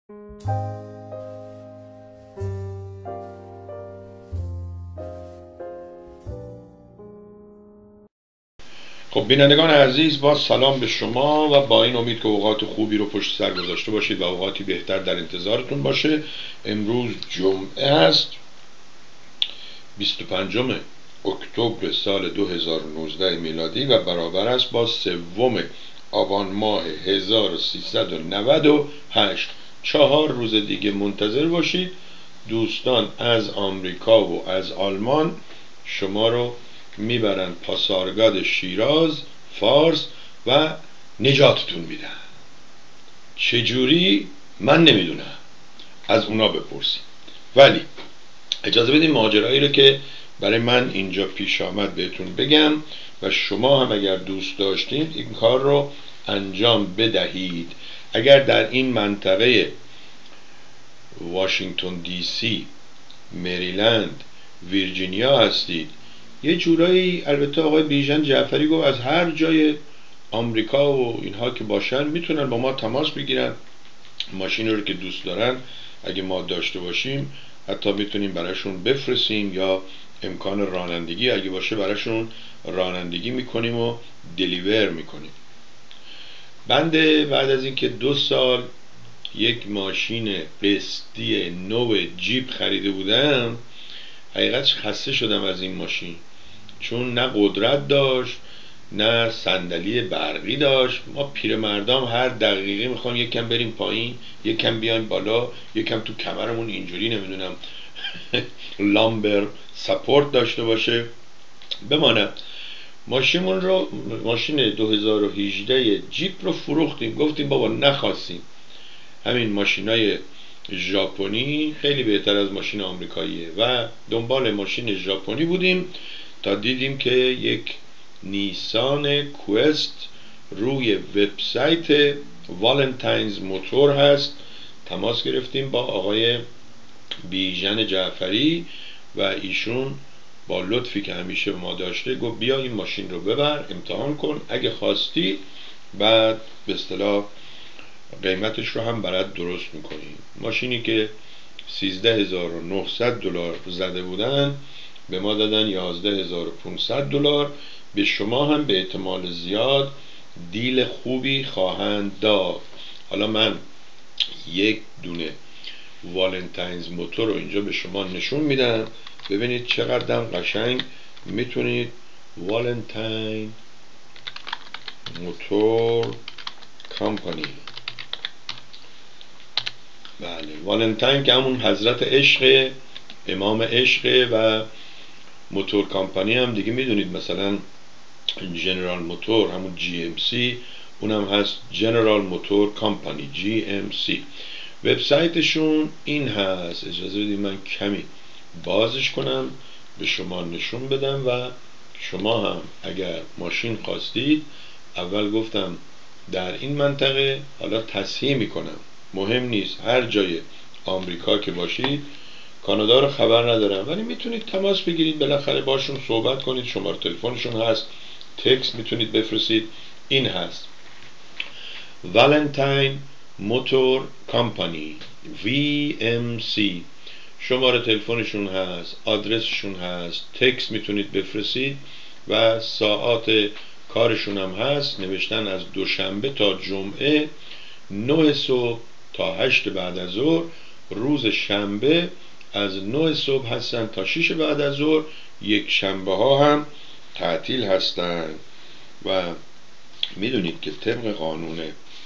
خب بینندگان عزیز، با سلام به شما و با این امید که اوقات خوبی رو پشت سر گذاشته باشید و اوقاتی بهتر در انتظارتون باشه. امروز جمعه است، 25 اکتبر سال 2019 میلادی و برابر است با 3 آبان ماه 1398. 4 روز دیگه منتظر باشید. دوستان از آمریکا و از آلمان شما رو میبرن پاسارگاد شیراز، فارس و نجاتتون میدن. چجوری؟ من نمیدونم، از اونا بپرسید. ولی اجازه بدید ماجرایی رو که برای من اینجا پیش آمد بهتون بگم و شما هم اگر دوست داشتید این کار رو انجام بدهید. اگر در این منطقه واشنگتن دی سی، مریلند، ویرجینیا هستید، یه جورایی البته آقای بیژن جعفری گفت از هر جای آمریکا و اینها که باشن میتونن با ما تماس بگیرن. ماشین رو که دوست دارن اگه ما داشته باشیم حتی میتونیم براشون بفرستیم یا امکان رانندگی اگه باشه براشون رانندگی میکنیم و دلیور میکنیم. بنده بعد از اینکه 2 سال یک ماشین قسطی نو جیپ خریده بودم، حقیقتش خسته شدم از این ماشین، چون نه قدرت داشت نه صندلی برقی داشت. ما پیرمردام هر دقیقه میخوام یکم بریم پایین، یکم بیایم بالا، یکم تو کمرمون اینجوری نمیدونم لامبر سپورت داشته باشه. بماند ماشین 2018 جیپ رو فروختیم، گفتیم بابا نخواستیم. همین ماشینای ژاپنی خیلی بهتر از ماشین آمریکاییه و دنبال ماشین ژاپنی بودیم تا دیدیم که یک نیسان کوست روی وبسایت والنتاینز موتور هست. تماس گرفتیم با آقای بیژن جعفری و ایشون با لطفی که همیشه ما داشته گفت بیا این ماشین رو ببر امتحان کن، اگه خواستی بعد به اصطلاح قیمتش رو هم برات درست میکنیم. ماشینی که 13900 دلار زده بودن به ما دادن 11500 دلار. به شما هم به احتمال زیاد دیل خوبی خواهند داد. حالا من یک دونه والنتاینز موتور رو اینجا به شما نشون میدم، ببینید چقدر قشنگ میتونید والنتاین موتور کامپانی، بله والنتاین که همون حضرت عشق، امام عشق، و موتور کامپانی هم دیگه میدونید مثلا جنرال موتور همون GMC اونم هست جنرال موتور کامپانی GMC. وبسایتشون این هست، اجازه بدید من کمی بازش کنم به شما نشون بدم و شما هم اگر ماشین خواستید، اول گفتم در این منطقه، حالا تصحیح میکنم مهم نیست هر جای آمریکا که باشید، کانادا رو خبر ندارم ولی میتونید تماس بگیرید، بالاخره باشون صحبت کنید، شماره تلفنشون هست، تکست میتونید بفرستید. این هست والنتاین موتور کامپانی VMC، شماره تلفنشون هست، آدرسشون هست، تکست میتونید بفرستید و ساعات کارشون هم هست، نوشتن از دوشنبه تا جمعه 9 صبح تا 8 بعد از ظهر، روز شنبه از 9 صبح هستن تا 6 بعد از ظهر، یک شنبه ها هم تعطیل هستن. و میدونید که طبق قانون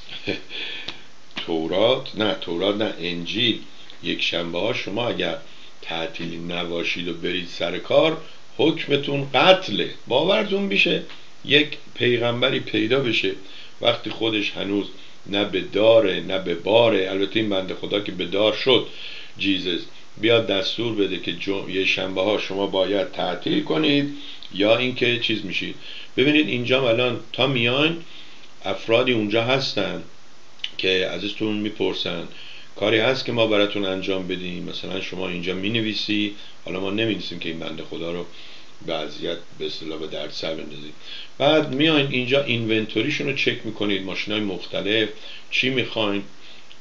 تورات نه انجیل، یک شنبه ها شما اگر تعطیلی نباشید و برید سر کار حکمتون قتله. باورتون میشه یک پیغمبری پیدا بشه وقتی خودش هنوز نه به داره نه به باره، البته این بنده خدا که به دار شد جیزس، بیاد دستور بده که یه شنبه ها شما باید تعطیل کنید یا اینکه چیز میشید. ببینید اینجا الان تا میان افرادی اونجا هستن که ازتون میپرسن کاری هست که ما براتون انجام بدیم، مثلا شما اینجا مینویسی، حالا ما نمی‌نویسیم که این بنده خدا رو به اذیت به اصطلاح به درد سر بندازید، بعد میاین اینجا اینونتوریشون رو چک میکنید، ماشینای مختلف چی میخواین،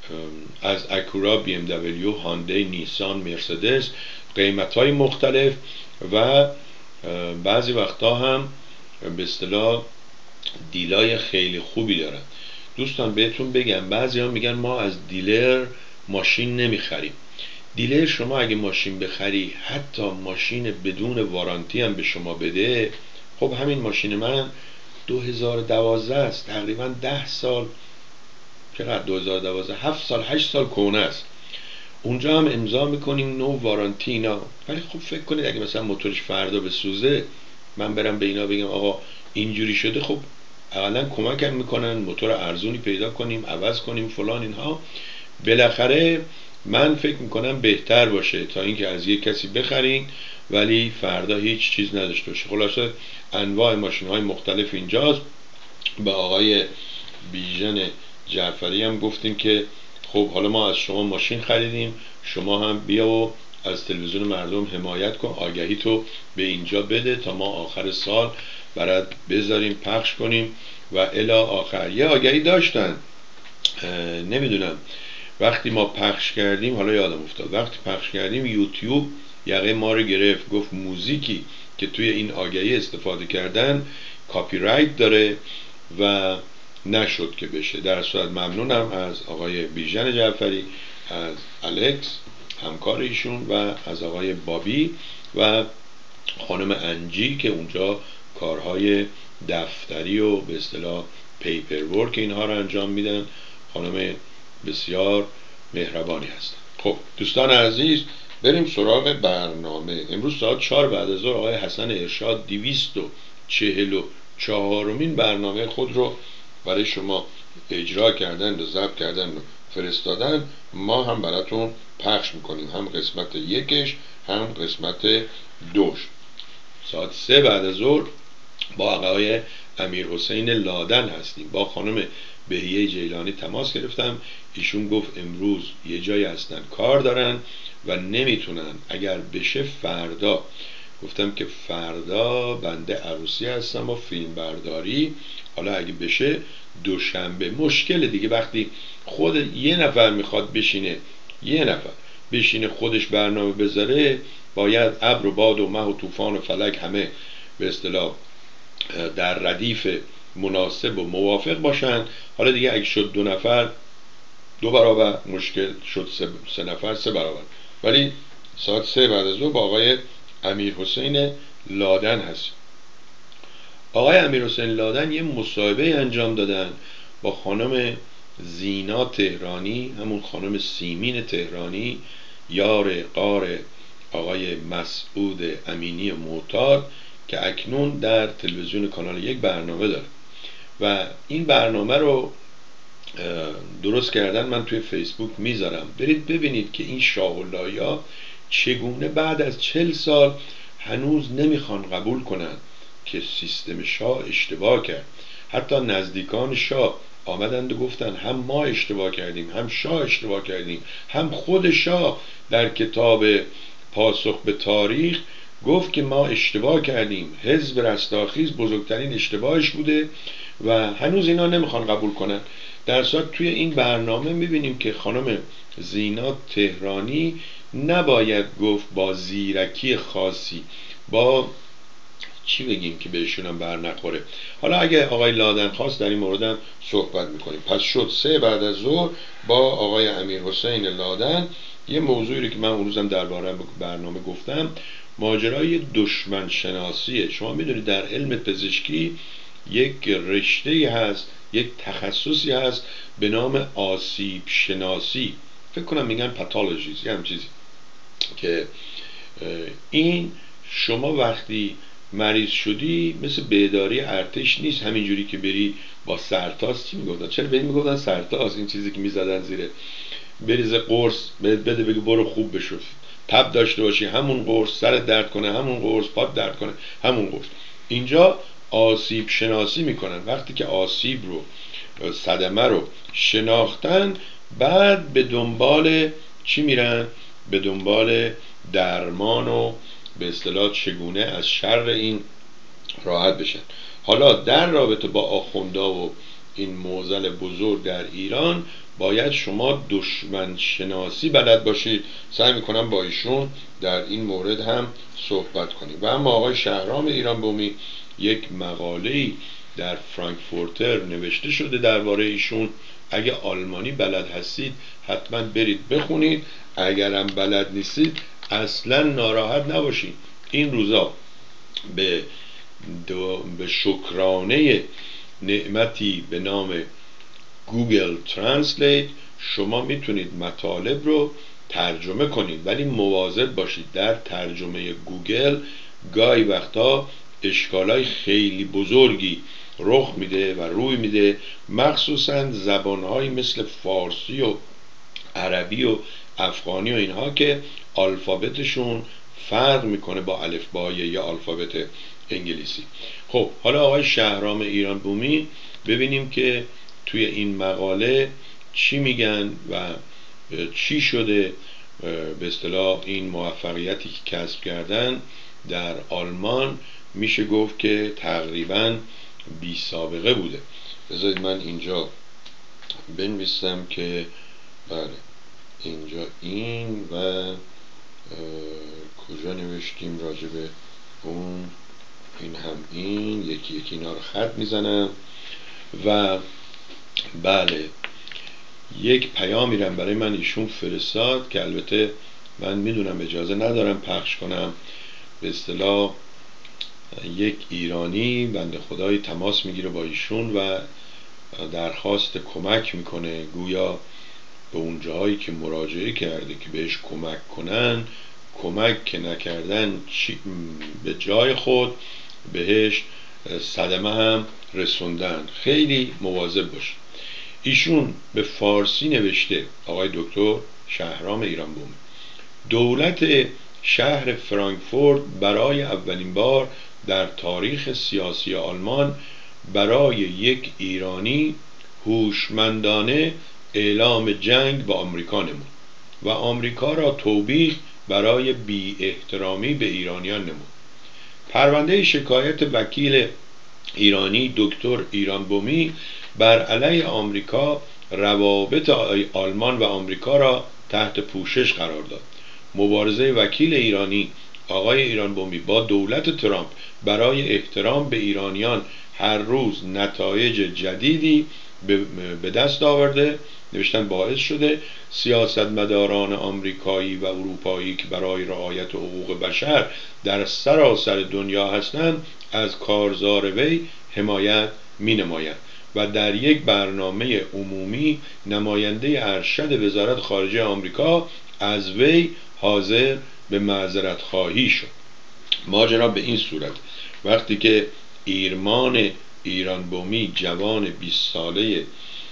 از اکورا، بی ام دبلیو، هاندی، نیسان، مرسدس، قیمت‌های مختلف و بعضی وقتا هم به اصطلاح دیلای خیلی خوبی دارن. دوستان بهتون بگم بعضی ها میگن ما از دیلر ماشین نمیخریم. دیلر شما اگه ماشین بخری، حتی ماشین بدون وارانتی هم به شما بده، خب همین ماشین من 2012 است، تقریبا 10 سال، چقدر 2012، 7 سال 8 سال کهنه است. اونجا هم امضا میکنیم نو وارانتی اینا. ولی خب فکر کنید اگه مثلا موتورش فردا بسوزه، من برم به اینا بگم آقا اینجوری شده، خب اولا کمکم میکنن موتور ارزونی پیدا کنیم، عوض کنیم فلان اینها. بالاخره من فکر میکنم بهتر باشه تا اینکه از یک کسی بخرین ولی فردا هیچ چیز نداشته باشه. خلاصه انواع ماشین های مختلف اینجاست. به آقای بیژن جعفری هم گفتیم که خب حالا ما از شما ماشین خریدیم، شما هم بیا و از تلویزیون مردم حمایت کن، آگهی تو به اینجا بده تا ما آخر سال برات بذاریم پخش کنیم و الی آخر. یه آگهی داشتن، نمیدونم وقتی ما پخش کردیم، حالا یادم افتاد، وقتی پخش کردیم یوتیوب یقه ما رو گرفت، گفت موزیکی که توی این آگهی استفاده کردن کاپی رایت داره و نشد که بشه. در صورت ممنونم از آقای بیژن جعفری، از الکس همکار ایشون و از آقای بابی و خانم انجی که اونجا کارهای دفتری و به اصطلاح پیپر ورک اینها رو انجام میدن. خانم بسیار مهربانی هستن. خب دوستان عزیز، بریم سراغ برنامه. امروز ساعت 4 بعد از ظهر آقای حسن ارشاد 244مین برنامه خود رو برای شما اجرا کردن و ضبط کردن و فرستادن. ما هم براتون پخش میکنیم، هم قسمت یکش هم قسمت دوش. ساعت 3 بعد از ظهر با آقای امیرحسین لادن هستیم. با خانم بهیه جیلانی تماس گرفتم، ایشون گفت امروز یه جایی هستن کار دارن و نمیتونن، اگر بشه فردا. گفتم که فردا بنده عروسی هستم و فیلم برداری، حالا اگه بشه دوشنبه. مشکل دیگه وقتی خود یه نفر میخواد بشینه، یه نفر بشینه خودش برنامه بذاره، باید ابر و باد و مه و طوفان و فلک همه به اصطلاح در ردیف مناسب و موافق باشن. حالا دیگه اگه شد 2 نفر 2 برابر مشکل، شد 3 نفر 3 برابر. ولی ساعت 3 بعد از ظهر با آقای امیرحسین لادن هست. آقای امیرحسین لادن یه مصاحبه انجام دادن با خانم زینا تهرانی، همون خانم سیمین تهرانی، یار قار آقای مسعود امینی معتاد، که اکنون در تلویزیون کانال 1 برنامه داره و این برنامه رو درست کردن. من توی فیسبوک میذارم، برید ببینید که این شاه‌الله‌ها چگونه بعد از 40 سال هنوز نمیخوان قبول کنن که سیستم شاه اشتباه کرد. حتی نزدیکان شاه آمدند و گفتن هم ما اشتباه کردیم، هم شاه اشتباه کردیم، هم خود شاه در کتاب پاسخ به تاریخ گفت که ما اشتباه کردیم، حزب رستاخیز بزرگترین اشتباهش بوده و هنوز اینا نمیخوان قبول کنن. در صورت توی این برنامه میبینیم که خانم زینا تهرانی نباید گفت با زیرکی خاصی، با چی بگیم که بهشونم بر نخوره. حالا اگه آقای لادن خواست در این موردم صحبت میکنیم. پس شد 3 بعد از ظهر با آقای امیرحسین لادن. یه موضوعی رو که من اون روزم درباره برنامه گفتم، ماجرای دشمن شناسیه. شما میدونید در علم پزشکی یک رشته هست، یک تخصصی هست به نام آسیب شناسی، فکر کنم میگن پاتولوژیز یا هم چیزی، که این شما وقتی مریض شدی مثل بیداری ارتش نیست همینجوری که بری با سرتاس، چی میگفتن، چرا بهش میگفتن سرتاس، این چیزی که میزدن زیره، بریز قرص بده بگی برو خوب بشو، تب داشته باشی همون قرص، سرت درد کنه همون قرص، پات درد کنه همون قرص. اینجا آسیب شناسی میکنن. وقتی که آسیب رو، صدمه رو شناختن، بعد به دنبال چی میرن؟ به دنبال درمان و به اصطلاح چگونه از شر این راحت بشن. حالا در رابطه با آخوندا و این معضل بزرگ در ایران باید شما دشمن شناسی بلد باشید. سعی میکنم با ایشون در این مورد هم صحبت کنیم. و اما آقای شهرام ایران بومی یک مقاله‌ای در فرانکفورتر نوشته شده درباره ایشون. اگه آلمانی بلد هستید حتما برید بخونید، اگرم بلد نیستید اصلا ناراحت نباشید. این روزا به شکرانه نعمتی به نام گوگل ترنسلیت شما میتونید مطالب رو ترجمه کنید، ولی مواظب باشید در ترجمه گوگل گاهی وقتا اشکالای خیلی بزرگی رخ میده و روی میده، مخصوصا زبانهایی مثل فارسی و عربی و افغانی و اینها که الفابتشون فرق میکنه با الفبای یا الفابت انگلیسی. خب حالا آقای شهرام ایران بومی ببینیم که توی این مقاله چی میگن و چی شده به اصطلاح این موفقیتی که کسب کردن در آلمان. میشه گفت که تقریبا بی سابقه بوده. بذارید من اینجا بنویسم که بله اینجا این و کجا نوشتیم راجبه اون، این هم این، یکی یکی اینا رو خط میزنم و بله یک پیام میرم برای من ایشون فرستاد که البته من میدونم اجازه ندارم پخش کنم. به اصطلاح یک ایرانی بنده خدای تماس میگیره با ایشون و درخواست کمک میکنه، گویا به اون جایی که مراجعه کرده که بهش کمک کنن کمک که نکردن به جای خود بهش صدمه هم رسوندن. خیلی مواظب باش. ایشون به فارسی نوشته، آقای دکتر شهرام ایران بومی: دولت شهر فرانکفورت برای اولین بار در تاریخ سیاسی آلمان برای یک ایرانی هوشمندانه اعلام جنگ به آمریکا نمود و آمریکا را توبیخ برای بی احترامی به ایرانیان نمود. پرونده شکایت وکیل ایرانی دکتر ایران بومی بر علیه آمریکا روابط آلمان و آمریکا را تحت پوشش قرار داد. مبارزه وکیل ایرانی آقای ایران بومی با دولت ترامپ برای احترام به ایرانیان هر روز نتایج جدیدی به دست آورده. نوشتن باعث شده سیاستمداران آمریکایی و اروپایی که برای رعایت حقوق بشر در سراسر دنیا هستند از کارزار وی حمایت می نمایند و در یک برنامه عمومی نماینده ارشد وزارت خارجه آمریکا از وی حاضر به معذرت خواهی شد. ماجرا به این صورت: وقتی که ایرمان ایران بومی جوان 20 ساله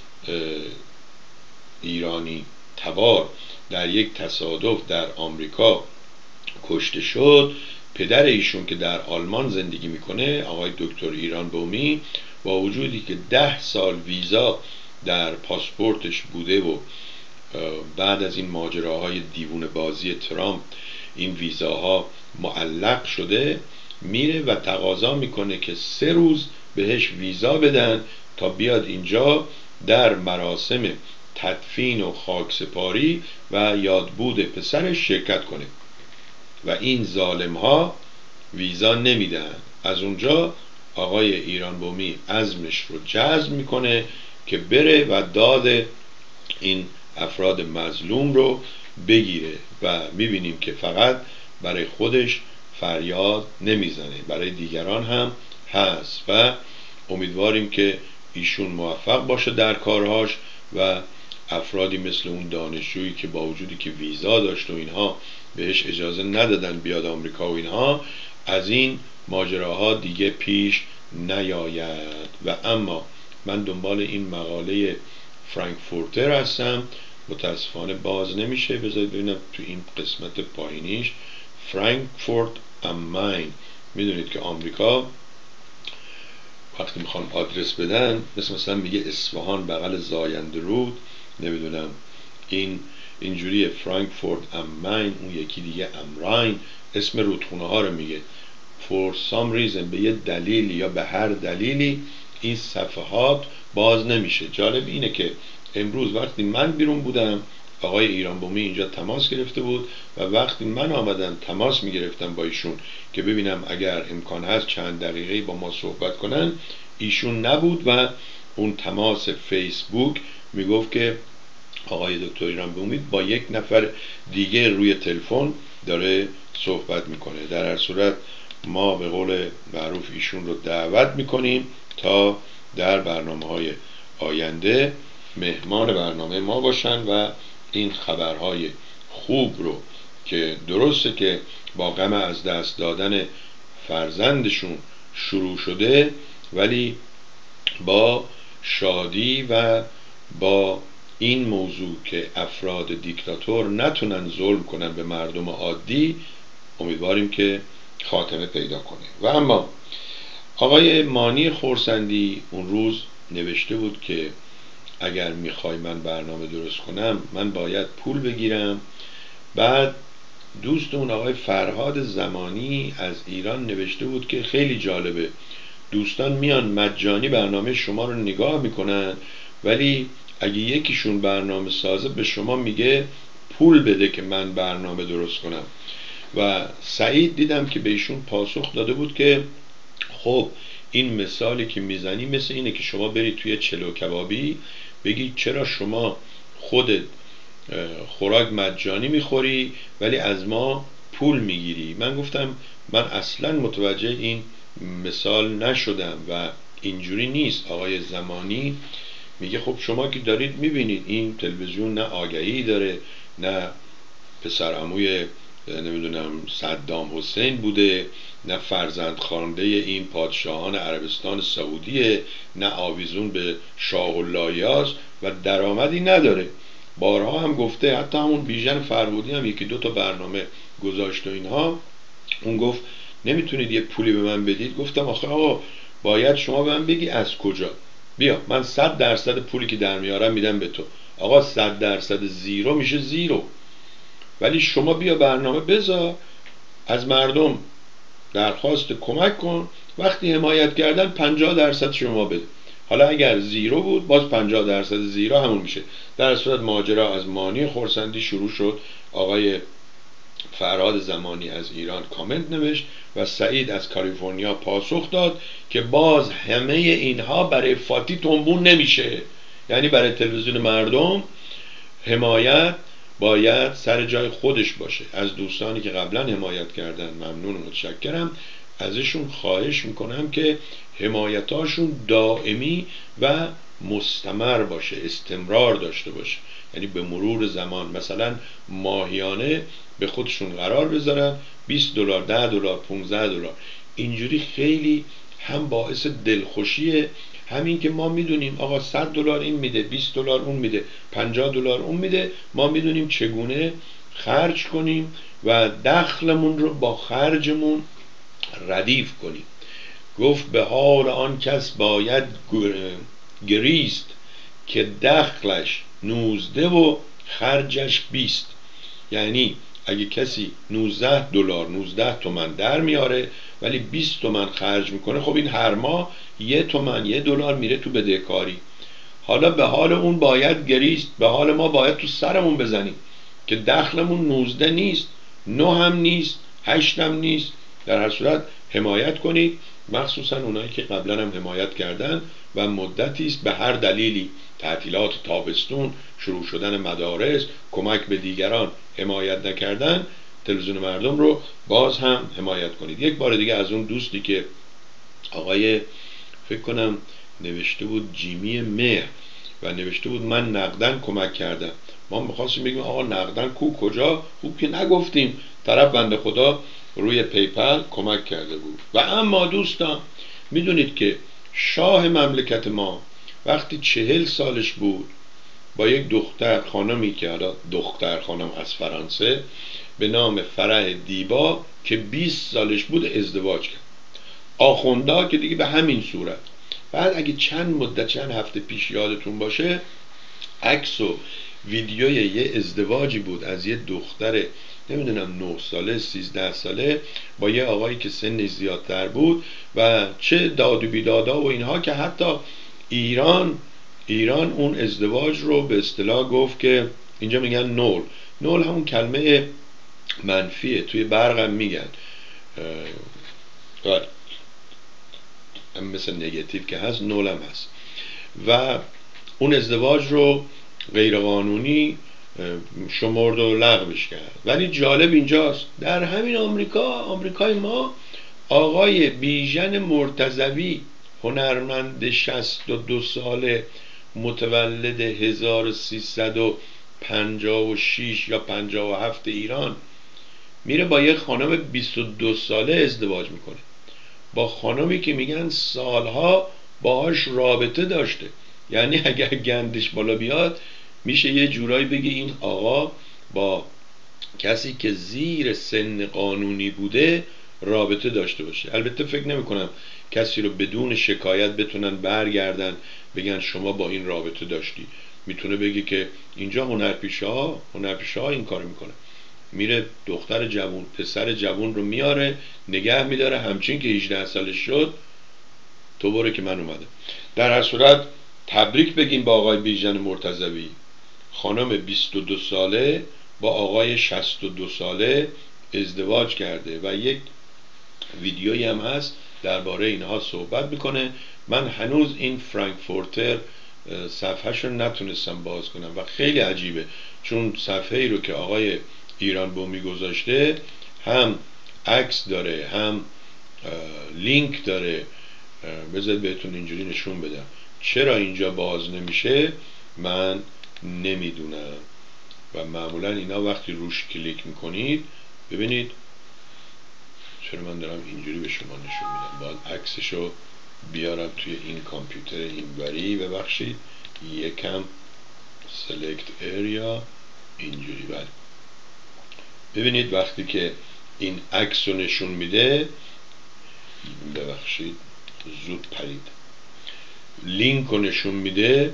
ایرانی تبار در یک تصادف در آمریکا کشته شد، پدر ایشون که در آلمان زندگی میکنه آقای دکتر ایران بومی با وجودی که 10 سال ویزا در پاسپورتش بوده و بعد از این ماجراهای دیوونه بازی ترامپ این ویزاها معلق شده، میره و تقاضا میکنه که 3 روز بهش ویزا بدن تا بیاد اینجا در مراسم تدفین و خاکسپاری و یادبود پسرش شرکت کنه و این ظالم ها ویزا نمیدن. از اونجا آقای ایران بومی عزمش رو جزم میکنه که بره و داد این افراد مظلوم رو بگیره و میبینیم که فقط برای خودش فریاد نمیزنه، برای دیگران هم هست و امیدواریم که ایشون موفق باشه در کارهاش و افرادی مثل اون دانشجویی که با وجودی که ویزا داشت و اینها بهش اجازه ندادن بیاد آمریکا و اینها، از این ماجراها دیگه پیش نیاید. و اما من دنبال این مقاله فرانکفورتر هستم، متاسفانه باز نمیشه. بذارید ببینم تو این قسمت پایینیش فرانکفورت ام ماین. میدونید که آمریکا وقتی میخوان آدرس بدن مثلا میگه اصفهان بغل زاینده رود، نمیدونم این اینجوری فرانکفورت ام ماین، اون یکی دیگه ام راین، اسم رودخونه ها رو میگه. for some reason به یه دلیل یا به هر دلیلی این صفحات باز نمیشه. جالب اینه که امروز وقتی من بیرون بودم آقای ایران بومی اینجا تماس گرفته بود و وقتی من آمدم تماس میگرفتم با ایشون که ببینم اگر امکان هست چند دقیقه با ما صحبت کنن، ایشون نبود و اون تماس فیسبوک میگفت که آقای دکتر ایران بومی با یک نفر دیگه روی تلفن داره صحبت میکنه. در هر صورت ما به قول معروف ایشون رو دعوت میکنیم تا در برنامه‌های آینده مهمان برنامه ما باشن و این خبرهای خوب رو که درسته که با غم از دست دادن فرزندشون شروع شده، ولی با شادی و با این موضوع که افراد دیکتاتور نتونن ظلم کنن به مردم عادی، امیدواریم که خاتمه پیدا کنه. و اما آقای مانی خورسندی اون روز نوشته بود که اگر میخوای من برنامه درست کنم من باید پول بگیرم. بعد دوستمون آقای فرهاد زمانی از ایران نوشته بود که خیلی جالبه، دوستان میان مجانی برنامه شما رو نگاه میکنن ولی اگه یکیشون برنامه سازه به شما میگه پول بده که من برنامه درست کنم. و سعید دیدم که به ایشون پاسخ داده بود که خب این مثالی که میزنی مثل اینه که شما برید توی چلو کبابی بگید چرا شما خودت خوراک مجانی میخوری ولی از ما پول میگیری. من گفتم من اصلا متوجه این مثال نشدم و اینجوری نیست. آقای زمانی میگه خب شما که دارید میبینید این تلویزیون نه آگهی داره، نه پسر عموی نمیدونم صدام حسین بوده، نه فرزند خوانده این پادشاهان عربستان سعودیه، نه آویزون به شاه اللهیاست و درآمدی نداره. بارها هم گفته، حتی همون بیژن فرهودی هم یکی دو تا برنامه گذاشت و اینها، اون گفت نمیتونید یه پولی به من بدید. گفتم آخه آقا باید شما به من بگی از کجا. بیا من 100% پولی که در میارم میدم به تو. آقا 100% زیرو میشه زیرو، ولی شما بیا برنامه بذار، از مردم درخواست کمک کن، وقتی حمایت کردن 50% شما بده. حالا اگر زیرو بود باز 50% زیرو همون میشه. در صورت ماجرا از مانی خورسندی شروع شد. آقای فرهاد زمانی از ایران کامنت نوشت و سعید از کالیفرنیا پاسخ داد که باز همه اینها برای فاتی تنبون نمیشه. یعنی برای تلویزیون مردم حمایت باید سر جای خودش باشه. از دوستانی که قبلا حمایت کردن ممنون و متشکرم. ازشون خواهش میکنم که حمایتاشون دائمی و مستمر باشه، استمرار داشته باشه. یعنی به مرور زمان مثلا ماهیانه به خودشون قرار بذارن 20 دلار، 10 دلار، 15 دلار. اینجوری خیلی هم باعث دلخوشیه، همین که ما میدونیم آقا 100 دلار این میده، 20 دلار اون میده، 50 دلار اون میده، ما میدونیم چگونه خرج کنیم و دخلمون رو با خرجمون ردیف کنیم. گفت به حال آن کس باید گریست که دخلش 19 و خرجش 20. یعنی اگه کسی 19 تومن در میاره ولی 20 تومن خرج میکنه، خب این هر ماه 1 تومن 1 دلار میره تو بدهکاری. حالا به حال اون باید گریست، به حال ما باید تو سرمون بزنیم که دخلمون 19 نیست، 9 هم نیست، 8 هم نیست. در هر صورت حمایت کنید، مخصوصا اونایی که قبلا هم حمایت کردن و مدتی است به هر دلیلی، تعطیلات تابستون، شروع شدن مدارس، کمک به دیگران حمایت نکردن، تلویزیون مردم رو باز هم حمایت کنید. یک بار دیگه از اون دوستی که آقای فکر کنم نوشته بود جیمی مهر و نوشته بود من نقدن کمک کردم، ما میخواستیم بگیم آقا نقدن کجا؟ خوب که نگفتیم، طرف بنده خدا روی پیپل کمک کرده بود. و اما دوستان میدونید که شاه مملکت ما وقتی 40 سالش بود با یک دختر خانمی که حالا دختر خانم از فرانسه به نام فرح دیبا که 20 سالش بود ازدواج کرد. آخوندا که دیگه به همین صورت. بعد اگه چند هفته پیش یادتون باشه عکس و ویدیوی یه ازدواجی بود از یه دختر نمیدونم 9 ساله 13 ساله با یه آقایی که سن زیادتر بود و چه داد و بیدادا و اینها که حتی ایران ایران اون ازدواج رو به اصطلاح گفت که اینجا میگن نول. نول همون کلمه منفیه، توی برق هم میگن مثل نگاتیو که هست، نول هم هست. و اون ازدواج رو غیرقانونی شمرد و لغوش کرد. ولی جالب اینجاست در همین آمریکای ما آقای بیژن مرتضوی، هنرمند 62 ساله متولد 1356 یا 57 ایران، میره با یک خانم 22 ساله ازدواج میکنه، با خانمی که میگن سالها باهاش رابطه داشته. یعنی اگر گندش بالا بیاد میشه یه جورایی بگه این آقا با کسی که زیر سن قانونی بوده رابطه داشته باشه. البته فکر نمی کنم کسی رو بدون شکایت بتونن برگردن بگن شما با این رابطه داشتی. میتونه بگه که اینجا هنرپیشه ها این کارو میکنه، میره دختر جوون پسر جوون رو میاره نگه میداره، همچین که 18 سالش شد تو برو که من اومده. در هر صورت تبریک بگیم با آقای بیژن مرتضوی، خانم 22 ساله با آقای 62 ساله ازدواج کرده و یک ویدیویی هم هست درباره اینها صحبت میکنه. من هنوز این فرانکفورتر صفحهش رو نتونستم باز کنم و خیلی عجیبه، چون صفحه ای رو که آقای ایران بومی گذاشته هم عکس داره هم لینک داره. بذارید بهتون اینجوری نشون بدم. چرا اینجا باز نمیشه من نمیدونم. و معمولا اینا وقتی روش کلیک میکنید ببینید، چرا من دارم اینجوری به شما نشون میدم، باید عکسشو بیارم توی این کامپیوتر اینوری، ببخشید یکم سلکت اریا اینجوری. بله ببینید وقتی که این عکس رو نشون میده، ببخشید زود پرید، لینک رو نشون میده،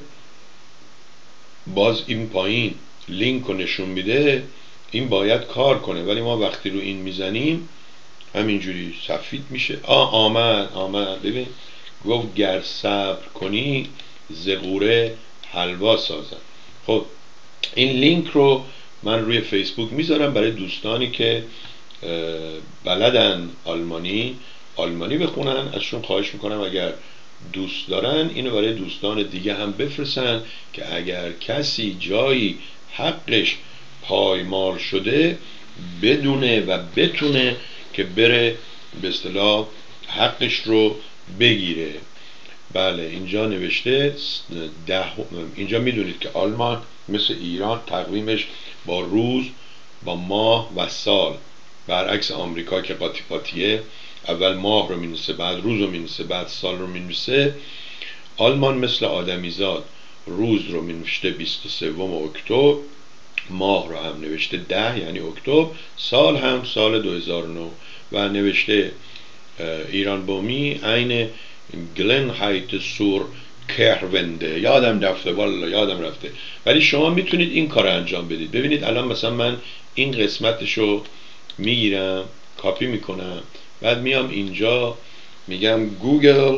باز این پایین لینک رو نشون میده، این باید کار کنه. ولی ما وقتی رو این میزنیم همینجوری سفید میشه. آمد ببین گفت گر صبر کنی زغوره حلوا سازن. خب این لینک رو من روی فیسبوک میذارم برای دوستانی که بلدن آلمانی بخونن. ازشون خواهش میکنم اگر دوست دارن اینو برای دوستان دیگه هم بفرستن که اگر کسی جایی حقش پایمال شده بدونه و بتونه که بره به اصطلاح حقش رو بگیره. بله اینجا نوشته اینجا میدونید که آلمان مثل ایران تقویمش با روز، با ماه و سال، برعکس آمریکا که قاطی پاتیه، اول ماه رو مینویسه بعد روز رو مینویسه بعد سال رو مینویسه. آلمان مثل آدمیزاد روز رو مینوشته 23 اکتبر، ماه رو هم نوشته 10 یعنی اکتبر، سال هم سال 2009 و نوشته ایران بومی عین گلن هایت سور کهرونده. یادم رفته. ولی شما میتونید این کار انجام بدید. ببینید الان مثلا من این قسمتشو میگیرم کاپی میکنم، بعد میام اینجا میگم گوگل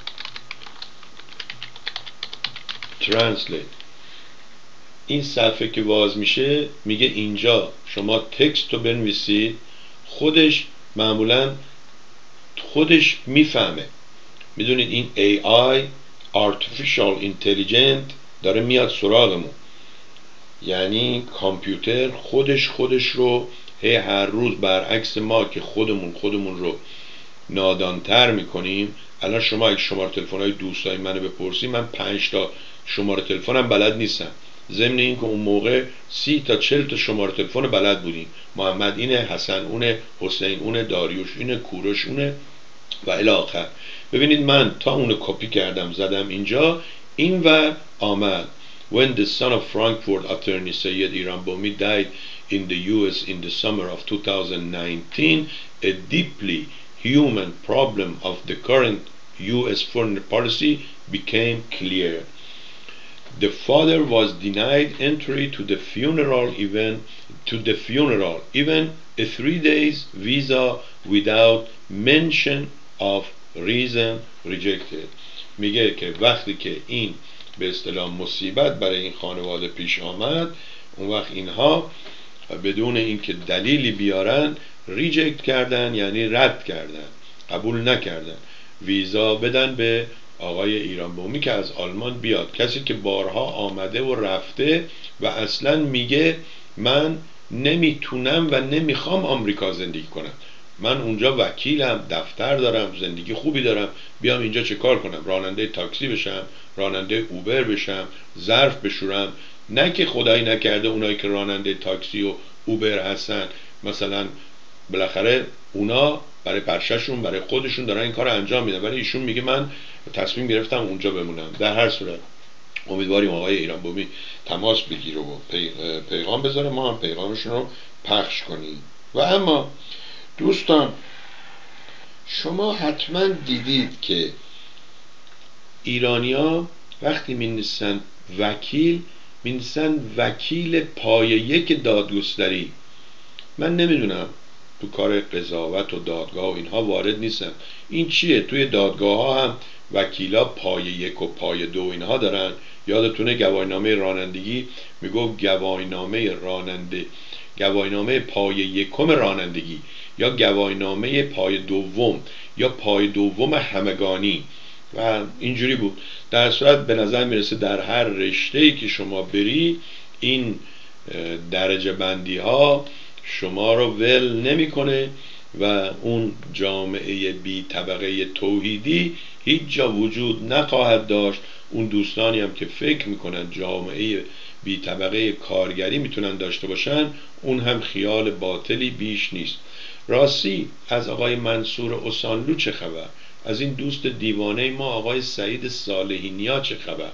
ترنسلیت. این صفحه که باز میشه میگه اینجا شما تکست رو بنویسید، خودش معمولا خودش میفهمه. میدونید این AI Artificial Intelligence داره میاد سراغمون، یعنی کامپیوتر خودش رو هر روز برعکس ما که خودمون رو نادانتر میکنیم. الان شما اگه شماره تلفن‌های دوستای منو بپرسی من 5 تا شماره تلفنم بلد نیستم، ضمن این که اون موقع 30 تا 40 تا شماره تلفن بلد بودیم. محمد اینه، حسن اونه، حسین اونه، داریوش اینه، کوروش اونه و الی آخر. ببینید من تا اونو کپی کردم زدم اینجا، اینور آمد. When the son of Frankfurt attorney Sayed Iran Bomi died in the US in the summer of 2019, a deeply human problem of the current US foreign policy became clear. The father was denied entry to the funeral, even a 3 days visa without mention of reason rejected. میگه که وقتی که این به اصطلاح مصیبت برای این خانواده پیش آمد، اون وقت اینها بدون اینکه دلیلی بیارن ریجکت کردن، یعنی رد کردن، قبول نکردن ویزا بدن به آقای ایران بومی که از آلمان بیاد. کسی که بارها آمده و رفته و اصلا میگه من نمیتونم و نمیخوام آمریکا زندگی کنم، من اونجا وکیلم، دفتر دارم، زندگی خوبی دارم، بیام اینجا چه کار کنم؟ راننده تاکسی بشم، راننده اوبر بشم، ظرف بشورم؟ نه که خدایی نکرده اونایی که راننده تاکسی و اوبر هستن مثلا بالاخره اونا برای پرششون، برای خودشون دارن این کار انجام میدن، ولی ایشون میگه من تصمیم گرفتم اونجا بمونم. در هر صورت امیدواریم آقای ایران بومی تماس بگیره و پیغام بذاره، ما هم پیغامشون رو پخش کنیم. و اما دوستان، شما حتما دیدید که ایرانیا وقتی می‌نویسن وکیل، می‌نویسن وکیل پایه یک دادگستری. من نمیدونم، تو کار قضاوت و دادگاه و اینها وارد نیستم، این چیه؟ توی دادگاه ها هم وکیلا پایه یک و پایه دو اینها دارن. یادتونه گواهینامه رانندگی میگو گواهینامه پایه یکم رانندگی، یا گواهینامه پایه دوم، یا پایه دوم همگانی و اینجوری بود. در صورت به نظر میرسه در هر رشته‌ای که شما بری این درجه بندی ها شما رو ول نمیکنه و اون جامعه بی طبقه توحیدی هیچ جا وجود نخواهد داشت. اون دوستانی هم که فکر میکنن جامعه بی طبقه کارگری میتونن داشته باشن، اون هم خیال باطلی بیش نیست. راستی از آقای منصور اوسانلو چه خبر؟ از این دوست دیوانه ما آقای سعید صالحینیا چه خبر؟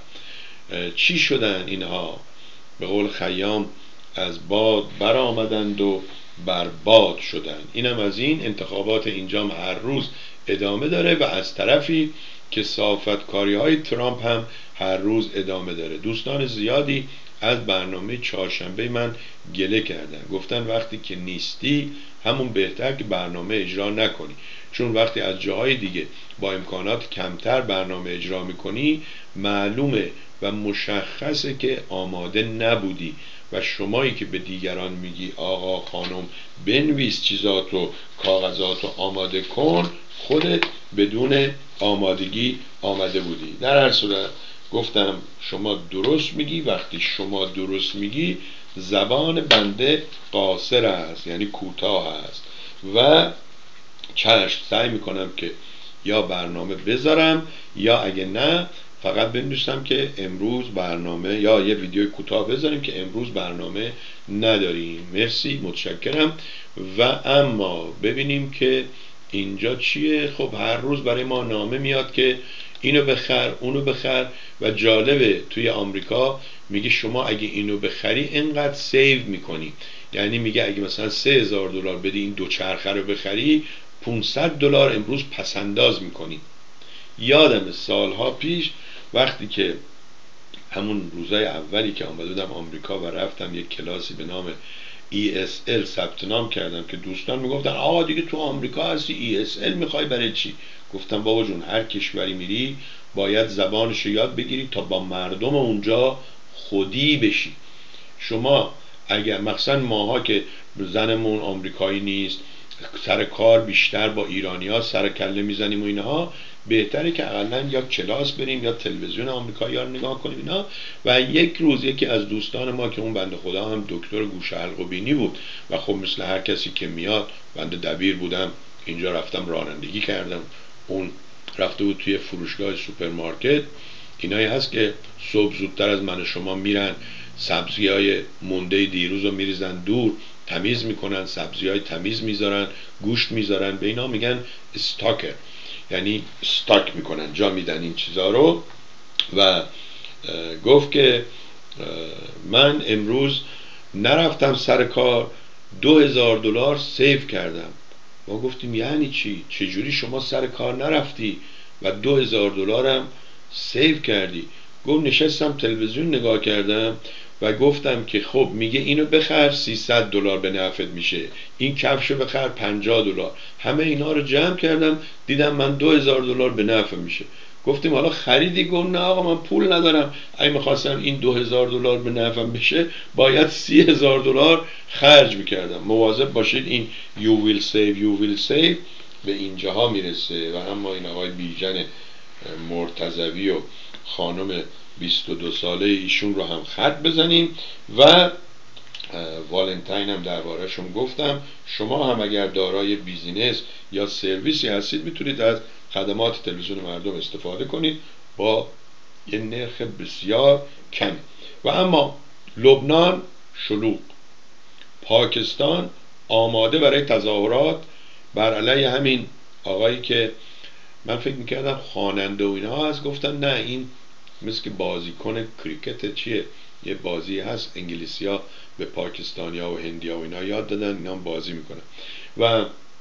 چی شدن اینها؟ به قول خیام از باد برآمدند و برباد شدن. اینم از این. انتخابات اینجام هر روز ادامه داره و از طرفی کثافت کاری های ترامپ هم هر روز ادامه داره. دوستان زیادی از برنامه چهارشنبه من گله کردن، گفتن وقتی که نیستی همون بهتر که برنامه اجرا نکنی، چون وقتی از جاهای دیگه با امکانات کمتر برنامه اجرا میکنی معلومه و مشخصه که آماده نبودی و شمایی که به دیگران میگی آقا خانم بنویس چیزاتو، کاغذاتو آماده کن، خودت بدون آمادگی آمده بودی. در هر صورت گفتم شما درست میگی. وقتی شما درست میگی زبان بنده قاصر است، یعنی کوتاه است و چشم سعی میکنم که یا برنامه بذارم یا اگه نه فقط بنویسم که امروز برنامه، یا یه ویدیو کوتاه بذاریم که امروز برنامه نداریم. مرسی، متشکرم. و اما ببینیم که اینجا چیه. خب هر روز برای ما نامه میاد که اینو بخر اونو بخر و جالبه توی آمریکا میگه شما اگه اینو بخری اینقدر سیو میکنی، یعنی میگه اگه مثلا $3000 بدی این دوچرخه رو بخری $500 امروز پسنداز میکنی. یادم سالها پیش وقتی که همون روزای اولی که آمده بودم آمریکا و رفتم یک کلاسی به نام ESL ثبت نام کردم که دوستان میگفتن آقا دیگه تو آمریکا هستی ESL میخوای برای چی؟ گفتم بابا جون هر کشوری میری باید زبانش یاد بگیری تا با مردم اونجا خودی بشی. شما اگر مثلا ماها که زنمون آمریکایی نیست، سر کار بیشتر با ایرانی‌ها سر کله میزنیم و اینها، بهتره که اقلا یا کلاس بریم یا تلویزیون آمریکایی ها رو نگاه کنیم اینا. و یک روز یکی از دوستان ما که اون بنده خدا هم دکتر گوش حلق و بینی بود و خب مثل هر کسی که میاد، بنده دبیر بودم اینجا رفتم رانندگی کردم، اون رفته بود توی فروشگاه سوپرمارکت. اینایی هست که صبح زودتر از من شما میرن سبزی های مونده دیروز رو میریزن دور، تمیز میکنن، سبزی های تمیز میذارن، گوشت میذارن، به اینا میگن استاکر، یعنی استاک میکنن، جا میدن این چیزا رو. و گفت که من امروز نرفتم سر کار، $2000 سیو کردم. ما گفتیم یعنی چی؟ چجوری شما سر کار نرفتی و $2000 هم سیو کردی؟ گفت نشستم تلویزیون نگاه کردم و گفتم که خب میگه اینو بخر $300 به نفعت میشه، این کفشو بخر $50. همه اینا رو جمع کردم دیدم من $2000 به نفع میشه. گفتیم حالا خریدی؟ گفت نه آقا من پول ندارم، اگه میخواستم این $2000 به نفعم بشه باید $30,000 خرج میکردم. مواظب باشید، این you will save به اینجاها میرسه. و اما این آقای بیژن مرتضوی و خانم 22 ساله ایشون رو هم خط بزنیم. و والنتاین هم دربارهشون گفتم. شما هم اگر دارای بیزینس یا سرویسی هستید میتونید از خدمات تلویزیون مردم استفاده کنید با یه نرخ بسیار کم. و اما لبنان شلوغ، پاکستان آماده برای تظاهرات بر علیه همین آقایی که من فکر میکردم خواننده و اینها هست، گفتن نه این مثل که بازیکن کریکت چیه، یه بازی هست انگلیسی ها به پاکستانی ها و هندی ها و اینا یاد دادن، اینا هم بازی میکنن. و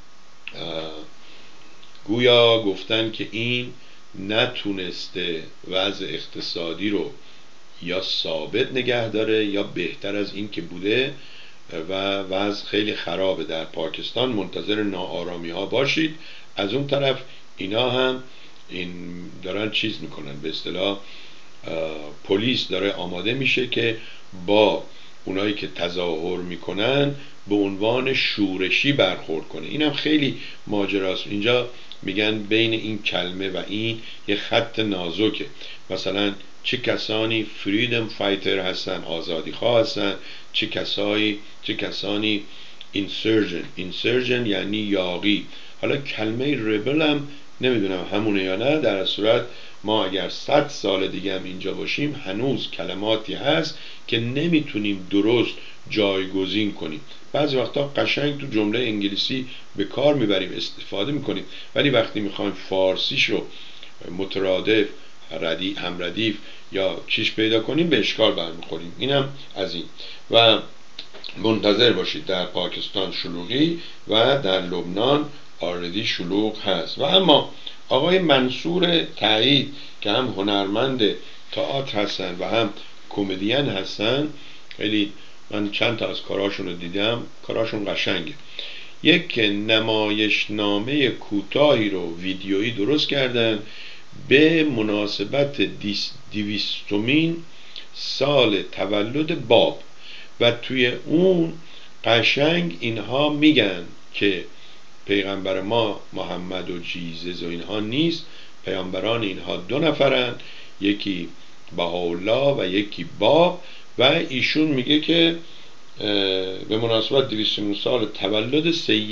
گویا گفتن که این نتونسته وضع اقتصادی رو یا ثابت نگه داره یا بهتر از این که بوده و وضع خیلی خرابه در پاکستان. منتظر ناآرامی ها باشید. از اون طرف اینا هم این دارن چیز میکنن، به اصطلاح پلیس داره آماده میشه که با اونایی که تظاهر میکنن به عنوان شورشی برخورد کنه. اینم خیلی ماجراست. اینجا میگن بین این کلمه و این یه خط نازکه. مثلا چه کسانی فریدم فایتر هستن، آزادی خواه هستن، چه کسانی اینسرژن یعنی یاغی. حالا کلمه ریبل هم نمیدونم همونه یا نه. در صورت ما اگر 100 سال دیگه هم اینجا باشیم هنوز کلماتی هست که نمیتونیم درست جایگزین کنیم. بعضی وقتا قشنگ تو جمله انگلیسی به کار میبریم، استفاده میکنیم، ولی وقتی میخوایم فارسیش رو مترادف هم ردیف یا چیش پیدا کنیم به اشکال برمیخوریم. اینم از این. و منتظر باشید در پاکستان شلوغی و در لبنان آردی شلوغ هست. و اما آقای منصور تایید که هم هنرمند تئاتر هستن و هم کمدین هستن، خیلی من چند تا از کاراشون رو دیدم، کاراشون قشنگه. یک نمایشنامه کوتاهی رو ویدیویی درست کردن به مناسبت 200مین سال تولد باب و توی اون قشنگ اینها میگن که پیغمبر ما محمد و جیزس و اینها نیست، پیامبران اینها 2 نفرن، یکی بهاءالله و یکی باب. و ایشون میگه که به مناسبت 200 سال تولد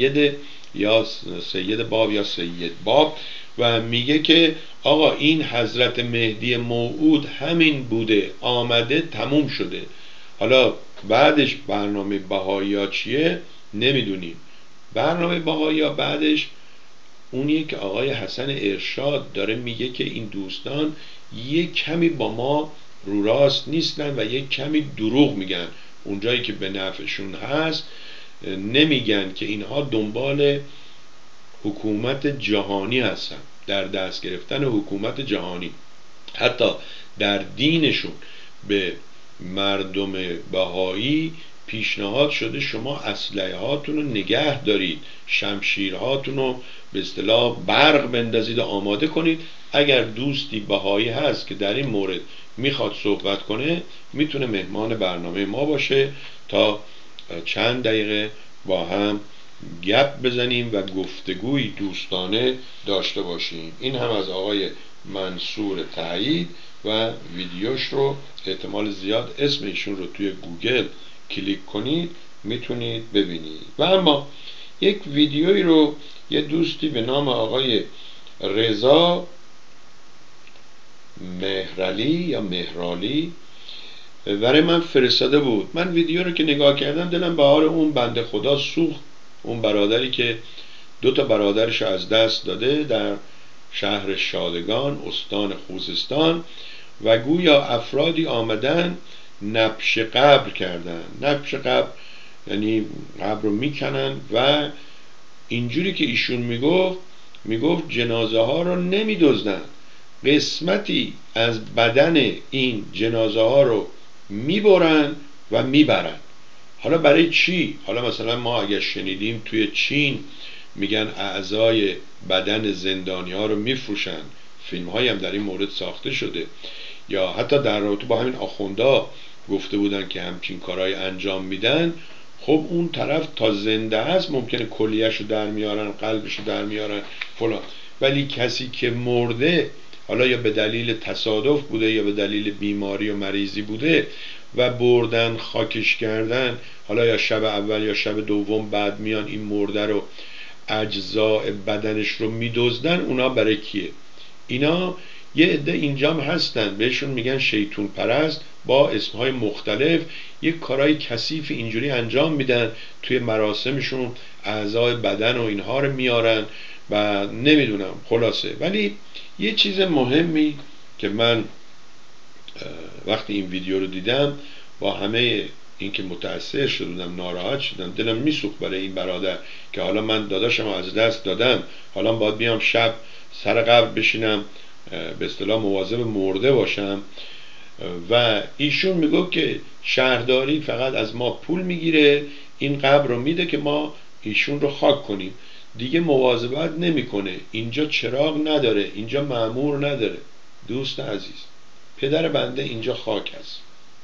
سید باب یا سید باب و میگه که آقا این حضرت مهدی موعود همین بوده، آمده، تموم شده. حالا بعدش برنامه بهائی‌ها چیه نمیدونیم. برنامه بهائی‌ها بعدش اونیه که آقای حسن ارشاد داره میگه که این دوستان یک کمی با ما رو راست نیستن و یک کمی دروغ میگن. اونجایی که به نفعشون هست نمیگن که اینها دنبال حکومت جهانی هستن، در دست گرفتن حکومت جهانی. حتی در دینشون به مردم بهایی پیشنهاد شده شما اسلحه هاتون رو نگه دارید، شمشیرهاتون رو به اصطلاح برق بندازید و آماده کنید. اگر دوستی بهایی هست که در این مورد میخواد صحبت کنه میتونه مهمان برنامه ما باشه تا چند دقیقه با هم گپ بزنیم و گفتگوی دوستانه داشته باشیم. این هم از آقای منصور تایید و ویدیوش رو احتمال زیاد اسم ایشون رو توی گوگل کلیک کنید میتونید ببینید. و اما یک ویدیویی رو یه دوستی به نام آقای رضا مهرالی برای من فرستاده بود. من ویدیو رو که نگاه کردم دلم به حال اون بنده خدا سوخت. اون برادری که 2 برادرش از دست داده در شهر شادگان استان خوزستان و گویا افرادی آمدن نبش قبر کردن. نبش قبر یعنی قبر رو میکنن و اینجوری که ایشون میگفت جنازه ها رو نمیدزدن، قسمتی از بدن این جنازه ها رو میبرن و میبرن. حالا برای چی؟ حالا مثلا ما اگر شنیدیم توی چین میگن اعضای بدن زندانی ها رو میفروشن، فیلم هایی هم در این مورد ساخته شده، یا حتی در رابطه با همین آخوندا گفته بودن که همچین کارهای انجام میدن. خب اون طرف تا زنده هست ممکنه کلیه‌شو در میارن، قلبشو در میارن فلان، ولی کسی که مرده، حالا یا به دلیل تصادف بوده یا به دلیل بیماری و مریضی بوده و بردن خاکش کردن، حالا یا شب اول یا شب دوم بعد میان این مرده رو، اجزاء بدنش رو میدزدن، اونا برای کیه؟ اینا یه عده اینجام هستن بهشون میگن شیطون پرست، با اسمهای مختلف یک کارهای کثیف اینجوری انجام میدن، توی مراسمشون اعضای بدن و اینها رو میارن و نمیدونم خلاصه. ولی یه چیز مهمی که من وقتی این ویدیو رو دیدم، با همه اینکه متأثر شدم، ناراحت شدم، دلم میسوخت برای این برادر که حالا من داداشم از دست دادم، حالا باید بیام شب سر قبر بشینم به اصطلاح مواظب مرده باشم. و ایشون میگه که شهرداری فقط از ما پول میگیره، این قبر رو میده که ما ایشون رو خاک کنیم، دیگه مواظبت نمیکنه، اینجا چراغ نداره، اینجا مأمور نداره. دوست عزیز، پدر بنده اینجا خاک هست.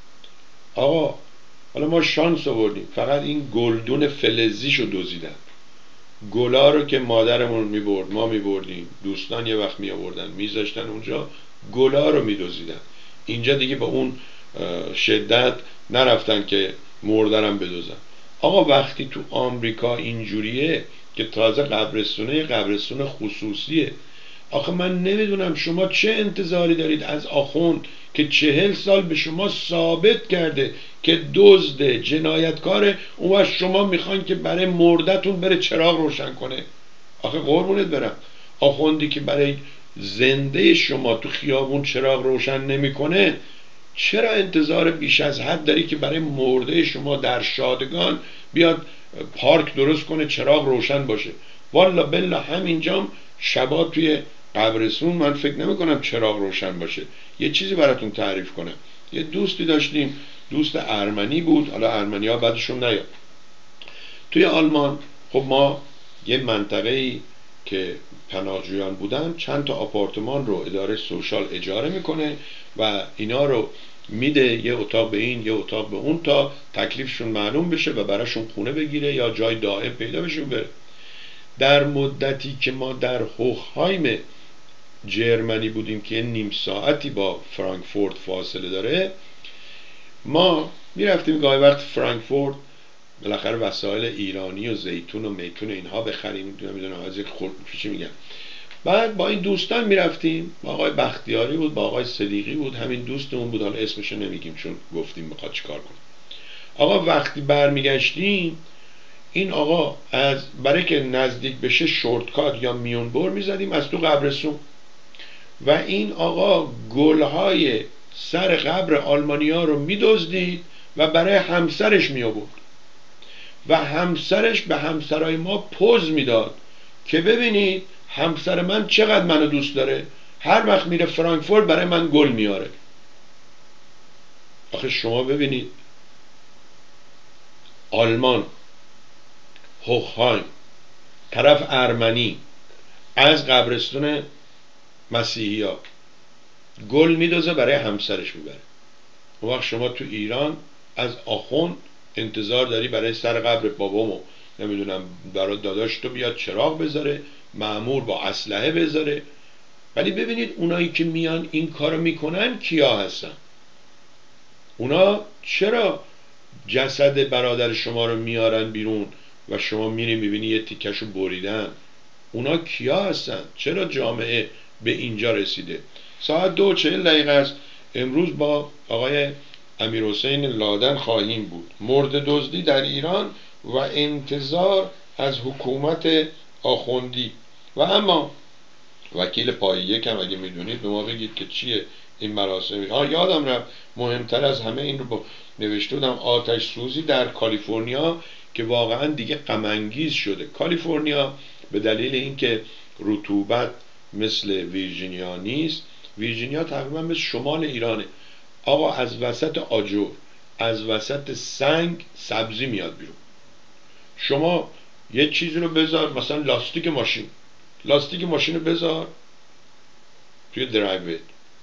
آقا حالا ما شانس آوردیم فقط این گلدون فلزیشو دزدیدن، گلا رو که مادرمون میبرد ما میبردیم، دوستان یه وقت میآوردن میذاشتن اونجا، گلا رو میدزدیدن. اینجا دیگه با اون شدت نرفتن که مردرم بدزدن. آقا وقتی تو آمریکا اینجوریه که تازه قبرستون خصوصیه، آخه من نمیدونم شما چه انتظاری دارید از آخوند که 40 سال به شما ثابت کرده که دزد جنایتکاره، اون وقت شما میخواین که برای مردتون بره چراغ روشن کنه؟ آخه قربونت برم، آخوندی که برای زنده شما تو خیابون چراغ روشن نمیکنه، چرا انتظار بیش از حد داری که برای مرده شما در شادگان بیاد پارک درست کنه چراغ روشن باشه؟ والا بلا همینجام شبا توی قبرستون من فکر نمی کنم چراغ روشن باشه. یه چیزی براتون تعریف کنم. یه دوستی داشتیم، دوست ارمنی بود، حالا ارمنی ها بعدشون نیاد، توی آلمان. خب ما یه منطقه‌ای که پناهجویان بودن چند تا آپارتمان رو اداره سوشال اجاره میکنه و اینا رو میده، یه اتاق به این یه اتاق به اون، تا تکلیفشون معلوم بشه و براشون خونه بگیره یا جای دائم پیدا بشه بره. در مدتی که ما در هوخهایم جرمنی بودیم که نیم ساعتی با فرانکفورت فاصله داره، ما میرفتیم گاهی وقت فرانکفورت، بالاخره وسایل ایرانی و زیتون و میتون و اینها بخریم، نمیدونم از یک چی میگن. بعد با این دوستان میرفتیم، با آقای بختیاری بود، با آقای صدیقی بود، همین دوستمون بود، حالا اسمشو نمیگیم چون گفتیم میخواد چیکار کنه. آقا وقتی برمیگشتیم، این آقا از برای که نزدیک بشه شورتکات یا میونبر میزدیم از تو قبرستون، و این آقا گلهای سر قبر آلمانیا رو میدزدید و برای همسرش میآورد و همسرش به همسرای ما پوز میداد که ببینید همسر من چقدر منو دوست داره، هر وقت میره فرانکفورت برای من گل میاره. آخه شما ببینید، آلمان، هوخهایم، طرف ارمنی، از قبرستون مسیحی ها گل میدازه برای همسرش میبره. اون وقت شما تو ایران از آخوند انتظار داری برای سر قبر بابامو نمیدونم برای داداش تو بیاد چراغ بذاره، مأمور با اسلحه بذاره. ولی ببینید اونایی که میان این کارو میکنن کیا هستن؟ اونا چرا جسد برادر شما رو میارن بیرون و شما میری میبینی یه تیکشو بریدن؟ اونا کیا هستن؟ چرا جامعه به اینجا رسیده؟ ساعت 2:40 است. امروز با آقای امیرحسین لادن خواهیم بود. مرده دزدی در ایران و انتظار از حکومت آخوندی. و اما وکیل پای یکم اگه میدونید به ما بگید که چیه این مراسم. یادم رفت مهمتر از همه این رو نوشته بودم، آتش سوزی در کالیفرنیا که واقعا دیگه غم انگیز شده. کالیفرنیا به دلیل اینکه رطوبت مثل ویرجینیا نیست، ویرجینیا تقریبا مثل شمال ایرانه. آقا از وسط آجر، از وسط سنگ سبزی میاد بیرون. شما یه چیزی رو بذار، مثلا لاستیک ماشین رو بذار، توی درایوی.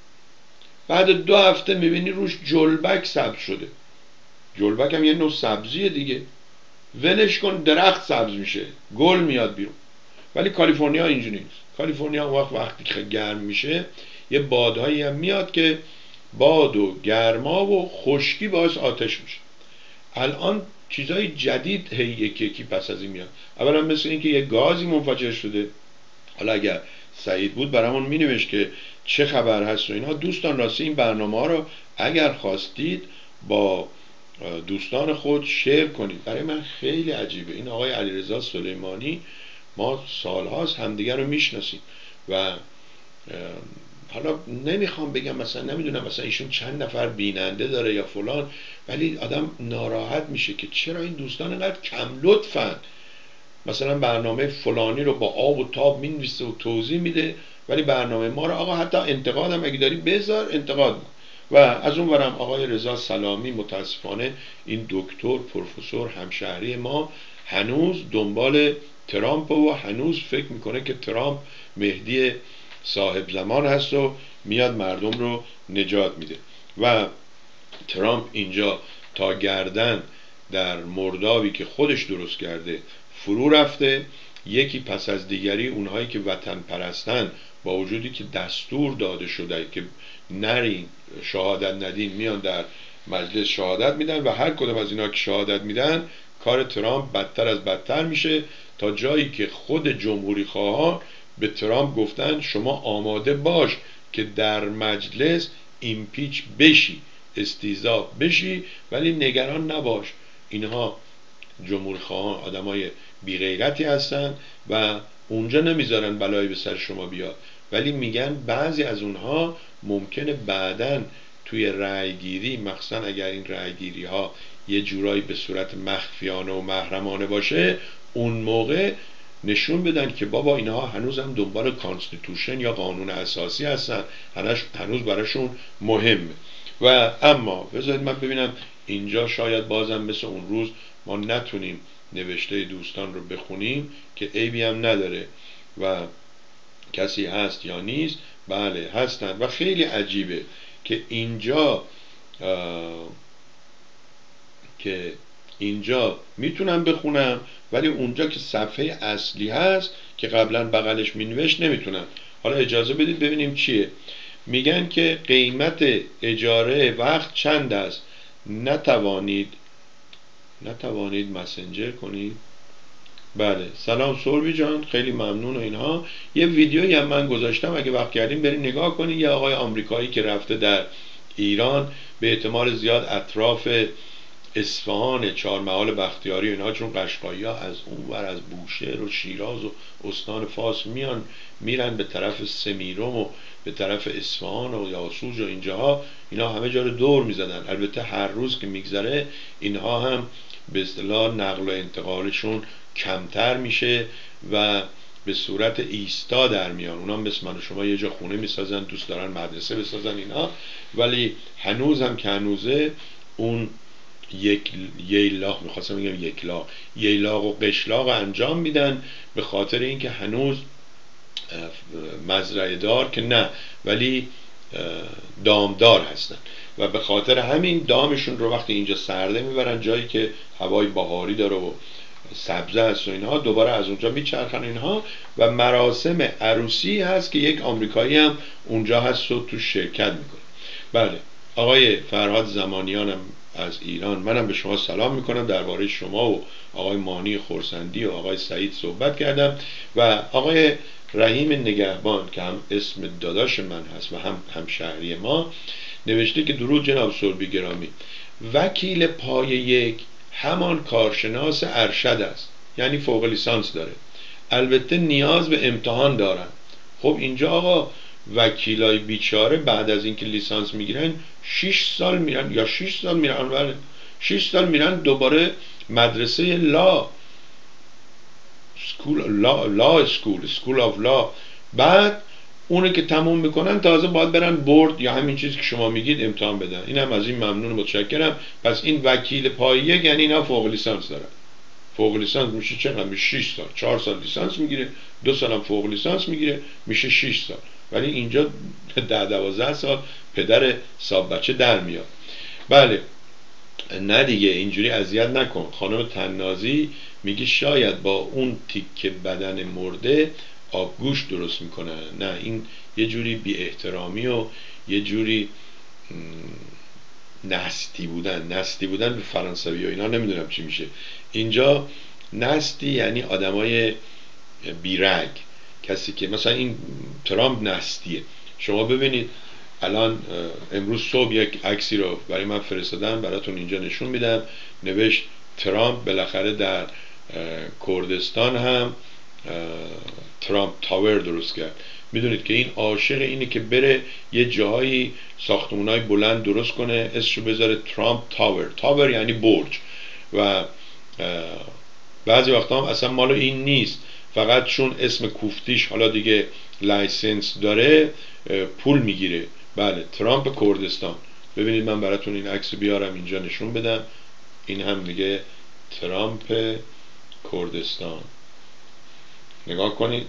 بعد 2 هفته میبینی روش جلبک سبز شده. جلبک هم یه نوع سبزیه دیگه. ولش کن، درخت سبز میشه، گل میاد بیرون. ولی کالیفرنیا اینجوری نیست. کالیفرنیا وقتی که گرم میشه یه بادهایی هم میاد که باد و گرما و خشکی باعث آتش میشه. الان چیزای جدید هی یکی پس از این میاد. اولا مثل این که یه گازی منفجر شده. حالا اگر سعید بود برامون مینوشت که چه خبر هست و اینا. دوستان راستی این برنامه ها رو اگر خواستید با دوستان خود شیر کنید. برای من خیلی عجیبه. این آقای علیرضا سلیمانی، ما سالهاست همدیگر رو میشناسیم و حالا نمیخوام بگم مثلا نمیدونم مثلا ایشون چند نفر بیننده داره یا فلان، ولی آدم ناراحت میشه که چرا این دوستان اینقدر کم لطفن. مثلا برنامه فلانی رو با آب و تاب مینویسه و توضیح میده، ولی برنامه ما رو آقا حتی انتقادم اگه داری بذار انتقاد ما. و از اون ورم آقای رضا سلامی متاسفانه این دکتر پروفسور همشهری ما هنوز دنبال ترامپ و هنوز فکر میکنه که ترامپ مهدی صاحب زمان هست و میاد مردم رو نجات میده. و ترامپ اینجا تا گردن در مردابی که خودش درست کرده فرو رفته. یکی پس از دیگری اونهایی که وطن پرستن با وجودی که دستور داده شده که نرین شهادت ندین میان در مجلس شهادت میدن و هر کدوم از اینا که شهادت میدن کار ترامپ بدتر از بدتر میشه، تا جایی که خود جمهوری خواهان به ترامپ گفتن شما آماده باش که در مجلس ایمپیچ بشی، استیضاح بشی، ولی نگران نباش، اینها جمهوری خواهان آدمای بی غیرتی هستن و اونجا نمیذارن بلایی به سر شما بیاد، ولی میگن بعضی از اونها ممکنه بعداً توی رأیگیری، مخصوصا اگر این رأیگیری ها یه جورایی به صورت مخفیانه و محرمانه باشه، اون موقع نشون بدن که بابا اینها هنوز هم دنبال کانستیتوشن یا قانون اساسی هستن، هنوز براشون مهمه. و اما بذارید من ببینم اینجا شاید بازم مثل اون روز ما نتونیم نوشته دوستان رو بخونیم که عیبی هم نداره و کسی هست یا نیست. بله هستن و خیلی عجیبه که اینجا میتونم بخونم، ولی اونجا که صفحه اصلی هست که قبلا بغلش مینوشت نمیتونم. حالا اجازه بدید ببینیم چیه. میگن که قیمت اجاره وقت چند است، نتوانید مسنجر کنید. بله سلام سوربی جان، خیلی ممنون و اینها. یه ویدیویی هم من گذاشتم، اگه وقت کردیم برید نگاه کنید. یه آقای آمریکایی که رفته در ایران، به احتمال زیاد اطراف اصفهان، چهارمحال بختیاری اینها، چون قشقایی‌ها از اون ور از بوشهر و شیراز و استان فاس میرن به طرف سمیرم و به طرف اصفهان و یاسوج و اینجاها، اینا همه جا رو دور میزدن. البته هر روز که میگذره اینها هم به اصطلاح نقل و انتقالشون کمتر میشه و به صورت ایستا در میان. اونا مثل من و شما یه جا خونه میسازن، دوست دارن مدرسه بسازن اینا، ولی هنوز هم که هنوزه اون ییلاق و قشلاق انجام میدن، به خاطر اینکه هنوز مزرعه دار که نه، ولی دامدار هستن و به خاطر همین دامشون رو وقتی اینجا سرده میبرن جایی که هوای بهاری داره و سبزه است و اینها، دوباره از اونجا میچرخن اینها و مراسم عروسی هست که یک آمریکایی هم اونجا هست و تو شرکت میکنه. بله آقای فرهاد زمانیانم از ایران، منم به شما سلام میکنم. درباره شما و آقای مانی خورسندی و آقای سعید صحبت کردم و آقای رحیم نگهبان که هم اسم داداش من هست و هم همشهری ما نوشته که درود جناب سوربی گرامی، وکیل پای یک همان کارشناس ارشد است، یعنی فوق لیسانس داره، البته نیاز به امتحان دارن. خب اینجا آقا وکیلای بیچاره بعد از اینکه لیسانس میگیرن 6 سال میرن یا 6 سال میرن، بله 6 سال میرن دوباره مدرسه سکول آف لا، بعد اونه که تموم میکنن تازه باید برن بورد یا همین چیزی که شما میگید امتحان بدن. اینم از این ممنون، متشکرم. پس این وکیل پای یک یعنی اینا فوق لیسانس دارن. فوق لیسانس میشه چقدر؟ میشه 6 سال. 4 سال لیسانس میگیره، 2 سال هم فوق لیسانس میگیره، میشه 6 سال. ولی اینجا 10-12 سال پدر صاحب بچه در میاد. بله، نه دیگه اینجوری اذیت نکن. خانم تنازی میگه شاید با اون تیکه بدن مرده آبگوش درست میکنن. نه، این یه جوری بی احترامی و یه جوری نستی بودن به فرانسوی و اینا نمیدونم چی میشه. اینجا نستی یعنی آدمای بیرگ، کسی که مثلا این ترامپ نستیه. شما ببینید الان امروز صبح یک عکسی رو برای من فرستادن، براتون اینجا نشون میدم. نوشت ترامپ بالاخره در کردستان هم ترامپ تاور درست کرد. میدونید که این عاشق اینه که بره یه جاهایی ساختمان‌های بلند درست کنه، اسمشو بذاره ترامپ تاور. تاور یعنی برج. و بعضی وقتا هم اصلا مالو این نیست، فقط چون اسم کوفتیش حالا دیگه لایسنس داره پول میگیره. بله، ترامپ کردستان. ببینید من براتون این عکس بیارم اینجا نشون بدم. این هم میگه ترامپ کردستان. نگاه کنید،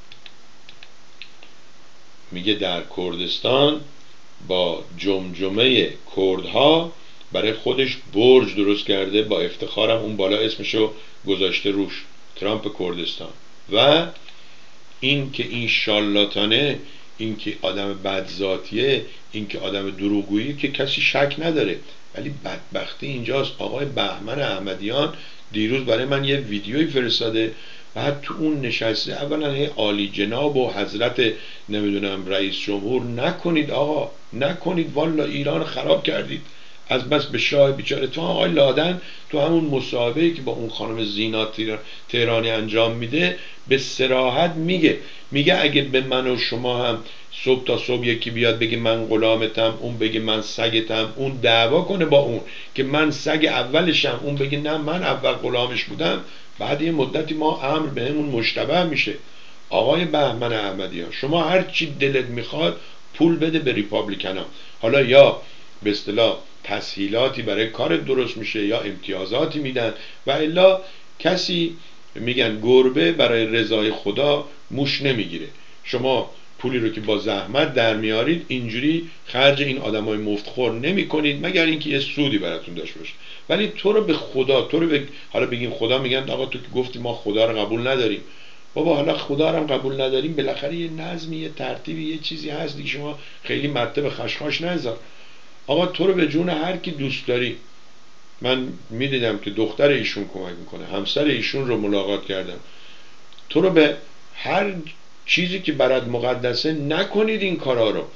میگه در کردستان با جمجمه کردها برای خودش برج درست کرده، با افتخارم اون بالا اسمشو گذاشته روش، ترامپ کردستان. و این که این شالاتانه، این که آدم بدذاتیه، این که آدم دروغگویی که کسی شک نداره. ولی بدبختی اینجاست. آقای بهمن احمدیان دیروز برای من یه ویدیویی فرستاده، بعد تو اون نشسته اولا هی عالی جناب و حضرت نمیدونم رئیس جمهور. نکنید آقا، نکنید، والا ایران خراب کردید. از بس به شاه بیچاره. تو آقای لادن تو همون مصاحبه‌ای که با اون خانم زینا تهرانی انجام میده به صراحت میگه اگه به من و شما هم صبح تا صبح یکی بیاد بگه من غلامتم، اون بگه من سگتم، اون دعوا کنه با اون که من سگ اولشم، اون بگه نه من اول غلامش بودم، بعد یه مدتی ما امر بهمون مشتبه میشه. آقای بهمن احمدیان، شما هر چی دلت میخواد پول بده به ریپابلیکنا، حالا یا به اصطلاح تسهیلاتی برای کار درست میشه یا امتیازاتی میدن، و الا کسی میگن گربه برای رضای خدا موش نمیگیره. شما پولی رو که با زحمت در میارید اینجوری خرج این آدمای مفتخور نمی کنید، مگر اینکه یه سودی براتون داشته باشه. ولی تو رو به خدا، حالا بگیم خدا، میگن آقا تو که گفتی ما خدا رو قبول نداریم. بابا حالا خدا رو هم قبول نداریم، بالاخره یه نظمی، یه ترتیبی، یه چیزی هست دیگه. شما خیلی مته به خشخاش نذار. آقا تو رو به جون هر کی دوست داری. من میدیدم که دختر ایشون کمک میکنه، همسر ایشون رو ملاقات کردم. تو رو به هر چیزی که برات مقدسه نکنید این کارا رو.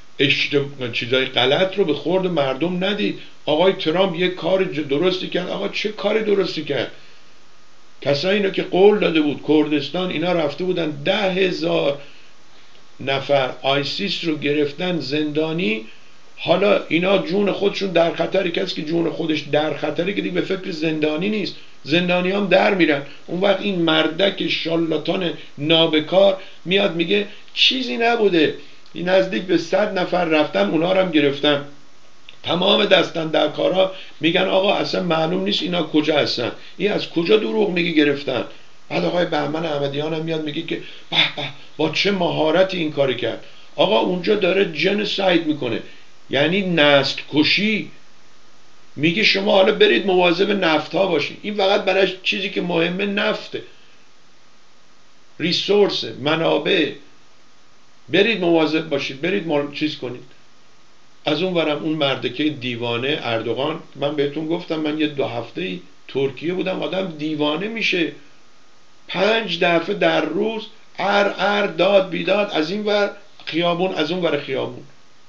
چیزای غلط رو به خورد مردم ندید. آقای ترامپ یه کار درستی کرد. آقا چه کار درستی کرد؟ کسایی اینو که قول داده بود کردستان، اینا رفته بودن 10,000 نفر آیسیس رو گرفتن زندانی. حالا اینا جون خودشون در خطری، کسی که جون خودش در خطری که دیگه به فکر زندانی نیست. زندانی هم در میرن. اون وقت این مردک شالاتان نابکار میاد میگه چیزی نبوده، این نزدیک به 100 نفر رفتن اونا رو هم گرفتن. تمام دستن در کارا میگن آقا اصلا معلوم نیست اینا کجا هستن، این از کجا دروغ میگی گرفتن. بعد آقای بهمن احمدیان هم میاد میگه که به به با چه مهارتی این کاری کرد. آقا اونجا داره جنساید میکنه، یعنی نسل کشی. میگه شما حالا برید مواظب نفت ها باشید. این فقط برای چیزی که مهمه نفته، ریسورس، منابع. برید مواظب باشید، برید چیز کنید. از اون ورم اون مردکه دیوانه اردوغان، من بهتون گفتم من یه 2 هفته ترکیه بودم، آدم دیوانه میشه. 5 دفعه در روز ار داد بیداد، از این ور خیابون از اون ور خیابون.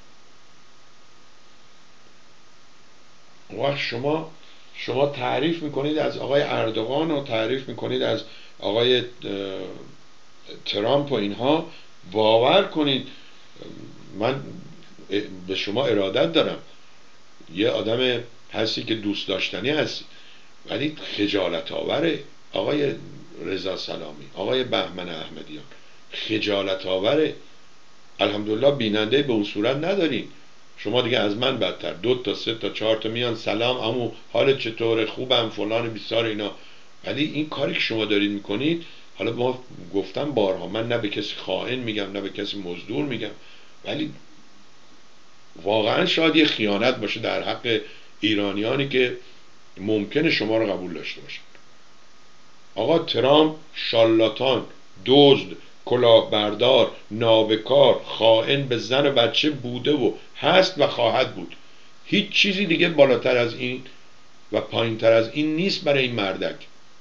وقت شما تعریف میکنید از آقای اردوغان و تعریف میکنید از آقای ترامپ و اینها. باور کنید من به شما ارادت دارم، یه آدم هستی که دوست داشتنی هستی، ولی خجالت آوره. آقای رضا سلامی، آقای بهمن احمدیان، خجالت آوره. الحمدلله بیننده به اون صورت ندارین. شما دیگه از من بدتر، 2 تا 3 تا 4 تا میان سلام عمو حالت چطوره، خوبم، فلان بیسار اینا. ولی این کاری که شما دارید میکنید حالا ما گفتم بارها، من نه به کسی خائن میگم نه به کسی مزدور میگم، ولی واقعا شاید یه خیانت باشه در حق ایرانیانی که ممکنه شما رو قبول داشته باشن. آقا ترامپ شالاتان، دزد، کلاهبردار، نابکار، خائن به زن و بچه بوده و هست و خواهد بود. هیچ چیزی دیگه بالاتر از این و پایینتر از این نیست برای این مردک.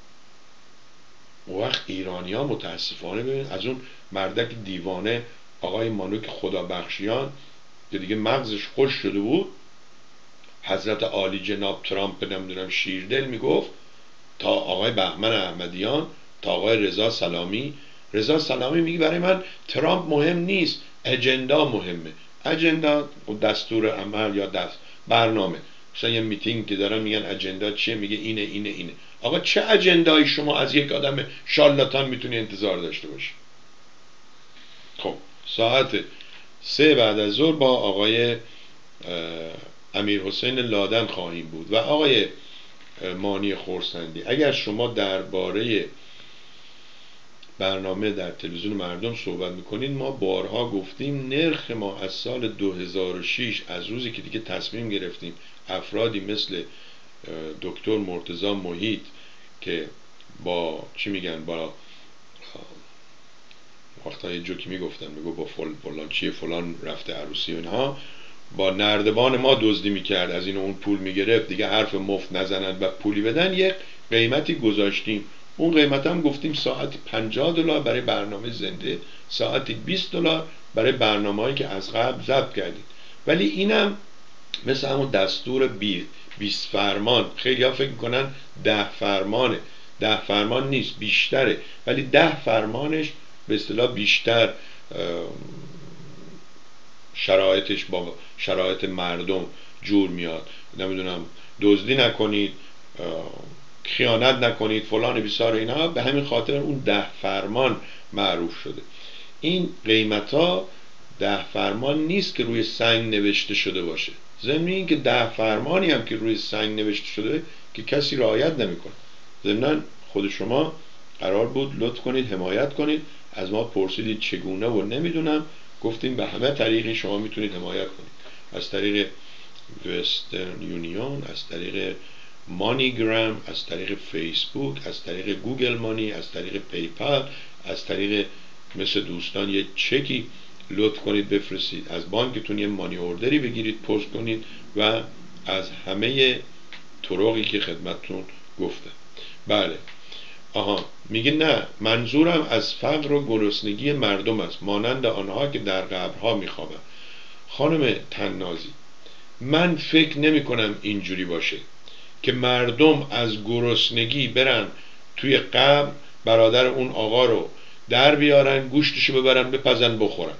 اون وقت ایرانی ها متاسفانه ببین از اون مردک دیوانه آقای مانوک خدابخشیان که دیگه مغزش خوش شده بود، حضرت عالی جناب ترامپ نمیدونم شیردل میگفت، تا آقای بهمن احمدیان، تا آقای رضا سلامی میگه برای من ترامپ مهم نیست، اجندا مهمه. اجندا دستور عمل یا برنامه. مثلا یه میتینگ که دارن میگن اجندا چیه، میگه اینه. آقا چه اجندایی شما از یک آدم شالاتان میتونی انتظار داشته باشی؟ خب ساعت 3 بعد از ظهر با آقای امیر حسین لادن خواهیم بود و آقای مانی خورسندی. اگر شما درباره برنامه در تلویزیون مردم صحبت میکنین، ما بارها گفتیم نرخ ما از سال 2006 از روزی که دیگه تصمیم گرفتیم افرادی مثل دکتر مرتضی محیط که با چی میگن، با وقتا یه جوکی میگفتن، میگو با فلان چیه فلان رفته عروسی و اینها، با نردبان ما دزدی میکرد، از این و اون پول میگرفت، دیگه حرف مفت نزنن و پولی بدن، یک قیمتی گذاشتیم. اون قیمت هم گفتیم ساعتی $50 برای برنامه زنده، ساعتی $20 برای برنامه‌ای که از قبل ضبط کردیم. ولی اینم مثل همون دستور 20 فرمان، خیلی ها فکر میکنن 10 فرمانه، 10 فرمان نیست بیشتره، ولی 10 فرمانش به اصطلاح بیشتر شرایطش با شرایط مردم جور میاد. نمیدونم دزدی نکنید، خیانت نکنید، فلان بیسار اینا، به همین خاطر اون 10 فرمان معروف شده. این قیمت ها 10 فرمان نیست که روی سنگ نوشته شده باشه، ضمن این که 10 فرمانی هم که روی سنگ نوشته شده که کسی رعایت نمیکنه. ضمن خود شما قرار بود لطف کنید حمایت کنید، از ما پرسیدید چگونه و نمیدونم، گفتیم به همه طریقی شما میتونید حمایت کنید، از طریق وسترن یونیون، از طریق مانیگرام، از طریق فیسبوک، از طریق گوگل مانی، از طریق پیپال، از طریق مثل دوستان یه چکی لطف کنید بفرستید، از بانکتون یه مانی اوردری بگیرید پست کنید و از همه طرقی که خدمتتون گفتم. بله میگه نه، منظورم از فقر و گرسنگی مردم است، مانند آنها که در قبرها میخوابند. خانم تنازی، من فکر نمی کنم اینجوری باشه که مردم از گرسنگی برن توی قبر برادر اون آقا رو در بیارن، گوشتشو ببرن بپزن بخورن.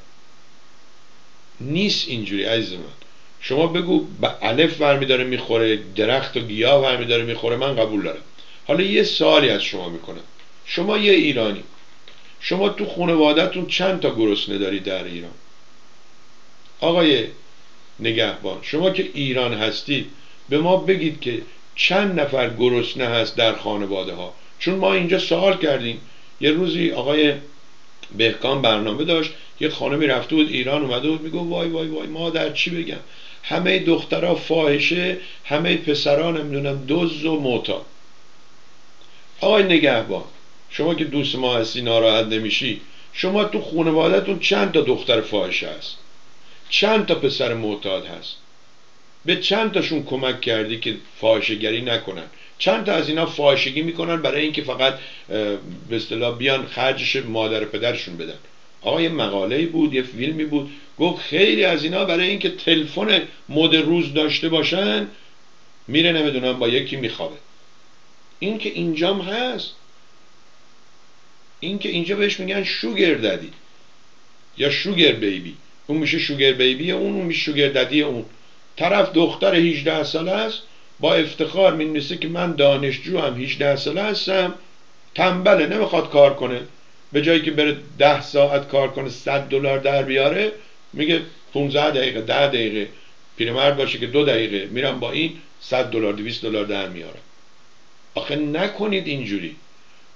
نیست اینجوری عزیز من. شما بگو الف برمی داره میخوره، درخت و گیاه برمی داره میخوره، من قبول دارم. حالا یه سوالی از شما میکنم، شما یه ایرانی، شما تو خانواده‌تون چند تا گرسنه داری در ایران؟ آقای نگهبان، شما که ایران هستید به ما بگید که چند نفر گرسنه هست در خانواده ها، چون ما اینجا سوال کردیم. یه روزی آقای بهکام برنامه داشت، یه خانمی رفته بود ایران، اومده بود میگه وای وای وای ما در چی بگم، همه دخترها فاحشه، همه پسرا نمیدونم دزد و معتاد. آقای نگهبان، شما که دوست ما هستی ناراحت نمیشی، شما تو خانواده‌تون چند تا دختر فاحشه هست، چند تا پسر معتاد هست، به چند تاشون کمک کردی که فاحشه‌گری نکنن؟ چند تا از اینا فاحشگی میکنن برای اینکه فقط به اصطلاح بیان خرجش مادر پدرشون بدن. آقا یه مقاله‌ای بود، یه فیلمی بود، گفت خیلی از اینا برای اینکه تلفن مد روز داشته باشن میره نمیدونم با یکی میخوابه. این که اینجام هست، این که اینجا بهش میگن شوگر ددی یا شوگر بیبی، اون میشه شوگر بیبی اون میشه شوگر ددی اون. طرف دختر 18 ساله است، با افتخار مینویسه که من دانشجو هم 18 ساله هستم، تنبله نمیخواد کار کنه، به جایی که بره 10 ساعت کار کنه $100 در بیاره، میگه 15 دقیقه 10 دقیقه پیرمرد باشه که 2 دقیقه میرم با این $100 $200 در میارم. آخه نکنید اینجوری.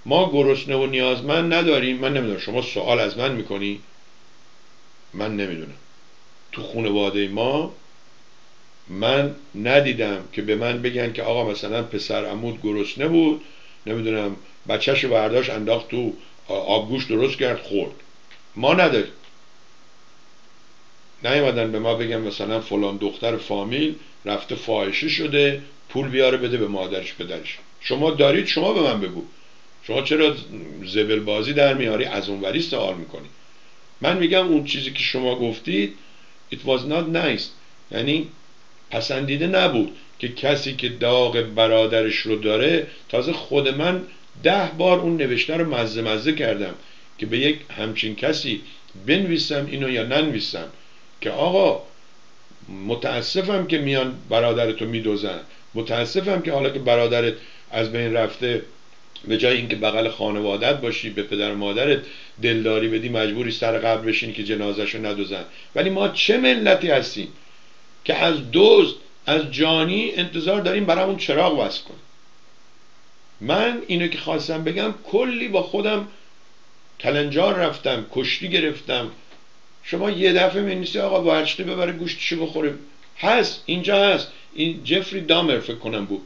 ما گرسنه و نیازمند نداریم. من نمیدونم، شما سوال از من میکنی؟ من نمیدونم. تو خانواده ما من ندیدم که به من بگن که آقا مثلا پسر عمود گرسنه بود، نمیدونم بچه‌شو برداشت انداخت تو آبگوش درست کرد خورد. ما نداریم. نیومدن به ما بگن مثلا فلان دختر فامیل رفته فاحشه شده، پول بیاره بده به مادرش پدرش. شما دارید، شما به من بگو. شما چرا زبل بازی در میاری، از اونوری سوال میکنی؟ من میگم اون چیزی که شما گفتید it was not nice، یعنی پسندیده نبود که کسی که داغ برادرش رو داره. تازه خود من 10 بار اون نوشته رو مزه کردم که به یک همچین کسی بنویسم اینو یا ننویسم که آقا متاسفم که میان برادرتو میدوزن، متاسفم که حالا که برادرت از بین رفته به جای اینکه بغل خانوادت باشی به پدر مادرت دلداری بدی مجبوری سر قبر بشینی که جنازهشو ندوزن. ولی ما چه ملتی هستیم که از دزد، از جانی انتظار داریم برامون چراغ وصل کنه. من اینو که خواستم بگم، کلی با خودم کلنجار رفتم، کشتی گرفتم. شما یه دفعه می‌نویسی آقا ورشته ببره گوشتشو بخوره. هست اینجا، هست این جفری دامر فکر کنم بود،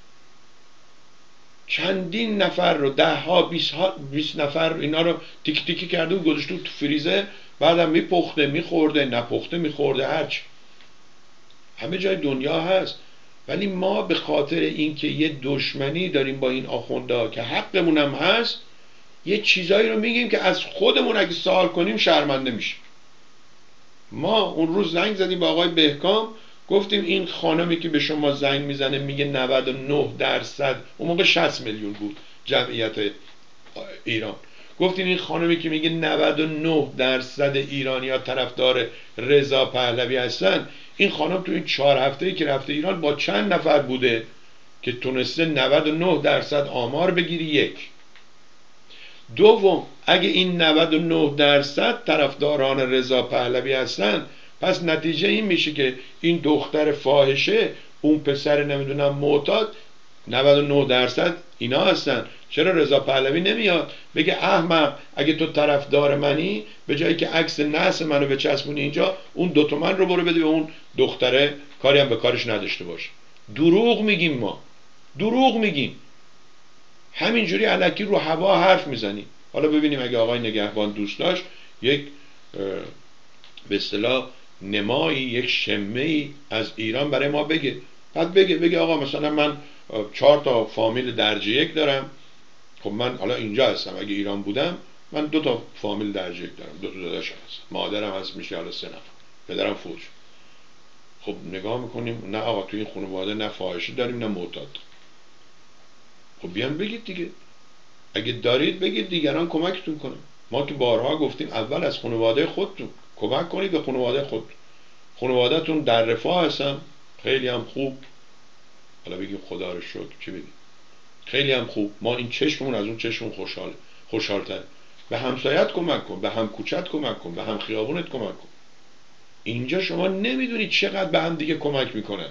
چندین نفر رو 10 ها 20 نفر رو اینا رو تیک تیکی کرده و گذاشته تو فریزر، بعدم میپخته میخورده، نپخته میخورده، هرچی همه جای دنیا هست. ولی ما به خاطر اینکه یه دشمنی داریم با این آخوندا که حقمون هم هست، یه چیزایی رو میگیم که از خودمون اگه سوال کنیم شرمنده میشیم. ما اون روز زنگ زدیم با آقای بهکام، گفتیم این خانمی که به شما زنگ میزنه میگه 99%، اون موقع 60 میلیون بود جمعیت ایران، گفتیم این خانمی که میگه 99% ایرانی‌ها طرفدار رضا پهلوی هستن، این خانم تو این 4 هفته‌ای که رفته ایران با چند نفر بوده که تونسته 99% آمار بگیری؟ یک. دوم، اگه این 99% طرفداران رضا پهلوی هستن، پس نتیجه این میشه که این دختر فاحشه، اون پسر نمیدونم معتاد، 99% اینا هستن. چرا رضا پهلوی نمیاد بگه احمق اگه تو طرفدار منی، به جایی که عکس نحس منو بچسبونی اینجا، اون 2 تومن رو برو بده به اون دختره، کاری هم به کارش نداشته باش. دروغ میگیم، ما دروغ میگیم، همینجوری الکی رو هوا حرف میزنیم. حالا ببینیم اگه آقای نگهبان دوست داشت یک به اصطلاح نمایی، یک شمه‌ای از ایران برای ما بگه، بعد بگه آقا مثلا من 4 تا فامیل درجه 1 دارم. خب من حالا اینجا هستم، اگه ایران بودم من 2 تا فامیل درجه 1 دارم، 2 تا داداشم هست، مادرم هست، میشه حالا 3 نفر، پدرم فوت. خب نگاه میکنیم نه آقا تو این خانواده نه فاحشه داریم نه معتاد. خب بیان بگید دیگه، اگه دارید بگید، دیگران کمکتون کنه. ما که بارها گفتیم اول از خانواده خودتون کمک کنید به خانواده خودتون. خانواده‌تون در رفاه هستن، خیلی هم خوب، حالا بگیم خدا رو شکر، چی بگیم، خیلی هم خوب. ما این چشممون از اون چشمون خوشحال‌تر. به همسایت کمک کن، به هم کوچت کمک کن، به هم خیابونت کمک کن. اینجا شما نمیدونید چقدر به هم دیگه کمک میکنن.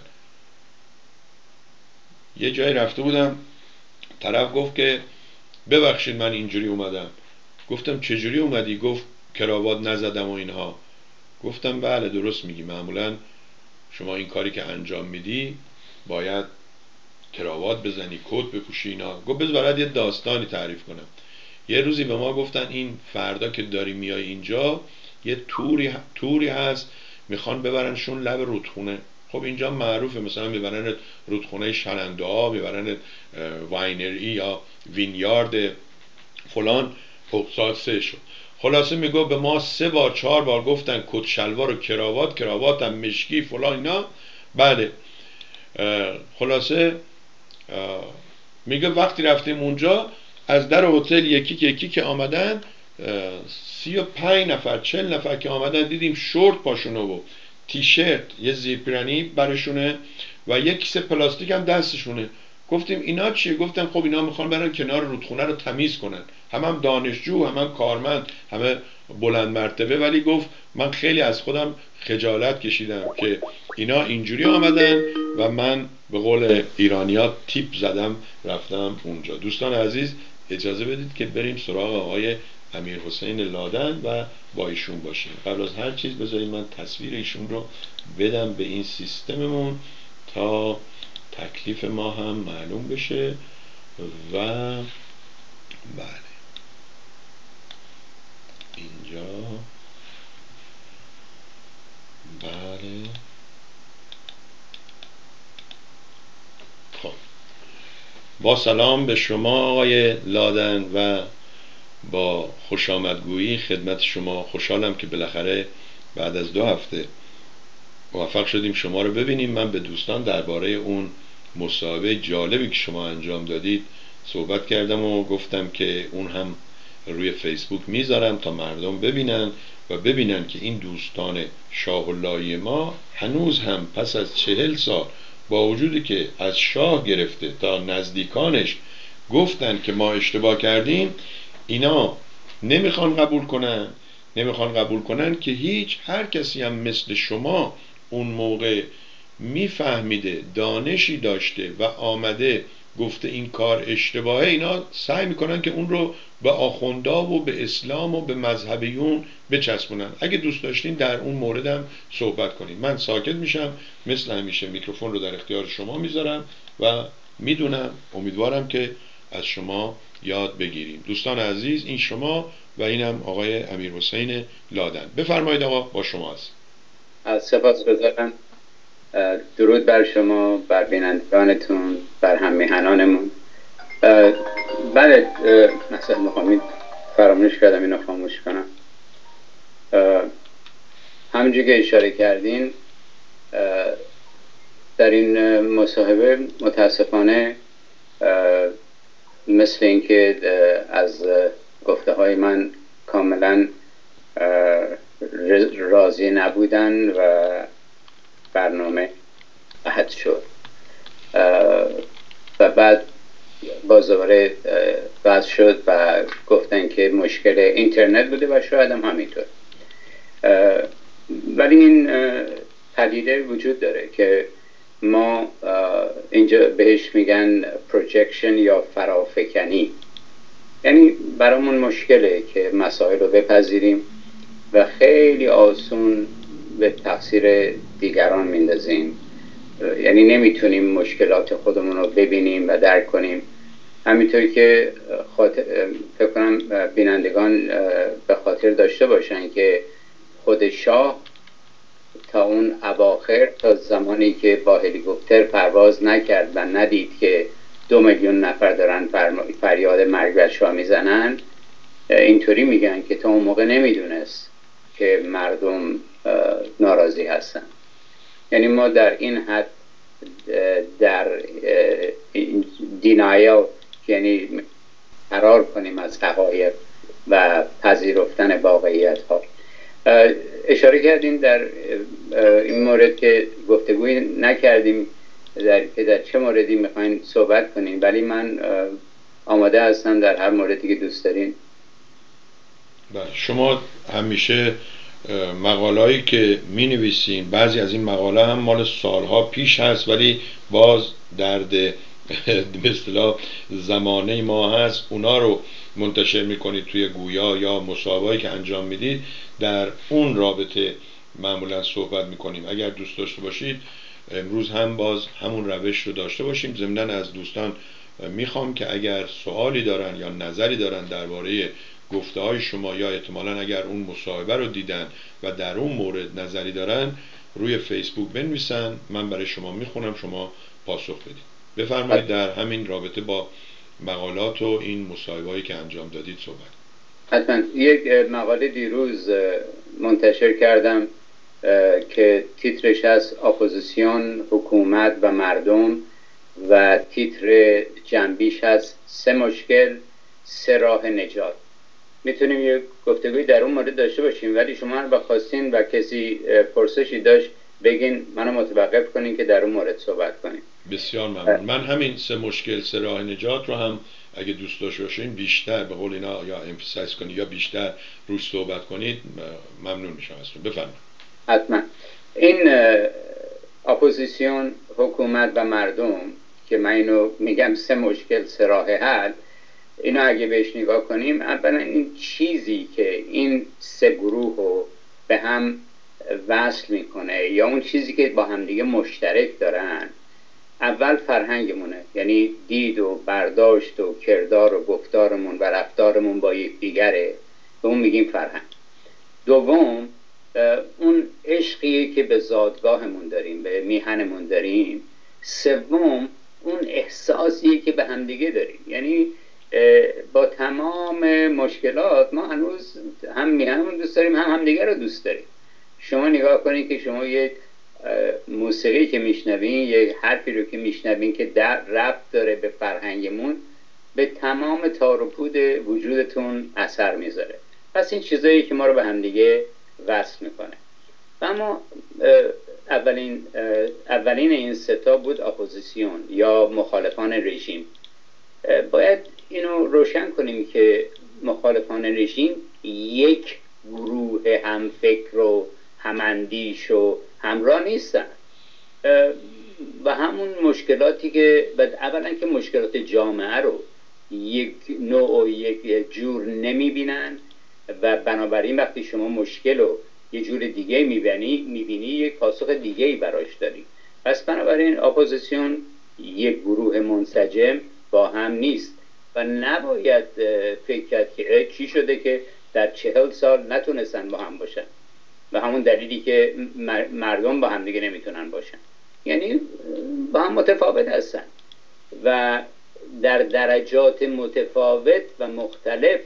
یه جایی رفته بودم، طرف گفت که ببخشید من اینجوری اومدم. گفتم چجوری اومدی؟ گفت کراوات نزدم و اینها. گفتم بله درست میگی، معمولا شما این کاری که انجام میدی باید کراوات بزنی، کت بپوشی اینا. گفت بذار برات یه داستانی تعریف کنم. یه روزی به ما گفتن این فردا که داری میای اینجا یه توری هست، میخوان ببرنشون لب رودخونه. خب اینجا معروفه، مثلا میبرن رودخونه شننده، میبرن واینری یا وینیارد فلان، ساعت 3 شد. خلاصه میگو به ما 3 بار 4 بار گفتن کت شلوار و کراوات هم مشکی فلان اینا. بله. خلاصه میگه وقتی رفتیم اونجا از در هتل یکی که آمدن 35 نفر 40 نفر که آمدن، دیدیم شورت پاشونه و تیشرت، یه زیرپیرنی برشونه و یک کیسه پلاستیک هم دستشونه. گفتیم اینا چیه؟ گفتن خب اینا میخوان برن کنار رودخونه رو تمیز کنن، هم دانشجو هم کارمند، همه بلند مرتبه. ولی گفت من خیلی از خودم خجالت کشیدم که اینا اینجوری آمدن و من به قول ایرانی‌ها تیپ زدم رفتم اونجا. دوستان عزیز، اجازه بدید که بریم سراغ آقای امیرحسین لادن و با ایشون باشیم. قبل از هر چیز بذارید من تصویر ایشون رو بدم به این سیستممون تا تکلیف ما هم معلوم بشه. و بله اینجا، بله خب، با سلام به شما آقای لادن و با خوش آمدگویی خدمت شما. خوشحالم که بالاخره بعد از 2 هفته موفق شدیم شما رو ببینیم. من به دوستان درباره اون مصاحبه جالبی که شما انجام دادید صحبت کردم و گفتم که اون هم روی فیسبوک میذارم تا مردم ببینن و ببینن که این دوستان شاه اللهی ما هنوز هم پس از 40 سال با وجودی که از شاه گرفته تا نزدیکانش گفتن که ما اشتباه کردیم، اینا نمیخوان قبول کنن که هر کسی هم مثل شما اون موقع میفهمیده، دانشی داشته و آمده گفته این کار اشتباهه، اینا سعی میکنن که اون رو به آخوندا و به اسلام و به مذهبیون بچسبونن. اگه دوست داشتین در اون موردم صحبت کنید. من ساکت میشم، مثل همیشه میکروفون رو در اختیار شما میذارم و میدونم، امیدوارم که از شما یاد بگیریم. دوستان عزیز، این شما و اینم آقای امیرحسین لادن. بفرمایید آقا، با شما هست. سپاسگزارم. درود بر شما، بر بینندگانتون، بر هم میهنانمون. بله، مثلا میخوام فراموش کردم اینو خاموش کنم. همونجور که اشاره کردین در این مصاحبه متاسفانه مثل اینکه از گفته های من کاملا راضی نبودن و برنامه قطع شد و بعد باز دوباره قطع شد و گفتن که مشکل اینترنت بوده و شاید هم همینطور. ولی این پدیده وجود داره که ما اینجا بهش میگن پروجکشن یا فرافکنی. یعنی برامون مشکله که مسائل رو بپذیریم و خیلی آسون به تقصیر دیگران میندازیم. یعنی نمیتونیم مشکلات خودمون رو ببینیم و درک کنیم. همینطور که فکر کنم بینندگان به خاطر داشته باشن که خود شاه تا اون اواخر، تا زمانی که با هلیکوپتر پرواز نکرد و ندید که 2 میلیون نفر دارن فریاد مرگ بر شاه میزنن، اینطوری میگن که تا اون موقع نمیدونست که مردم ناراضی هستن. یعنی ما در این حد در دینایل، یعنی فرار کنیم از حقایق و پذیرفتن واقعیت ها. اشاره کردیم در این مورد که گفتگوی نکردیم در چه موردی میخواین صحبت کنیم، ولی من آماده هستم در هر موردی که دوست دارین. شما همیشه مقالهایی که می نویسین، بعضی از این مقاله هم مال سالها پیش هست ولی باز درد به اصطلاح زمانه ما هست، اونا رو منتشر میکنید توی گویا یا مصاحبه‌ای که انجام میدید. در اون رابطه معمولا صحبت میکنیم. اگر دوست داشته باشید امروز هم باز همون روش رو داشته باشیم. ضمناً از دوستان میخوام که اگر سوالی دارن یا نظری دارن درباره گفته های شما یا احتمالاً اگر اون مصاحبه رو دیدن و در اون مورد نظری دارن روی فیسبوک بنویسن، من برای شما میخونم، شما پاسخ بدید. بفرمایید در همین رابطه با مقالات و این مصاحبه‌ای که انجام دادید صحبت. حتما. یک مقاله دیروز منتشر کردم که تیترش از اپوزیسیون، حکومت و مردم و تیتر جنبیش از 3 مشکل 3 راه نجات. میتونیم یک گفتگوی در اون مورد داشته باشیم، ولی شما رو بخواستین و کسی پرسشی داشت بگین، منو متوقف کنین که در اون مورد صحبت کنیم. بسیار ممنون. من همین 3 مشکل 3 راه نجات رو هم اگه دوست داشته باشین بیشتر به قول اینا یا امفسایز کنید یا بیشتر روش صحبت کنید ممنون میشم ازتون. بفرمایید. حتما. این اپوزیسیون، حکومت و مردم که من اینو میگم 3 مشکل 3 راه حل، اینا اگه بهش نگاه کنیم، اولا این چیزی که این سه گروه رو به هم وصل میکنه یا اون چیزی که با همدیگه مشترک دارن، اول فرهنگمونه، یعنی دید و برداشت و کردار و گفتارمون و رفتارمون با یکدیگره، به اون میگیم فرهنگ. دوم، اون عشقیه که به زادگاهمون داریم، به میهنمون داریم. سوم، اون احساسیه که به همدیگه داریم، یعنی با تمام مشکلات ما هنوز هم میهنمون دوست داریم، هم همدیگه رو دوست داریم. شما نگاه کنید که شما یک موسیقی که میشنوین، یک حرفی رو که میشنوین که ربط داره به فرهنگمون، به تمام تار و پود وجودتون اثر میذاره. پس این چیزایی که ما رو به همدیگه وصل میکنه. اما اولین این ستا بود اپوزیسیون یا مخالفان رژیم. باید اینو روشن کنیم که مخالفان رژیم یک گروه هم فکر و هم اندیش و همراه نیستن و همون مشکلاتی که اولا که مشکلات جامعه رو یک نوع و یک جور نمیبینن و بنابراین وقتی شما مشکل رو یه جور دیگه میبینی یک پاسخ دیگه‌ای براش داری. پس بنابراین اپوزیسیون یک گروه منسجم با هم نیست و نباید فکر کرد که چی شده که در 40 سال نتونستن با هم باشن و همون دلیلی که مردم با هم دیگه نمیتونن باشن، یعنی با هم متفاوت هستن و در درجات متفاوت و مختلف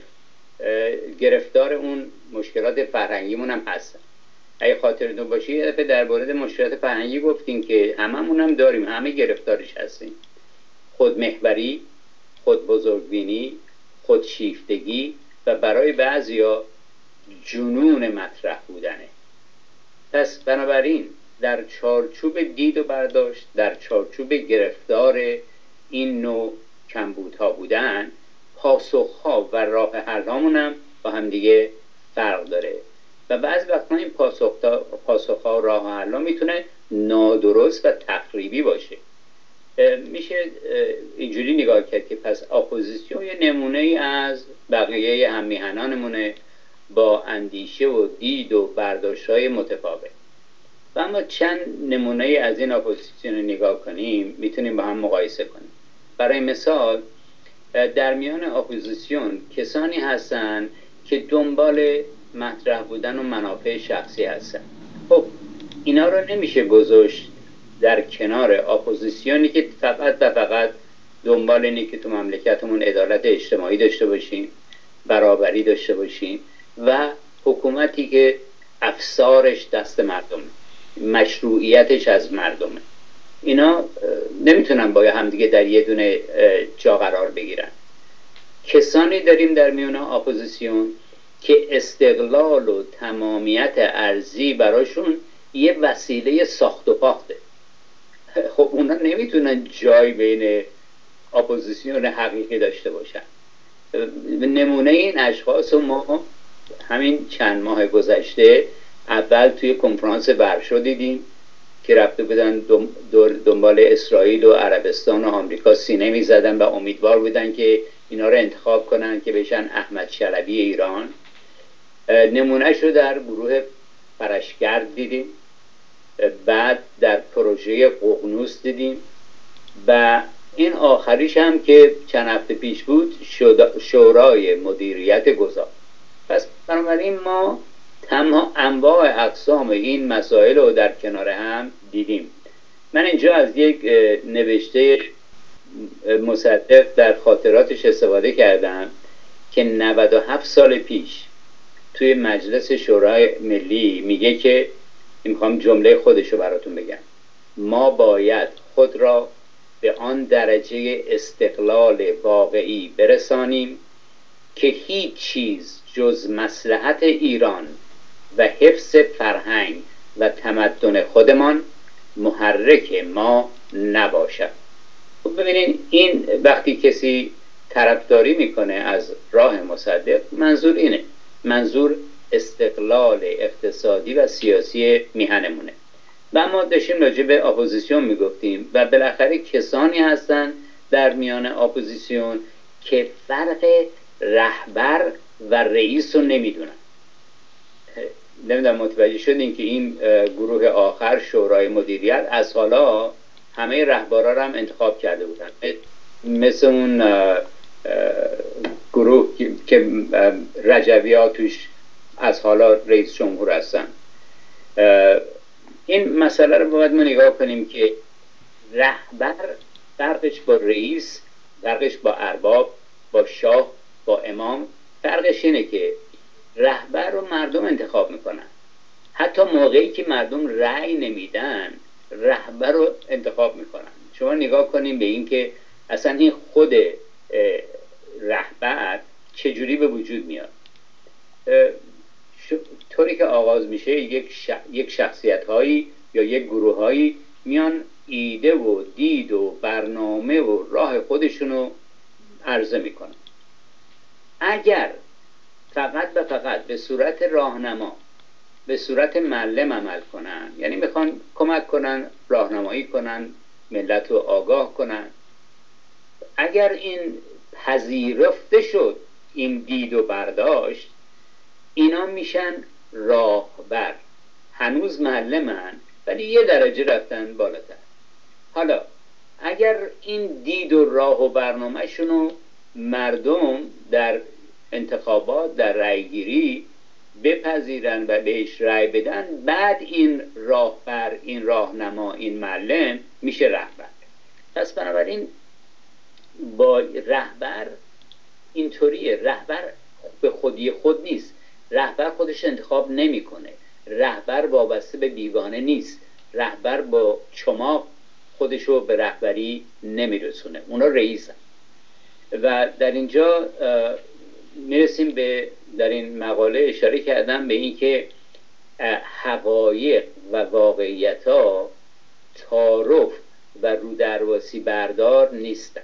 گرفتار اون مشکلات فرهنگیمون هم هستن. اگه خاطرتون باشه یه دفعه در مورد مشکلات فرهنگی گفتیم که هممون هم داریم، همه گرفتارش هستیم. خودمحوری، خودبزرگبینی، خودشیفتگی و برای بعضیا جنون مطرح بودنه. پس بنابراین در چارچوب دید و برداشت، در چارچوب گرفتار این نوع کمبودها بودن، پاسخها و راه حل‌هامون هم با هم دیگه فرق داره و بعضی وقتا این پاسخها و راه حل‌ها میتونه نادرست و تخریبی باشه. میشه اینجوری نگاه کرد که پس اپوزیسیون یه نمونه ای از بقیه هممیهنانمونه با اندیشه و دید و برداشت‌های متفاوت. و اما چند نمونه ای از این اپوزیسیون رو نگاه کنیم میتونیم با هم مقایسه کنیم. برای مثال در میان اپوزیسیون کسانی هستن که دنبال مطرح بودن و منافع شخصی هستن. خب اینا رو نمیشه گذاشت در کنار اپوزیسیونی که فقط و فقط دنبال اینه که تو مملکتمون عدالت اجتماعی داشته باشیم، برابری داشته باشیم و حکومتی که افسارش دست مردمه، مشروعیتش از مردمه. اینا نمیتونن با همدیگه در یه دونه جا قرار بگیرن. کسانی داریم در میان اپوزیسیون که استقلال و تمامیت ارضی براشون یه وسیله ساخت و پاخته. خب اونا نمیتونن جای بین اپوزیسیون حقیقی داشته باشن. نمونه این اشخاص رو ما همین چند ماه گذشته اول توی کنفرانس ورشو دیدیم که رفته بودن دنبال اسرائیل و عربستان و آمریکا سینه می زدن و امیدوار بودن که اینا رو انتخاب کنن که بشن احمد شلبی ایران. نمونهش رو در گروه فرشگرد دیدیم، بعد در پروژه ققنوس دیدیم و این آخریش هم که چند هفته پیش بود شورای مدیریت گذار. پس بنابراین ما تمام انواع اقسام این مسائل رو در کنار هم دیدیم. من اینجا از یک نوشته مصدق در خاطراتش استفاده کردم که 97 سال پیش توی مجلس شورای ملی میگه که میخوام جمله خودشو براتون بگم: ما باید خود را به آن درجه استقلال واقعی برسانیم که هیچ چیز جز مصلحت ایران و حفظ فرهنگ و تمدن خودمان محرک ما نباشد. خب ببینین این وقتی کسی طرفداری میکنه از راه مصدق، منظور اینه، منظور استقلال اقتصادی و سیاسی میهنمونه. و ما داشتیم راجع به اپوزیسیون میگفتیم و بالاخره کسانی هستن در میان اپوزیسیون که فرق رهبر و رئیس رو نمیدونن. نمیدونم متوجه شدین که این گروه آخر شورای مدیریت از حالا همه رهبرا رو هم انتخاب کرده بودن، مثل اون گروه که رجبی ها توش از حالا رئیس جمهور هستن. این مسئله رو باید ما نگاه کنیم که رهبر فرقش با رئیس، فرقش با ارباب، با شاه، با امام، فرقش اینه که رهبر رو مردم انتخاب میکنن. حتی موقعی که مردم رأی نمیدن رهبر رو انتخاب میکنن. شما نگاه کنیم به این که اصلا این خود رهبر چجوری به وجود میاد. طوری که آغاز میشه یک شخصیت هایی یا یک گروه هایی میان ایده و دید و برنامه و راه خودشونو عرضه میکنن. اگر فقط و فقط به صورت راهنما، به صورت معلم عمل کنن، یعنی میخوان کمک کنن، راهنمایی کنن، ملت رو آگاه کنن، اگر این پذیرفته شد، این دید و برداشت، اینا میشن راهبر. هنوز معلمن ولی یه درجه رفتن بالاتر. حالا اگر این دید و راه و برنامه شونو مردم در انتخابات، در رأیگیری بپذیرن و بهش رأی بدن، بعد این راهبر، این راهنما، این معلم میشه رهبر. پس بنابراین با رهبر اینطوریه، رهبر به خودی خود نیست، رهبر خودش انتخاب نمیکنه، رهبر وابسته به بیگانه نیست، رهبر با چماق خودشو به رهبری نمیرسونه، اونا رئیسن. و در اینجا میرسیم به، در این مقاله اشاره کردم به این که حقایق و واقعیت ها تعارف و رودرواسی بردار نیستن.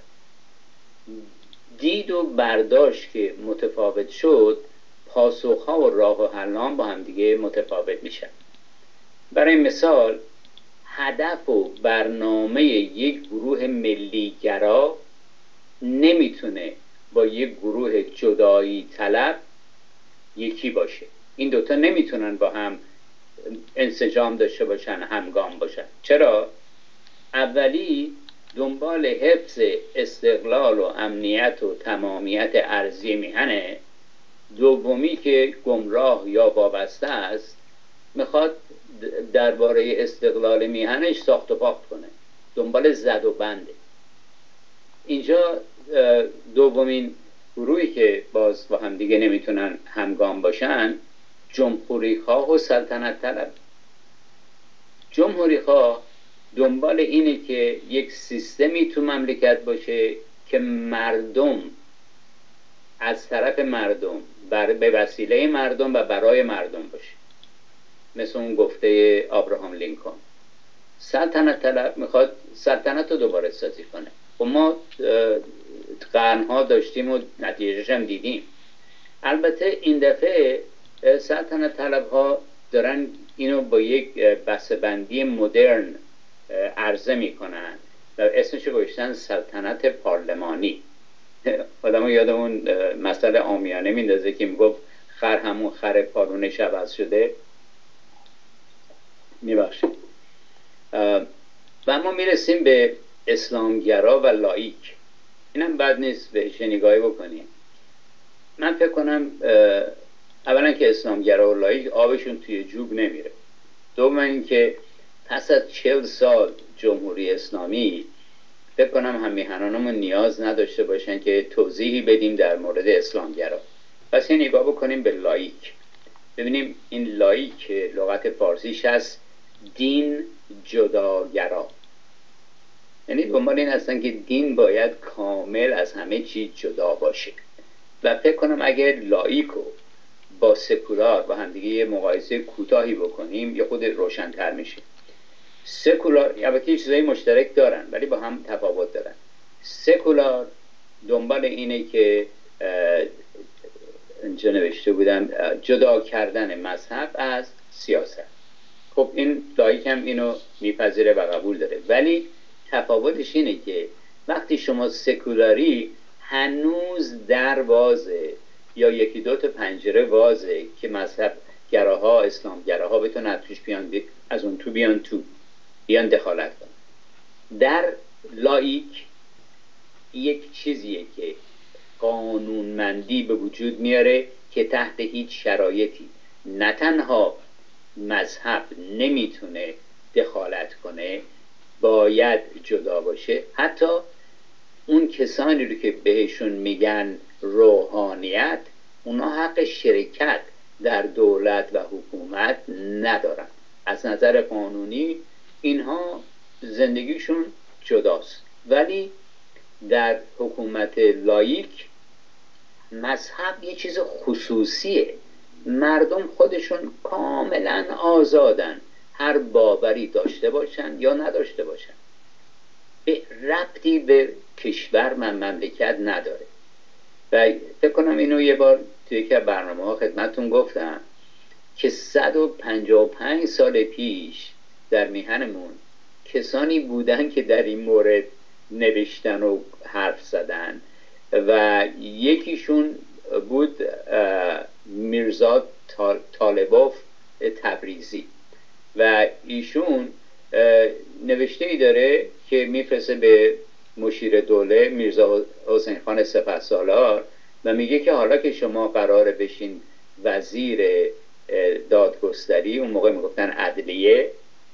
دید و برداشت که متفاوت شد، پاسخها و راه و حلان با هم دیگه متفاوت میشن. برای مثال هدف و برنامه یک گروه ملیگرا نمیتونه با یک گروه جدایی طلب یکی باشه. این دوتا نمیتونن با هم انسجام داشته باشن، همگام باشن. چرا؟ اولی دنبال حفظ استقلال و امنیت و تمامیت ارضی میهنه، دومی که گمراه یا وابسته است میخواد درباره استقلال میهنش ساخت و پاخت کنه، دنبال زد و بنده. اینجا دومین گروهی که باز با هم دیگه نمیتونن همگام باشن، جمهوری خواه و سلطنت طلب. جمهوری خواه دنبال اینه که یک سیستمی تو مملکت باشه که مردم، از طرف مردم، به وسیله مردم و برای مردم باشه، مثل اون گفته آبراهام لینکلن. سلطنت طلب میخواد سلطنت رو دوباره سازی کنه. و ما قرنها داشتیم و نتیجهش هم دیدیم. البته این دفعه سلطنت طلب ها دارن اینو با یک بسته‌بندی مدرن عرضه میکنن و اسمشو گذاشتن سلطنت پارلمانی. آدمو یادمون مسئله عامیانه میندازه که میگفت خر همون خر پارونش عوض شده. میبخشید. و ما میرسیم به اسلامگرا و لایک. اینم بد نیست بهش نگاهی بکنیم. من فکر کنم اولا که اسلامگرا و لایک آبشون توی جوب نمیره. دوم اینکه پس از 40 سال جمهوری اسلامی فکر کنم هم میهنانمون نیاز نداشته باشن که توضیحی بدیم در مورد اسلامگرا. پس یه نگاه بکنیم به لایک. ببینیم این لایک لغت فارسیش هست دین جداگرا. یعنی دنبال این هستن که دین باید کامل از همه چیز جدا باشه. و فکر کنم اگر لایکو با سکولار با همدیگه یه مقایسه کوتاهی بکنیم یه خود روشن‌تر میشه. سکولار البته یه چیزایی مشترک دارن ولی با هم تفاوت دارن. سکولار دنبال اینه که اینجا نوشته بودم جدا کردن مذهب از سیاست. خب این لایک هم اینو میپذیره و قبول داره، ولی تفاوتش اینه که وقتی شما سکولاری هنوز در وازه یا یکی دو تا پنجره وازه که مذهب گراها، اسلام گراها بتونن توش بیان، از اون تو بیان دخالت کنن. در لایک یک چیزیه که قانونمندی به وجود میاره که تحت هیچ شرایطی نه تنها مذهب نمیتونه دخالت کنه، باید جدا باشه، حتی اون کسانی رو که بهشون میگن روحانیت، اونا حق شرکت در دولت و حکومت ندارن. از نظر قانونی اینها زندگیشون جداست. ولی در حکومت لایک مذهب یه چیز خصوصیه، مردم خودشون کاملا آزادن هر باوری داشته باشن یا نداشته باشن، به ربطی به کشور مملکت نداره. و فکر کنم اینو یه بار توی یکی از برنامه‌ها خدمتتون گفتم که 155 سال پیش در میهنمون کسانی بودن که در این مورد نوشتن و حرف زدن و یکیشون بود میرزا طالبوف تبریزی و ایشون نوشته ای داره که میفرسته به مشیر دوله میرزا حسین خان سپهسالار و میگه که حالا که شما قراره بشین وزیر دادگستری، اون موقع میگفتن عدلیه،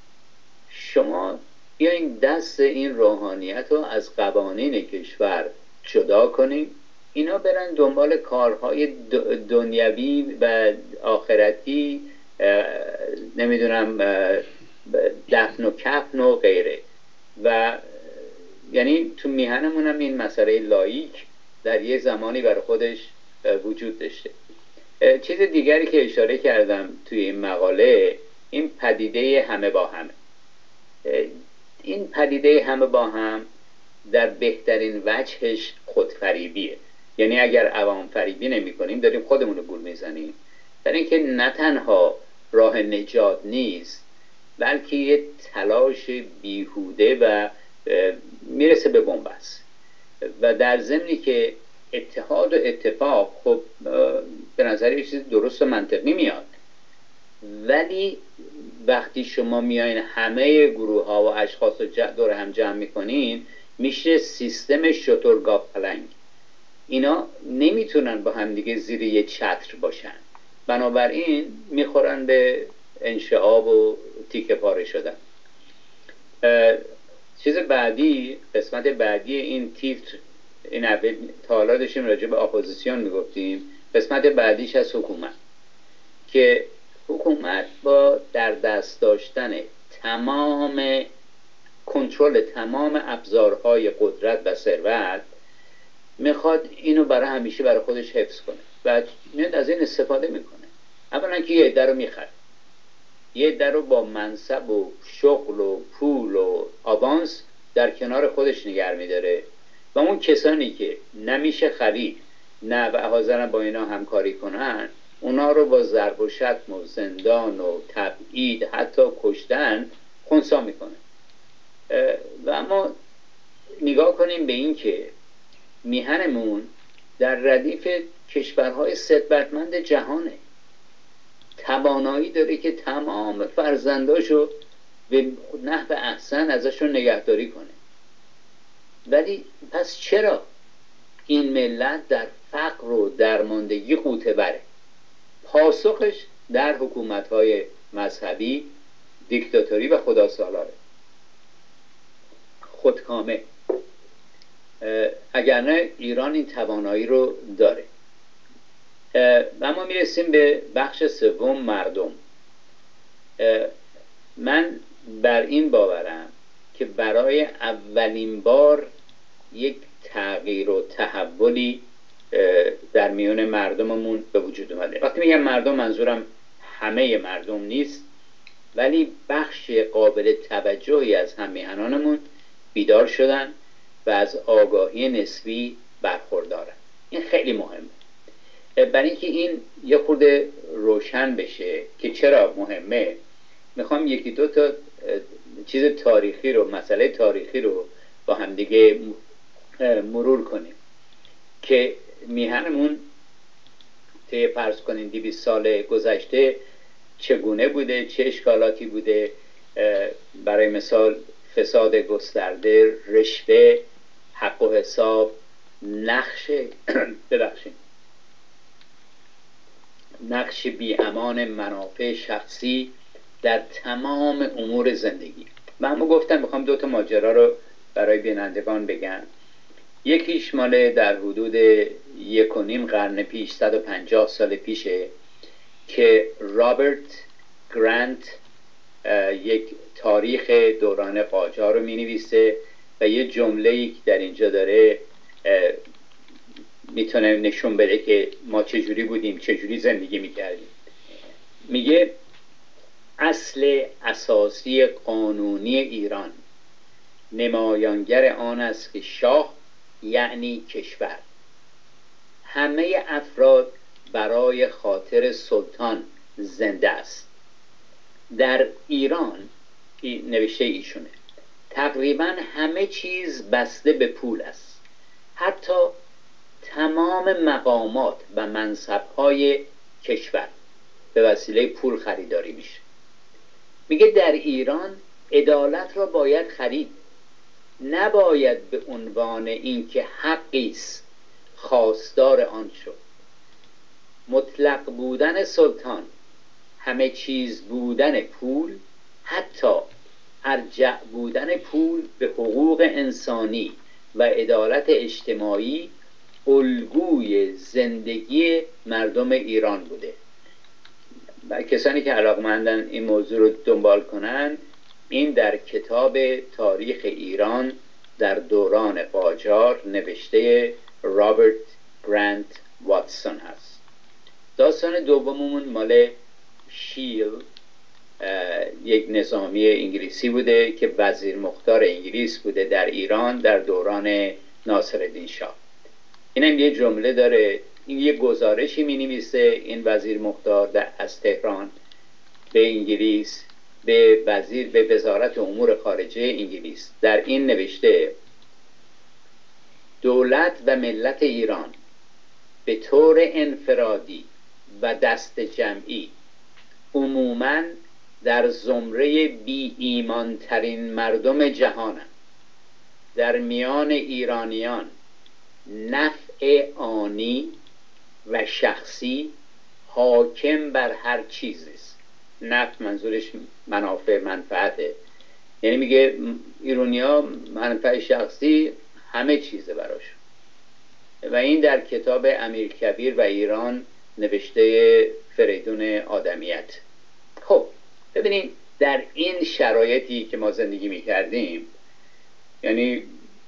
شما بیاین دست این روحانیت رو از قوانین کشور جدا کنیم، اینا برن دنبال کارهای دنیوی و آخرتی، نمیدونم دفن و کفن و غیره. و یعنی تو میهنمون هم این مسئله لایک در یه زمانی برای خودش وجود داشته. چیز دیگری که اشاره کردم توی این مقاله، این پدیده همه با همه. این پدیده همه با هم در بهترین وجهش خودفریبیه. یعنی اگر عوام فریبی نمی کنیم داریم خودمون رو گول میزنیم، در اینکه نه تنها راه نجات نیست بلکه یه تلاش بیهوده و میرسه به بنبست. و در ضمنی که اتحاد و اتفاق خب به نظر یه چیز درست و منطقی میاد، ولی وقتی شما میایین همه گروه ها و اشخاص رو دور هم جمع میکنین میشه سیستم شترگاف پلنگ. اینا نمیتونن با هم دیگه زیر یه چتر باشن، بنابراین میخورن به انشعاب و تیکه پاره شدن. چیز بعدی، قسمت بعدی این تیتر، این اول تا حالا داشتیم راجع به اپوزیسیون میگفتیم، قسمت بعدیش از حکومت، که حکومت با در دست داشتن تمام کنترل تمام ابزارهای قدرت و ثروت میخواد اینو برای همیشه برای خودش حفظ کنه و میاد از این استفاده میکنه. اولا که یه عده رو میخره، یه عده رو با منصب و شغل و پول و آوانس در کنار خودش نگه میداره و اون کسانی که نمیشه خرید نه و حاضرن با اینا همکاری کنن، اونا رو با ضرب و شتم و زندان و تبعید حتی کشتن خنثی میکنه. و اما نگاه کنیم به این که میهنمون در ردیف کشورهای ثروتمند جهانه، توانایی داره که تمام فرزنداشو به نحو احسن ازشون نگهداری کنه. ولی پس چرا این ملت در فقر و درماندگی غوطه بره؟ پاسخش در حکومت‌های مذهبی، دیکتاتوری و خداسالاره، خودکامه. اگر نه ایران این توانایی رو داره. و ما میرسیم به بخش سوم، مردم. من بر این باورم که برای اولین بار یک تغییر و تحولی در میون مردممون به وجود اومده. وقتی میگم مردم منظورم همه مردم نیست، ولی بخش قابل توجهی از هممیهنانمون بیدار شدن و از آگاهی نسبی برخوردارن. این خیلی مهمه. برای اینکه این یه خورده روشن بشه که چرا مهمه، میخوام یکی دو تا چیز تاریخی رو، مسئله تاریخی رو با هم دیگه مرور کنیم. که میهنمون طی فرض کنین 200 سال گذشته چگونه بوده، چه اشکالاتی بوده. برای مثال فساد گسترده، رشوه، حق و حساب، نقش بی‌امان منافع شخصی در تمام امور زندگی. من گفتم میخوام 2 ماجرا رو برای بینندگان بگم. یکیش مال در حدود 1.5 قرن پیش، 150 سال پیشه، که رابرت گرانت یک تاریخ دوران قاجار رو می نویسه و یه جمله‌ای که در اینجا داره میتونه نشون بده که ما چجوری بودیم، چجوری زندگی میکردیم. میگه اصل اساسی قانونی ایران نمایانگر آن است که شاه یعنی کشور همه افراد برای خاطر سلطان زنده است. در ایران، نوشته ایشونه، تقریبا همه چیز بسته به پول است، حتی تمام مقامات و منصب‌های کشور به وسیله پول خریداری میشه. میگه در ایران عدالت را باید خرید، نباید به عنوان اینکه حقی است خواستار آن شد. مطلق بودن سلطان، همه چیز بودن پول، حتی ارجع بودن پول به حقوق انسانی و عدالت اجتماعی الگوی زندگی مردم ایران بوده. و کسانی که علاقمندن این موضوع رو دنبال کنن، این در کتاب تاریخ ایران در دوران قاجار نوشته رابرت گرانت واتسون هست. داستان دوممون مال شیل، یک نظامی انگلیسی بوده که وزیر مختار انگلیس بوده در ایران در دوران ناصرالدین شاه. اینم یه جمله داره، این یه گزارشی می نویسه این وزیر مختار از تهران به انگلیس، به وزارت امور خارجه انگلیس. در این نوشته دولت و ملت ایران به طور انفرادی و دست جمعی عموماً در زمره بی ایمان ترین مردم جهانند. در میان ایرانیان نفع آنی و شخصی حاکم بر هر چیزی است. نفع منظورش منافع، منفعته. یعنی میگه ایرانی‌ها منفع شخصی همه چیزه براش. و این در کتاب امیرکبیر و ایران نوشته فریدون آدمیت. خب ببینید در این شرایطی که ما زندگی میکردیم، یعنی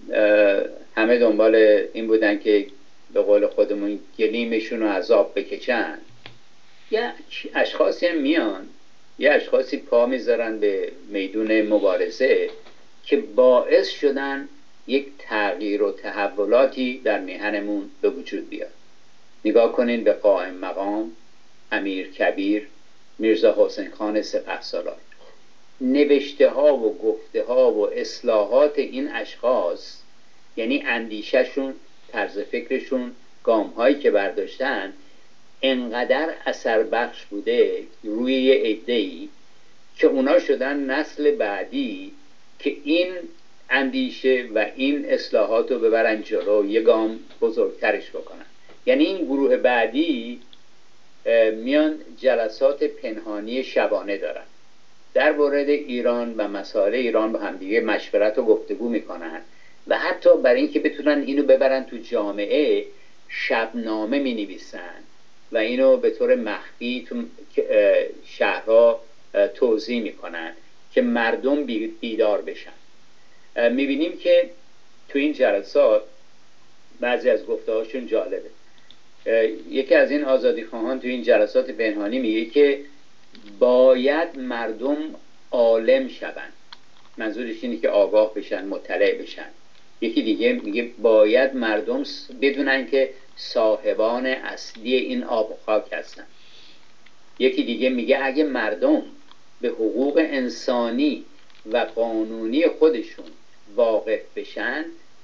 همه دنبال این بودن که به قول خودمون گلیمشون رو عذاب بکشن. یه اشخاصی هم میان، یه اشخاصی پا میذارن به میدون مبارزه که باعث شدن یک تغییر و تحولاتی در میهنمون به وجود بیاد. نگاه کنین به قائم مقام، امیرکبیر، میرزا حسین خان سپهسالار. نوشته ها و گفته ها و اصلاحات این اشخاص، یعنی اندیشهشون، طرز فکرشون، گام هایی که برداشتن، انقدر اثر بخش بوده روی یه عده‌ای که اونا شدن نسل بعدی که این اندیشه و این اصلاحات رو ببرن جلو، یه گام بزرگترش بکنن. یعنی این گروه بعدی میان جلسات پنهانی شبانه دارن، در مورد ایران و مسائل ایران با همدیگه مشورت و گفتگو میکنن و حتی برای اینکه بتونن اینو ببرن تو جامعه شبنامه مینویسن و اینو به طور مخفی تو شهرها توزیع میکنن که مردم بیدار بشن. میبینیم که تو این جلسات بعضی از گفته‌هاشون جالبه. یکی از این آزادیخواهان تو این جلسات پنهانی میگه که باید مردم عالم شون. منظورش اینه که آگاه بشن، مطلع بشن. یکی دیگه میگه باید مردم بدونن که صاحبان اصلی این آب و خاک هستن. یکی دیگه میگه اگه مردم به حقوق انسانی و قانونی خودشون واقف بشن،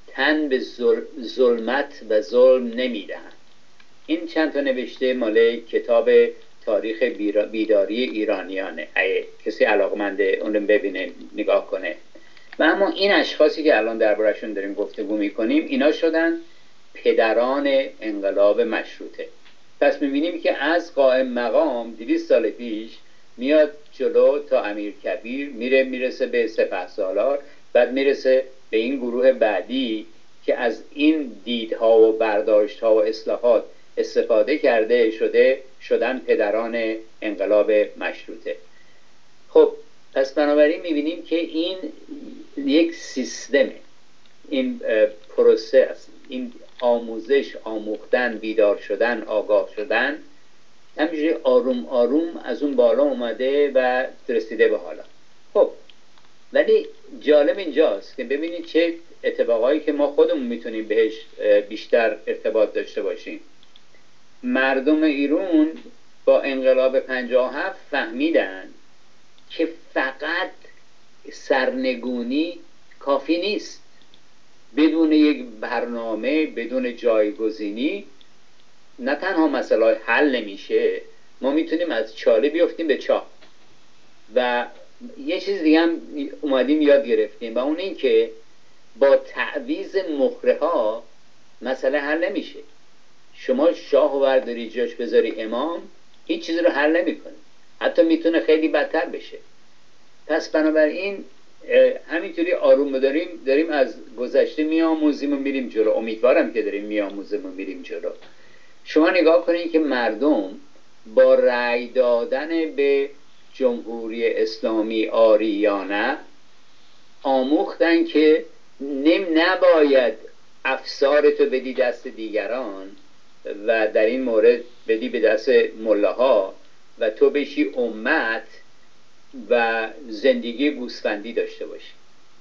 تن به ظلمت و ظلم نمیدهند. این چند تا نوشته مال کتاب تاریخ بیداری ایرانیانه، اگه کسی علاقمنده اون رو ببینه نگاه کنه. و اما این اشخاصی که الان دربارشون داریم گفتگو میکنیم، اینا شدن پدران انقلاب مشروطه. پس میبینیم که از قائم مقام 200 سال پیش میاد جلو تا امیرکبیر، میرسه به سپهسالار، بعد میرسه به این گروه بعدی که از این دیدها و برداشتها و اصلاحات استفاده کرده شدن پدران انقلاب مشروطه. خب پس بنابراین میبینیم که این یک سیستمه، این پروسه است، این آموزش، آموختن، بیدار شدن، آگاه شدن، همینجوری آروم آروم از اون بالا اومده و رسیده به حالا. خب ولی جالب اینجاست که ببینید چه اتفاقایی که ما خودمون میتونیم بهش بیشتر ارتباط داشته باشیم. مردم ایران با انقلاب 57 فهمیدن که فقط سرنگونی کافی نیست. بدون یک برنامه، بدون جایگزینی نه تنها مسئله حل نمیشه، ما میتونیم از چاله بیفتیم به چاه. و یه چیز دیگه هم اومدیم یاد گرفتیم و اون این که با تعویض مهره ها مسئله حل نمیشه. شما شاه و برداری جاش بذاری امام، هیچ چیزی رو حل نمیکنه، حتی میتونه خیلی بدتر بشه. پس بنابراین همینطوری آروم داریم از گذشته میآموزیم و میریم جلو. امیدوارم که داریم میآموزیم و میریم جلو. شما نگاه کنید که مردم با رأی دادن به جمهوری اسلامی آریانه آموختن که نباید افسارتو بدی دست دیگران و در این مورد بدی به دست ملاها و تو بشی امت و زندگی گوسفندی داشته باشی.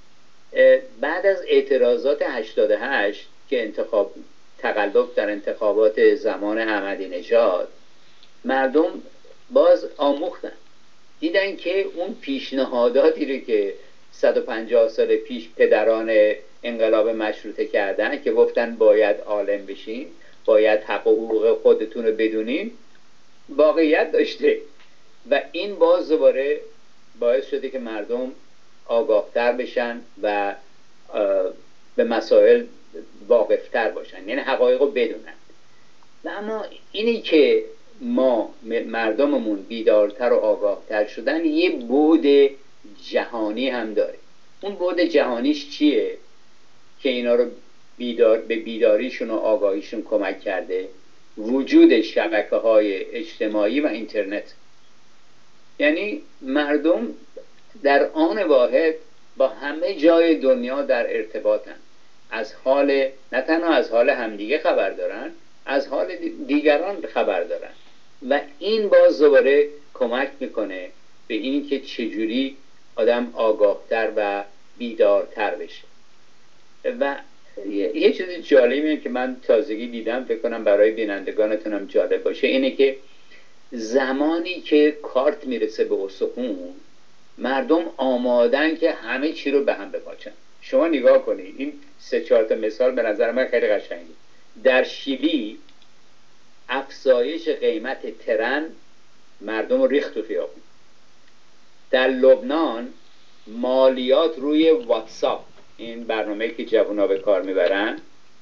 بعد از اعتراضات 88 که تقلب در انتخابات زمان احمدی نژاد، مردم باز آموختن، دیدن که اون پیشنهاداتی رو که 150 سال پیش پدران انقلاب مشروطه کردن که گفتن باید عالم بشین، باید حق و حقوق خودتون رو بدونین، واقعیت داشته. و این باز دوباره باعث شده که مردم آگاهتر بشن و به مسائل واقفتر باشن، یعنی حقایق رو بدونن. و اما اینی که ما مردممون بیدارتر و آگاهتر شدن یه بعد جهانی هم داره. اون بعد جهانیش چیه که اینا رو به بیداریشون و آگاهیشون کمک کرده؟ وجود شبکه‌های اجتماعی و اینترنت. یعنی مردم در آن واحد با همه جای دنیا در ارتباطن، از حال، نه تنها از حال همدیگه خبر دارن، از حال دیگران خبر دارن. و این باز دوباره کمک میکنه به این که چجوری آدم آگاهتر و بیدارتر بشه. و یه چیز جالبیه که من تازگی دیدم، فکر کنم برای بینندگانتونم جالب باشه، اینه که زمانی که کارت میرسه به استخون، مردم آمادن که همه چی رو به هم بپاچن. شما نگاه کنید، این 3-4 تا مثال به نظر من خیلی قشنگه. در شیلی افزایش قیمت ترن مردم رو ریخت تو خیابون. در لبنان مالیات روی واتساپ، این برنامه‌ای که جوونا به کار میبرن،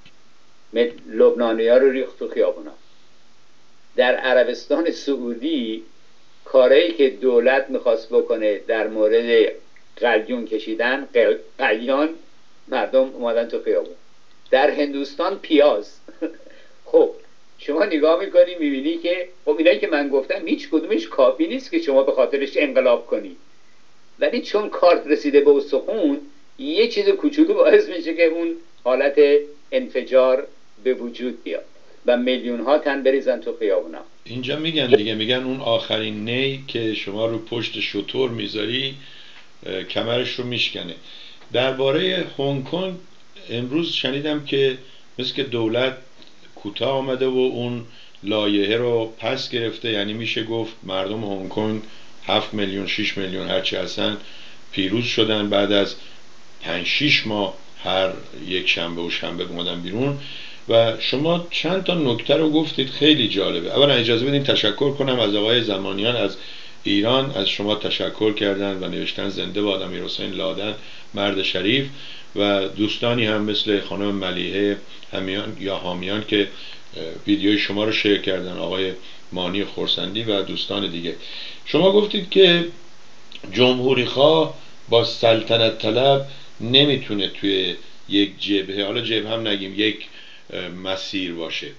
لبنانی‌ها رو ریخت تو خیابونا. در عربستان سعودی کاری که دولت میخواست بکنه در مورد قلیون کشیدن، قلیان، مردم اومدن تو خیابون. در هندوستان پیاز. خب شما نگاه میکنی میبینی که خب اینایی که من گفتم هیچ کدومش کافی نیست که شما به خاطرش انقلاب کنی، ولی چون کارت رسیده به استخون، یه چیز کوچولو باعث میشه که اون حالت انفجار به وجود بیاد و میلیون ها تن بریزن تو خیابونا. اینجا میگن دیگه، میگن اون آخرین نی که شما رو پشت شتر میذاری کمرش رو میشکنه. درباره هنگ کنگ امروز شنیدم که مثل که دولت کوتاه آمده و اون لایحه رو پس گرفته، یعنی میشه گفت مردم هنگ کنگ 7 میلیون 6 میلیون هرچی هستن پیروز شدن بعد از 5-6 ماه هر یک شنبه و شنبه اومدن بیرون و شما چند تا نکته رو گفتید خیلی جالبه. اولا اجازه بدین تشکر کنم از آقای زمانیان از ایران، از شما تشکر کردن و نوشتن زنده باد امیرحسین لادن مرد شریف، و دوستانی هم مثل خانم ملیحه همیان یا حامیان که ویدیوی شما رو شیر کردن، آقای مانی خورسندی و دوستان دیگه. شما گفتید که جمهوری خواه با سلطنت طلب نمیتونه توی یک جبهه، حالا جبهه هم نگیم، یک مسیر باشه.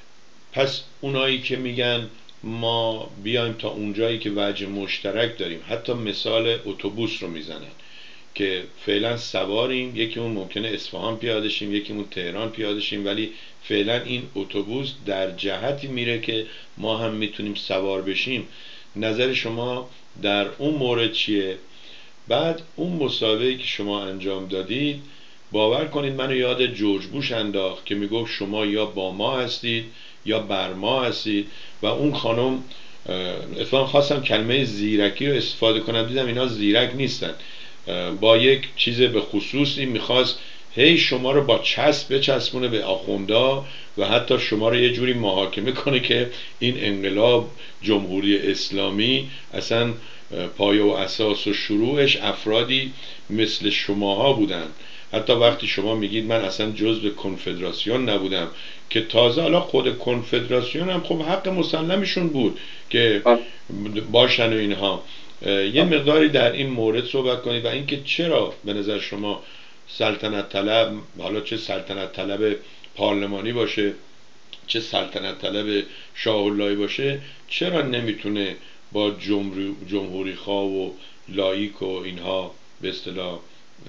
پس اونایی که میگن ما بیایم تا اونجایی که وجه مشترک داریم، حتی مثال اتوبوس رو میزنن که فعلا سواریم، یکیمون ممکنه اصفهان پیاده شیم، یکیمون تهران پیاده شیم، ولی فعلا این اتوبوس در جهتی میره که ما هم میتونیم سوار بشیم. نظر شما در اون مورد چیه؟ بعد اون مسابقه‌ای که شما انجام دادید، باور کنید منو یاد جورج بوش انداخت که میگفت شما یا با ما هستید یا بر ما هستید. و اون خانم اتفاقا خواستم کلمه زیرکی رو استفاده کنم، دیدم اینا زیرک نیستن، با یک چیز به خصوصی میخواست هی شما رو با چسب بچسبونه به آخوندا و حتی شما رو یه جوری محاکمه کنه که این انقلاب جمهوری اسلامی اصلا پایه و اساس و شروعش افرادی مثل شماها بودن. حتی وقتی شما میگید من اصلا جزء کنفدراسیون نبودم، که تازه حالا خود کنفدراسیون هم خب حق مسلمشون بود که باشن و اینها. یه مقداری در این مورد صحبت کنید و اینکه چرا به نظر شما سلطنت طلب، حالا چه سلطنت طلب پارلمانی باشه چه سلطنت طلب شاه اللهی باشه، چرا نمیتونه با جمهوری خواه و لایک و اینها به اصطلاح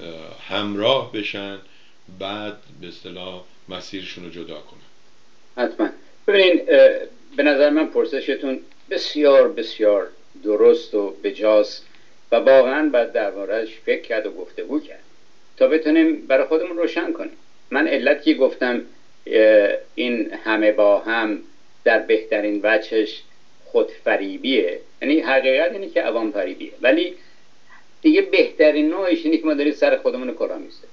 همراه بشن، بعد به اصطلاح مسیرشون رو جدا کنن؟ حتما. ببینین، به نظر من پرسشتون بسیار بسیار درست و بجاست و واقعا باید درباره‌اش فکر کرد و گفتگو کرد تا بتونیم برای خودمون روشن کنیم. من علتی گفتم این همه با هم در بهترین وجهش خودفریبیه، یعنی حقیقت اینه که عوام فریبیه، ولی دیگه بهترین نوعش اینه که ما داریم سر خودمون کلاه می‌زنیم.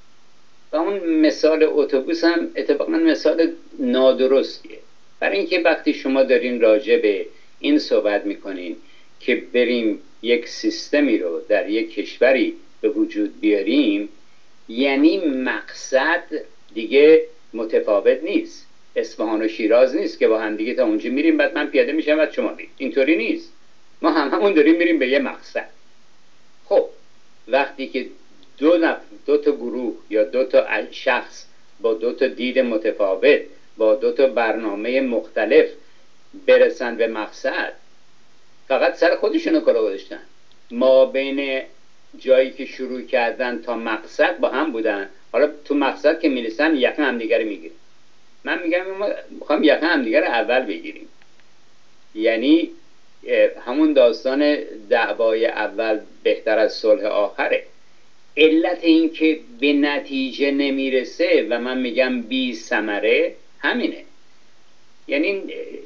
و اون مثال اتوبوس هم اتفاقا مثال نادرستیه، برای اینکه وقتی شما دارین راجع به این صحبت میکنین که بریم یک سیستمی رو در یک کشوری به وجود بیاریم، یعنی مقصد دیگه متفاوت نیست. اصفهان و شیراز نیست که با هم دیگه تا اونجا میریم بعد من پیاده میشم بعد شما میرید، اینطوری نیست. ما هممون داریم میریم به یه مقصد. خب وقتی که دو تا گروه یا دو تا شخص با دو تا دید متفاوت با دو تا برنامه مختلف برسن به مقصد، فقط سر خودشونو کلا گذاشتن. ما بین جایی که شروع کردن تا مقصد با هم بودن، حالا تو مقصد که میرسن یقه همدیگه رو میگیرن. من میگم ما میخوام یقه همدیگه رو اول بگیریم، یعنی همون داستان دعوای اول بهتر از صلح آخره. علت این که به نتیجه نمیرسه و من میگم بی ثمره همینه. یعنی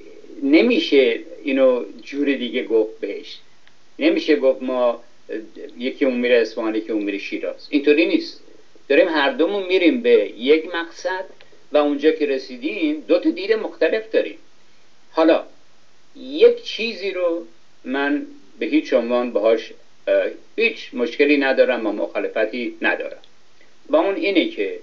نمیشه اینو جور دیگه گفت بهش، نمیشه گفت ما یکی اون میره اصفهان یکی اون میره شیراز، اینطوری نیست. داریم هر دومون میریم به یک مقصد و اونجا که رسیدیم دو تا دید مختلف داریم. حالا یک چیزی رو من به هیچ عنوان باهاش هیچ مشکلی ندارم و مخالفتی ندارم، و اون اینه که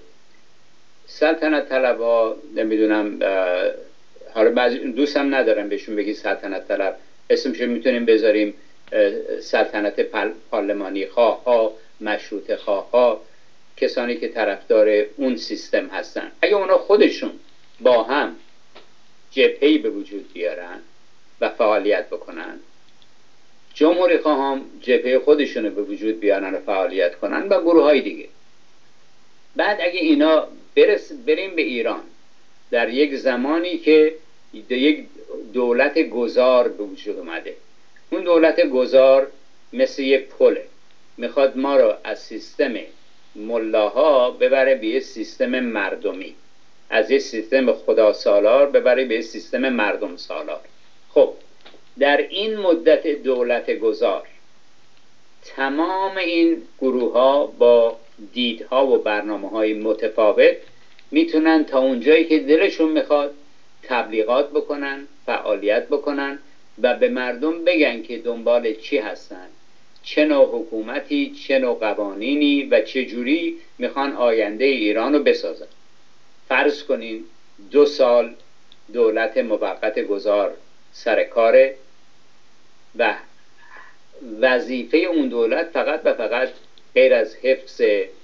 سلطنت طلبها، نمیدونم، حالا بعضی دوستم ندارم بهشون بگی سلطنت طلب، اسمشو میتونیم بذاریم سلطنت پارلمانی خواه ها، مشروط خواه ها، کسانی که طرفدار اون سیستم هستن. اگه اونا خودشون با هم جبهه‌ای به وجود بیارن و فعالیت بکنن، جمهوری خواهان جبهه خودشونو به وجود بیارن و فعالیت کنن و گروه های دیگه. بعد اگه اینا بریم به ایران در یک زمانی که یک دولت گذار به وجود اومده، اون دولت گذار مثل یک پله، میخواد ما رو از سیستم ملاها ببره به یه سیستم مردمی، از یه سیستم خدا سالار ببره به یه سیستم مردم سالار. خب در این مدت دولت گذار تمام این گروه ها با دیدها و برنامه‌های متفاوت میتونن تا اونجایی که دلشون میخواد تبلیغات بکنن، فعالیت بکنن و به مردم بگن که دنبال چی هستن، چه نوع حکومتی، چه نوع قوانینی و چه جوری میخوان آینده ایران رو بسازن. فرض کنین 2 سال دولت موقت گذار سر کاره و وظیفه اون دولت فقط و فقط غیر از حفظ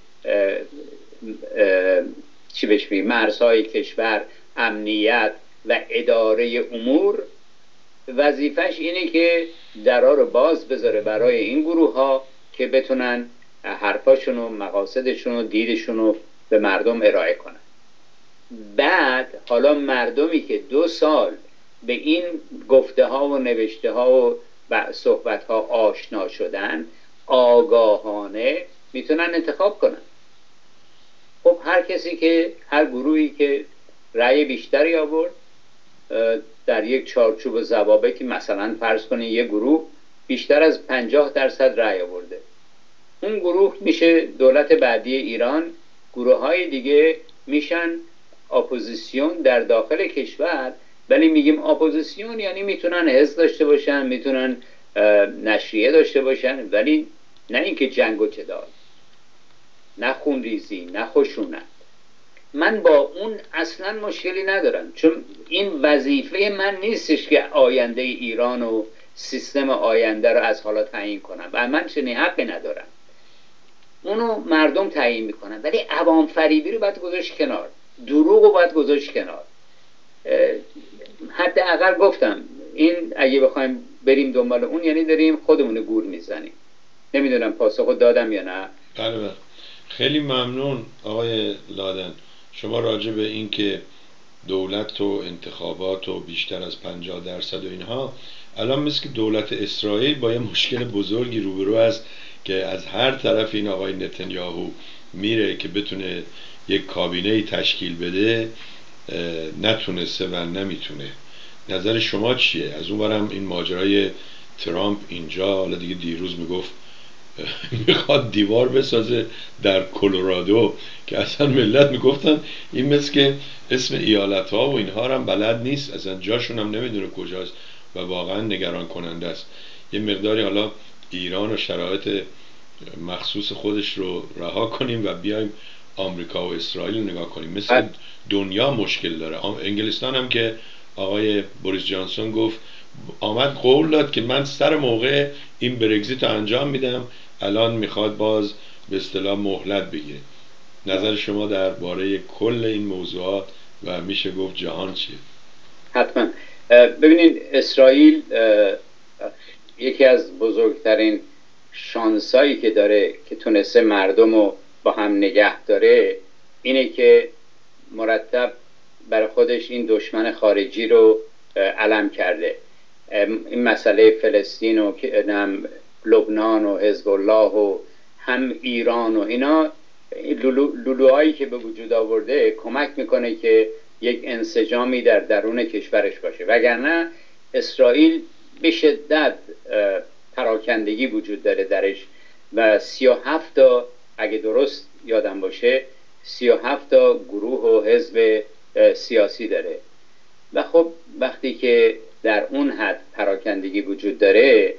مرزهای کشور، امنیت و اداره امور، وظیفش اینه که درها رو باز بذاره برای این گروه ها که بتونن حرفاشون و مقاصدشون و دیدشون رو به مردم ارائه کنن. بعد حالا مردمی که 2 سال به این گفته ها و نوشته ها و صحبت ها آشنا شدن، آگاهانه میتونن انتخاب کنن. خب هر گروهی که رأی بیشتری آورد در یک چارچوب ضوابطی، مثلا فرض کنید یک گروه بیشتر از 50% رأی آورده، اون گروه میشه دولت بعدی ایران. گروه های دیگه میشن اپوزیسیون در داخل کشور. ولی میگیم اپوزیسیون یعنی میتونن حزب داشته باشن، میتونن نشریه داشته باشن، ولی نه اینکه جنگ و جدال، نه خونریزی، نه خشونت. من با اون اصلا مشکلی ندارم، چون این وظیفه من نیستش که آینده ایران و سیستم آینده رو از حالا تعیین کنم و من چنین حقی ندارم. اونو مردم تعیین میکنن. ولی عوام فریبی رو باید گذاشت کنار، دروغ رو باید گذاشت کنار. حداقل گفتم این اگه بخوایم بریم دنبال اون یعنی داریم خودمون گول میزنیم. نمیدونم پاسخو دادم یا نه. بله. خیلی ممنون آقای لادن. شما راجع به این که دولت و انتخابات و بیشتر از 50% و اینها، الان مثل که دولت اسرائیل با یه مشکل بزرگی روبرو است که از هر طرف این آقای نتانیاهو میره که بتونه یک کابینه تشکیل بده، نتونسته و نمیتونه. نظر شما چیه؟ از اون برم این ماجرای ترامپ اینجا، حالا دیگه دیروز میگفت میخواد دیوار بسازه در کلرادو که اصلا ملت میگفتن این مثل که اسم ایالت ها و اینها هم بلد نیست، اصلا جاشون هم نمیدونه کجاست و واقعا نگران کننده است. یه مقداری حالا ایران و شرایط مخصوص خودش رو رها کنیم و بیایم آمریکا و اسرائیل رو نگاه کنیم. مثل دنیا مشکل داره. انگلستان هم که آقای بوریس جانسون گفت، آمد قول داد که من سر موقع این برگزیت رو انجام میدم، الان میخواد باز به اصطلاح مهلت بگیره. نظر شما درباره کل این موضوعات و میشه گفت جهان چیه؟ حتما. ببینید اسرائیل یکی از بزرگترین شانسایی که داره که تونسته مردم رو با هم نگه داره اینه که مرتب برای خودش این دشمن خارجی رو علم کرده. این مسئله فلسطین و لبنان و حزب الله و هم ایران و اینا، لولوهایی که به وجود آورده کمک میکنه که یک انسجامی در درون کشورش باشه. وگرنه اسرائیل به شدت پراکندگی وجود داره درش و 37 تا اگه درست یادم باشه 37 تا گروه و حزب سیاسی داره و خب وقتی که در اون حد پراکندگی وجود داره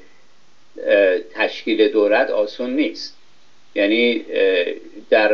تشکیل دولت آسون نیست. یعنی در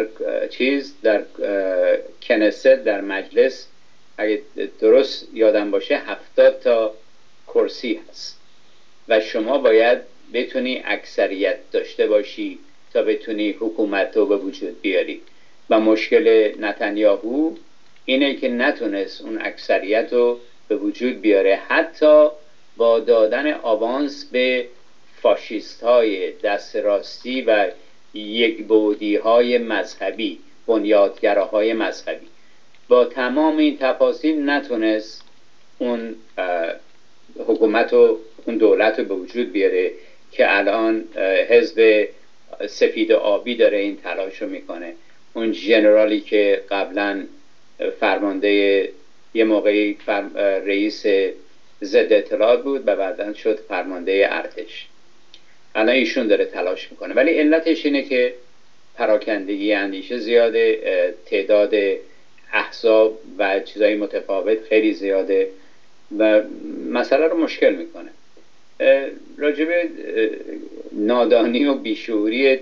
کنست، در مجلس اگه درست یادم باشه 70 تا کرسی هست و شما باید بتونی اکثریت داشته باشی تا بتونی حکومت رو به وجود بیاری و مشکل نتانیاهو اینه که نتونست اون اکثریت رو به وجود بیاره، حتی با دادن آوانس به فاشیست های دست راستی و یک بودی های مذهبی، بنیادگراهای مذهبی. با تمام این تفاصیل نتونست اون حکومت و اون دولت رو به وجود بیاره که الان حزب سفید آبی داره این تلاش رو میکنه. اون جنرالی که قبلا فرمانده یه موقعی رئیس ضد اطلاعات بود و بعداً شد فرمانده ارتش، الان ایشون داره تلاش میکنه. ولی علتش اینه که پراکندگی اندیشه زیاده، تعداد احزاب و چیزهای متفاوت خیلی زیاده و مسئله رو مشکل میکنه. راجب نادانی و بیشعوری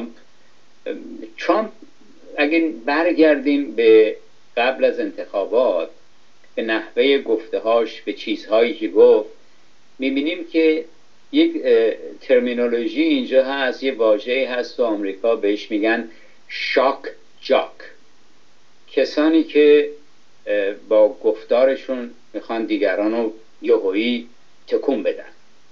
ترامپ اگه برگردیم به قبل از انتخابات، به نحوه گفته‌هاش، به چیزهایی که گفت، میبینیم که یک ترمینولوژی اینجا هست، یه واژه‌ای هست تو آمریکا بهش میگن شاک جاک، کسانی که با گفتارشون میخوان دیگران رو یهویی تکون بدن.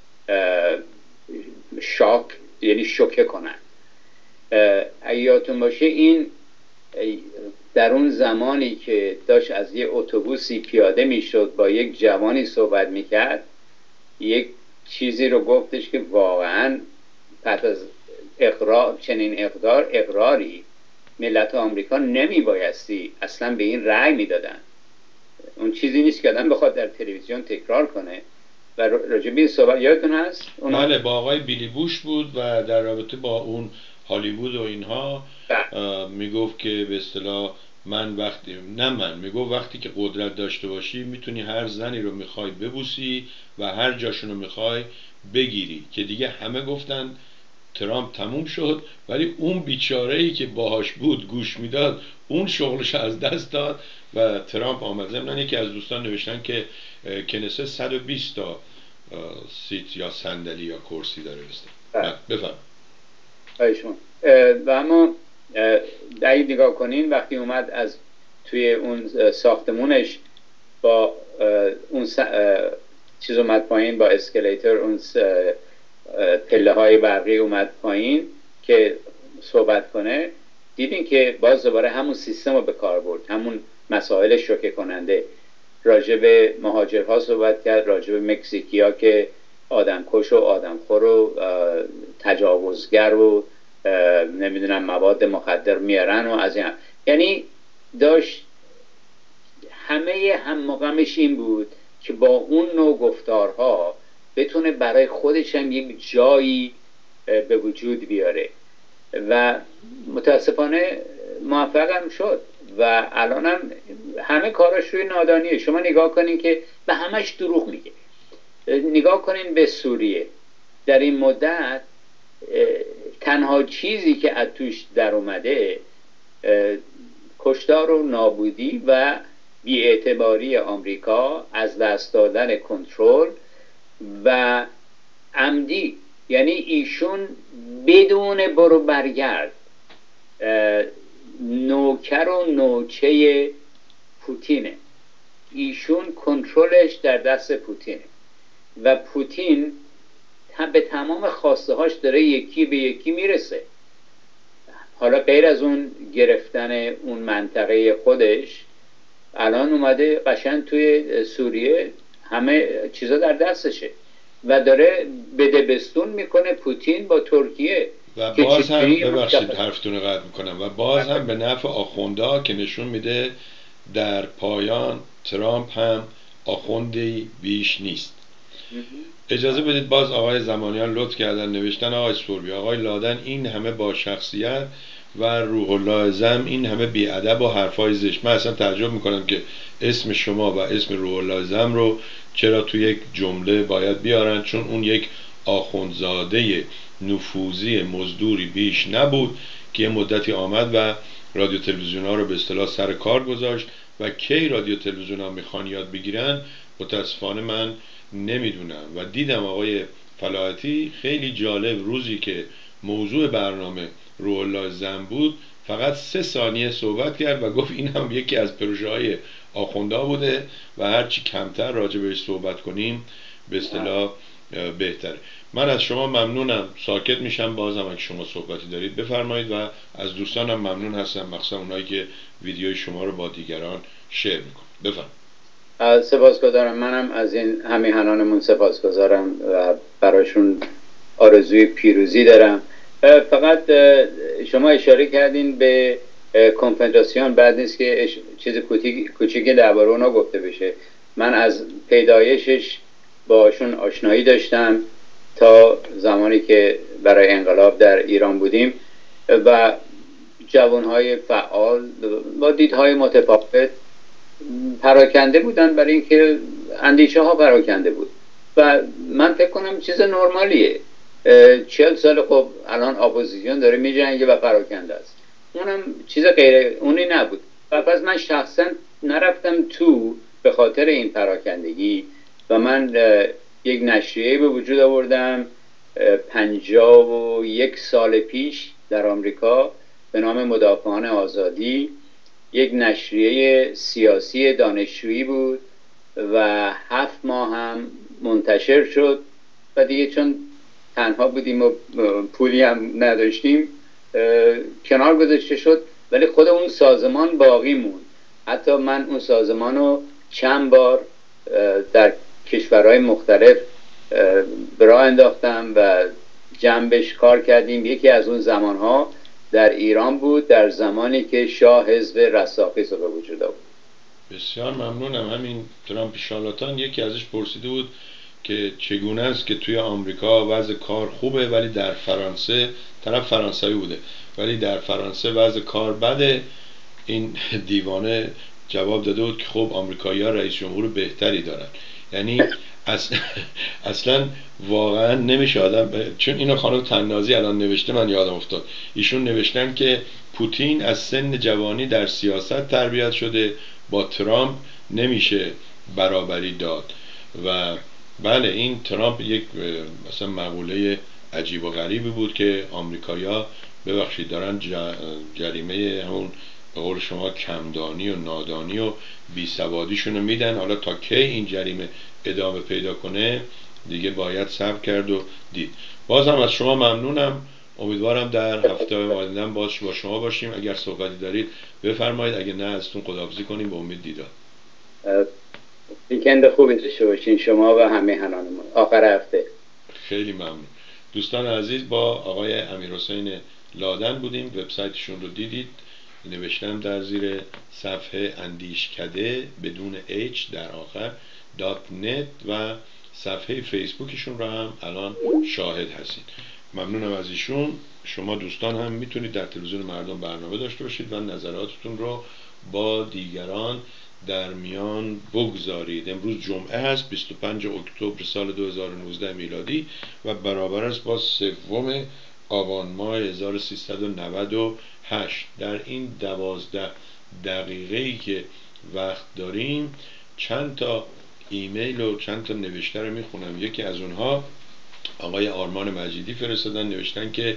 شاک یعنی شوکه کنن. اگه یادتون باشه این در اون زمانی که داشت از یه اتوبوسی پیاده میشد با یک جوانی صحبت میکرد، یک چیزی رو گفتش که واقعا پس از چنین اقراری ملت آمریکا نمیبایستی اصلا به این رأی میدادن. اون چیزی نیست که آدم بخواد در تلویزیون تکرار کنه. و راجع به این صحبت یادتون هست؟ بله، با آقای بیلی بوش بود و در رابطه با اون هالیوود و اینها میگفت که به اصطلاح میگفت وقتی که قدرت داشته باشی میتونی هر زنی رو میخوای ببوسی و هر جاشون رو میخوای بگیری، که دیگه همه گفتن ترامپ تموم شد، ولی اون بیچاره‌ای که باهاش بود گوش میداد اون شغلش از دست داد و ترامپ آمد. ضمن یکی از دوستان نوشتن که کنسه 120 تا سیت یا صندلی یا کرسی داره. بفرم. و اما اگه نگاه کنین وقتی اومد از توی اون ساختمونش با اون چیز اومد پایین، با اسکلیتر، اون پله های برقی اومد پایین که صحبت کنه، دیدین که باز دوباره همون سیستم رو به کار برد، همون مسائل شوکه کننده. راجع به مهاجرها صحبت کرد، راجع به مکزیکیا که آدمکش و آدمخور و تجاوزگر و نمیدونم مواد مخدر میارن و از این یعنی داشت همه هممقامش این بود که با اون نوع گفتارها بتونه برای خودش هم یک جایی به وجود بیاره و متاسفانه موفق هم شد و الان هم همه کاراش روی نادانیه. شما نگاه کنین که به همش دروغ میگه. نگاه کنین به سوریه، در این مدت تنها چیزی که از توش در اومده کشتار و نابودی و بی‌اعتباری آمریکا، از دست دادن کنترل و عمدی، یعنی ایشون بدون برو برگرد نوکر و نوچه پوتینه. ایشون کنترلش در دست پوتینه و پوتین به تمام خواسته هاش داره یکی به یکی میرسه. حالا غیر از اون گرفتن اون منطقه خودش، الان اومده قشنگ توی سوریه همه چیزا در دستشه و داره بدبستون میکنه پوتین با ترکیه. و باز هم ببخشید حرفتون رو قطع میکنم، و باز هم به نفع آخونده که نشون میده در پایان ترامپ هم آخوندی بیش نیست. اجازه بدید باز آقای زمانیان لطف کردن نوشتن آقای سوربی، آقای لادن این همه با شخصیت و روح الله زم این همه بیادب و حرفای زشت. من اصلا تعجب میکنم که اسم شما و اسم روح الله زم رو چرا تو یک جمله باید بیارن، چون اون یک آخوندزاده نفوذی مزدوری بیش نبود که یه مدتی آمد و رادیو تلویزیون ها رو به اصطلاح سر کار گذاشت و کی رادیو تلویزیون ها میخوان یاد بگیرن متاسفانه من نمیدونم. و دیدم آقای فلاحتی خیلی جالب روزی که موضوع برنامه روح الله زم بود فقط 3 ثانیه صحبت کرد و گفت این هم یکی از پروژه های آخونده بوده و هرچی کمتر راجع بهش صحبت کنیم به اصطلاح بهتره. من از شما ممنونم، ساکت میشم، بازم اگه شما صحبتی دارید بفرمایید و از دوستانم ممنون هستم، مخصوصا اونایی که ویدیوی شما رو با دیگران شیر میکنن. بفرمایید. سپاسگزارم. منم از این همیهنانمون سپاسگزارم و براشون آرزوی پیروزی دارم. فقط شما اشاره کردین به کنفدراسیون، بعد نیست که چیز کوچیکی درباره اونا گفته بشه. من از پیدایشش باشون آشنایی داشتم تا زمانی که برای انقلاب در ایران بودیم و جوانهای فعال با دیدهای متفاوت پراکنده بودن، برای اینکه اندیشه ها پراکنده بود و من فکر کنم چیز نرمالیه. 40 سال خب الان اپوزیسیون داره میجنگه و پراکنده است، اونم چیز غیر اونی نبود. و پس من شخصا نرفتم تو به خاطر این پراکندگی و من یک نشریه به وجود آوردم 51 سال پیش در آمریکا به نام مدافعان آزادی. یک نشریه سیاسی دانشجویی بود و 7 ماه هم منتشر شد و دیگه چون تنها بودیم و پولی هم نداشتیم کنار گذاشته شد، ولی خود اون سازمان باقی موند. حتی من اون سازمان رو چند بار در کشورهای مختلف به راه انداختم و جنبش کار کردیم. یکی از اون زمانها در ایران بود، در زمانی که شاه حزب رستاخیز به وجود آورد. بسیار ممنونم. همین ترامپ شارلاتان یکی ازش پرسیده بود که چگونه است که توی آمریکا وضع کار خوبه ولی در فرانسه، طرف فرانسوی بوده، ولی در فرانسه وضع کار بده. این دیوانه جواب داده بود که خب آمریکایی‌ها رئیس جمهور بهتری دارن. یعنی اصلا واقعا نمیشه آدم، چون اینو خانم طنازی الان نوشته من یادم افتاد، ایشون نوشتن که پوتین از سن جوانی در سیاست تربیت شده، با ترامپ نمیشه برابری داد. و بله این ترامپ یک مثلا مقوله عجیب و غریبی بود که آمریکایی‌ها ببخشید دارن جریمه همون به قول شما کمدانی و نادانی و بیسوادیشون رو میدن. حالا تا کی این جریمه ادامه پیدا کنه دیگه باید صبر کرد و دید. بازم از شما ممنونم. امیدوارم در هفته آینده باز با شما باشیم. اگر صحبتی دارید بفرمایید، اگه نه ازتون خداحافظی کنیم. به امید دیدار. ویکند خوبی داشته باشین شما و همه همراهانمون آخر هفته. خیلی ممنون. دوستان عزیز، با آقای امیرحسین لادن بودیم. وبسایتشون رو دیدید، نوشتم در زیر صفحه اندیشکده بدون H در آخر .net و صفحه فیسبوکشون رو هم الان شاهد هستید. ممنونم از ایشون. شما دوستان هم میتونید در تلویزیون مردم برنامه داشته باشید و نظراتتون رو با دیگران در میان بگذارید. امروز جمعه هست، 25 اکتبر سال 2019 میلادی و برابر است با 3 آبان ماه 1398. در این 12 دقیقه‌ای که وقت داریم چند تا ایمیل و چند تا نوشته رو میخونم. یکی از اونها آقای آرمان مجیدی فرستادن، نوشتن که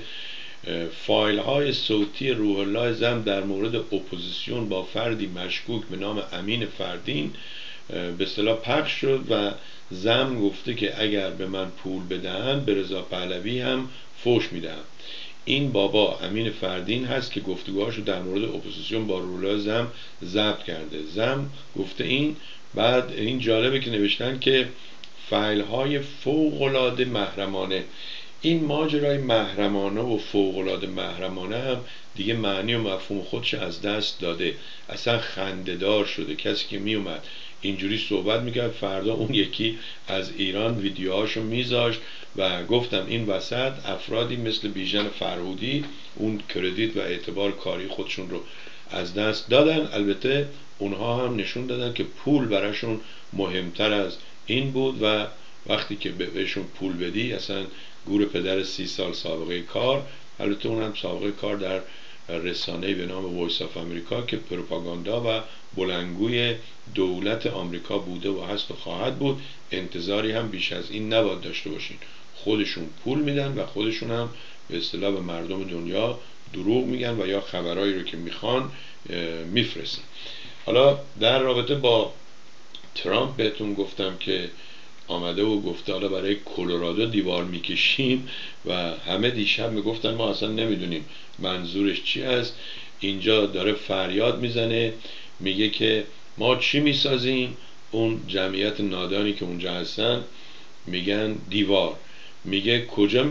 فایل های صوتی روح الله زم در مورد اپوزیسیون با فردی مشکوک به نام امین فردین به اصطلاح پخش شد و زم گفته که اگر به من پول بدهن به رضا پهلوی هم فوش میدهم. این بابا امین فردین هست که گفتگوهاشو در مورد اپوزیسیون با روح الله زم ضبط کرده. زم گفته این. بعد این جالبه که نوشتن که فایل های فوق‌العاده محرمانه. این ماجرای محرمانه و فوق‌العاده محرمانه هم دیگه معنی و مفهوم خودش از دست داده، اصلا خنده‌دار شده. کسی که می اومد اینجوری صحبت میکرد فردا اون یکی از ایران ویدیوهاشو میذاشت و گفتم این وسط افرادی مثل بیژن فرهودی اون کردیت و اعتبار کاری خودشون رو از دست دادن. البته اونها هم نشون دادن که پول براشون مهمتر از این بود و وقتی که بهشون پول بدی اصلا گور پدر 30 سال سابقه کار. البته اونم سابقه کار در رسانه‌ای به نام وایس آف امریکا که پروپاگاندا و بلندگوی دولت آمریکا بوده و هست و خواهد بود. انتظاری هم بیش از این نباید داشته باشین. خودشون پول میدن و خودشون هم به اصطلاح به مردم دنیا دروغ میگن و یا خبرایی رو که میخوان میفرستن. حالا در رابطه با ترامپ بهتون گفتم که آمده و گفته حالا برای کلرادو دیوار میکشیم و همه دیشب میگفتن ما اصلا نمیدونیم منظورش چی است. اینجا داره فریاد میزنه میگه که ما چی میسازیم. اون جمعیت نادانی که اونجا هستن میگن دیوار. میگه کجا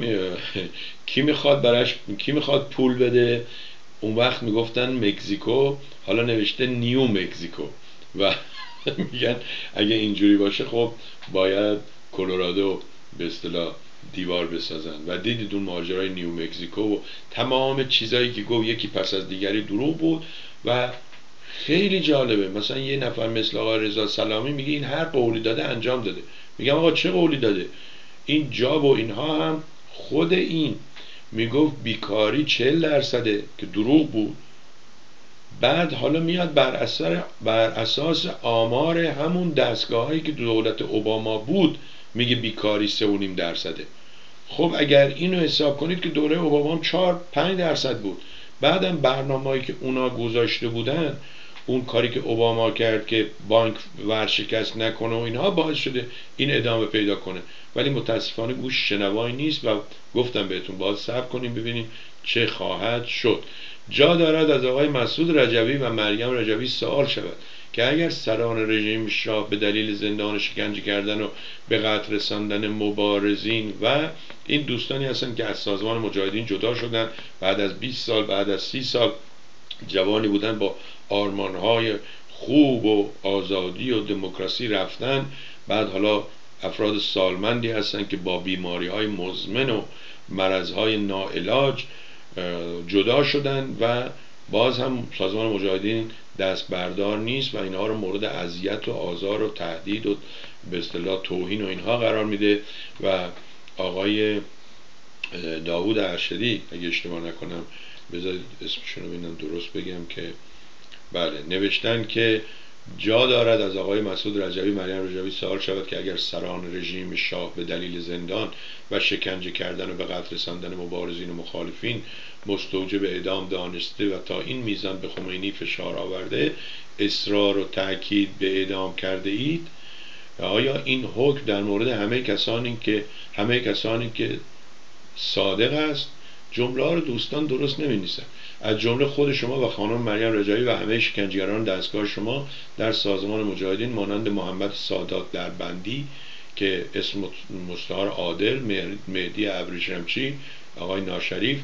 کی میخواد پول بده. اون وقت میگفتن مکزیکو، حالا نوشته نیو مکزیکو و میگن اگه اینجوری باشه خب باید کلرادو به اصطلاح دیوار بسازن و دیدید اون ماجرای نیو مکزیکو و تمام چیزایی که گفت یکی پس از دیگری دروغ بود و خیلی جالبه. مثلا یه نفر مثل آقای رضا سلامی میگه این هر قولی داده انجام داده. میگم آقا چه قولی داده؟ این جاب و اینها هم خود این میگفت بیکاری 40% که دروغ بود. بعد حالا میاد بر اساس آمار همون دستگاهایی که دولت اوباما بود میگه بیکاری 3.5%. خب اگر اینو حساب کنید که دوره اوباما هم 4-5% بود. بعدم برنامه‌ای که اونا گذاشته بودن، اون کاری که اوباما کرد که بانک ورشکست نکنه و اینها باعث شده این ادامه پیدا کنه. ولی متاسفانه گوش شنوایی نیست و گفتم بهتون باید صبر کنیم ببینیم چه خواهد شد. جا دارد از آقای مسعود رجوی و مریم رجوی سوال شود که اگر سران رژیم شاه به دلیل زندان شکنجه کردن و به قتل رساندن مبارزین و این دوستانی هستن که از سازمان مجاهدین جدا شدن بعد از 20 سال، بعد از 30 سال، جوانی بودن با آرمانهای خوب و آزادی و دموکراسی رفتن، بعد حالا افراد سالمندی هستن که با بیماری‌های مزمن و مرضهای ناعلاج جدا شدن و باز هم سازمان مجاهدین دست بردار نیست و اینها رو مورد اذیت و آزار و تهدید و به اصطلاح توهین و اینها قرار میده. و آقای داوود ارشدی اگه اشتباه نکنم، بذارید اسمشون رو ببینم درست بگم که بله، نوشتن که جا دارد از آقای مسعود رجوی مریم رجوی سوال شود که اگر سران رژیم شاه به دلیل زندان و شکنجه کردن و به قتل رساندن مبارزین و مخالفین مستوجب اعدام دانسته و تا این میزان به خمینی فشار آورده اصرار و تاکید به اعدام کرده اید، آیا این حکم در مورد همه کسانی که صادق است؟ جمله ها رو دوستان درست نمی‌نویسن، از جمله خود شما و خانم مریم رجایی و همه شکنجهگران دستگاه شما در سازمان مجاهدین مانند محمد سادات دربندی که اسم مستعار عادل، مهدی ابریشمچی، آقای ناشریف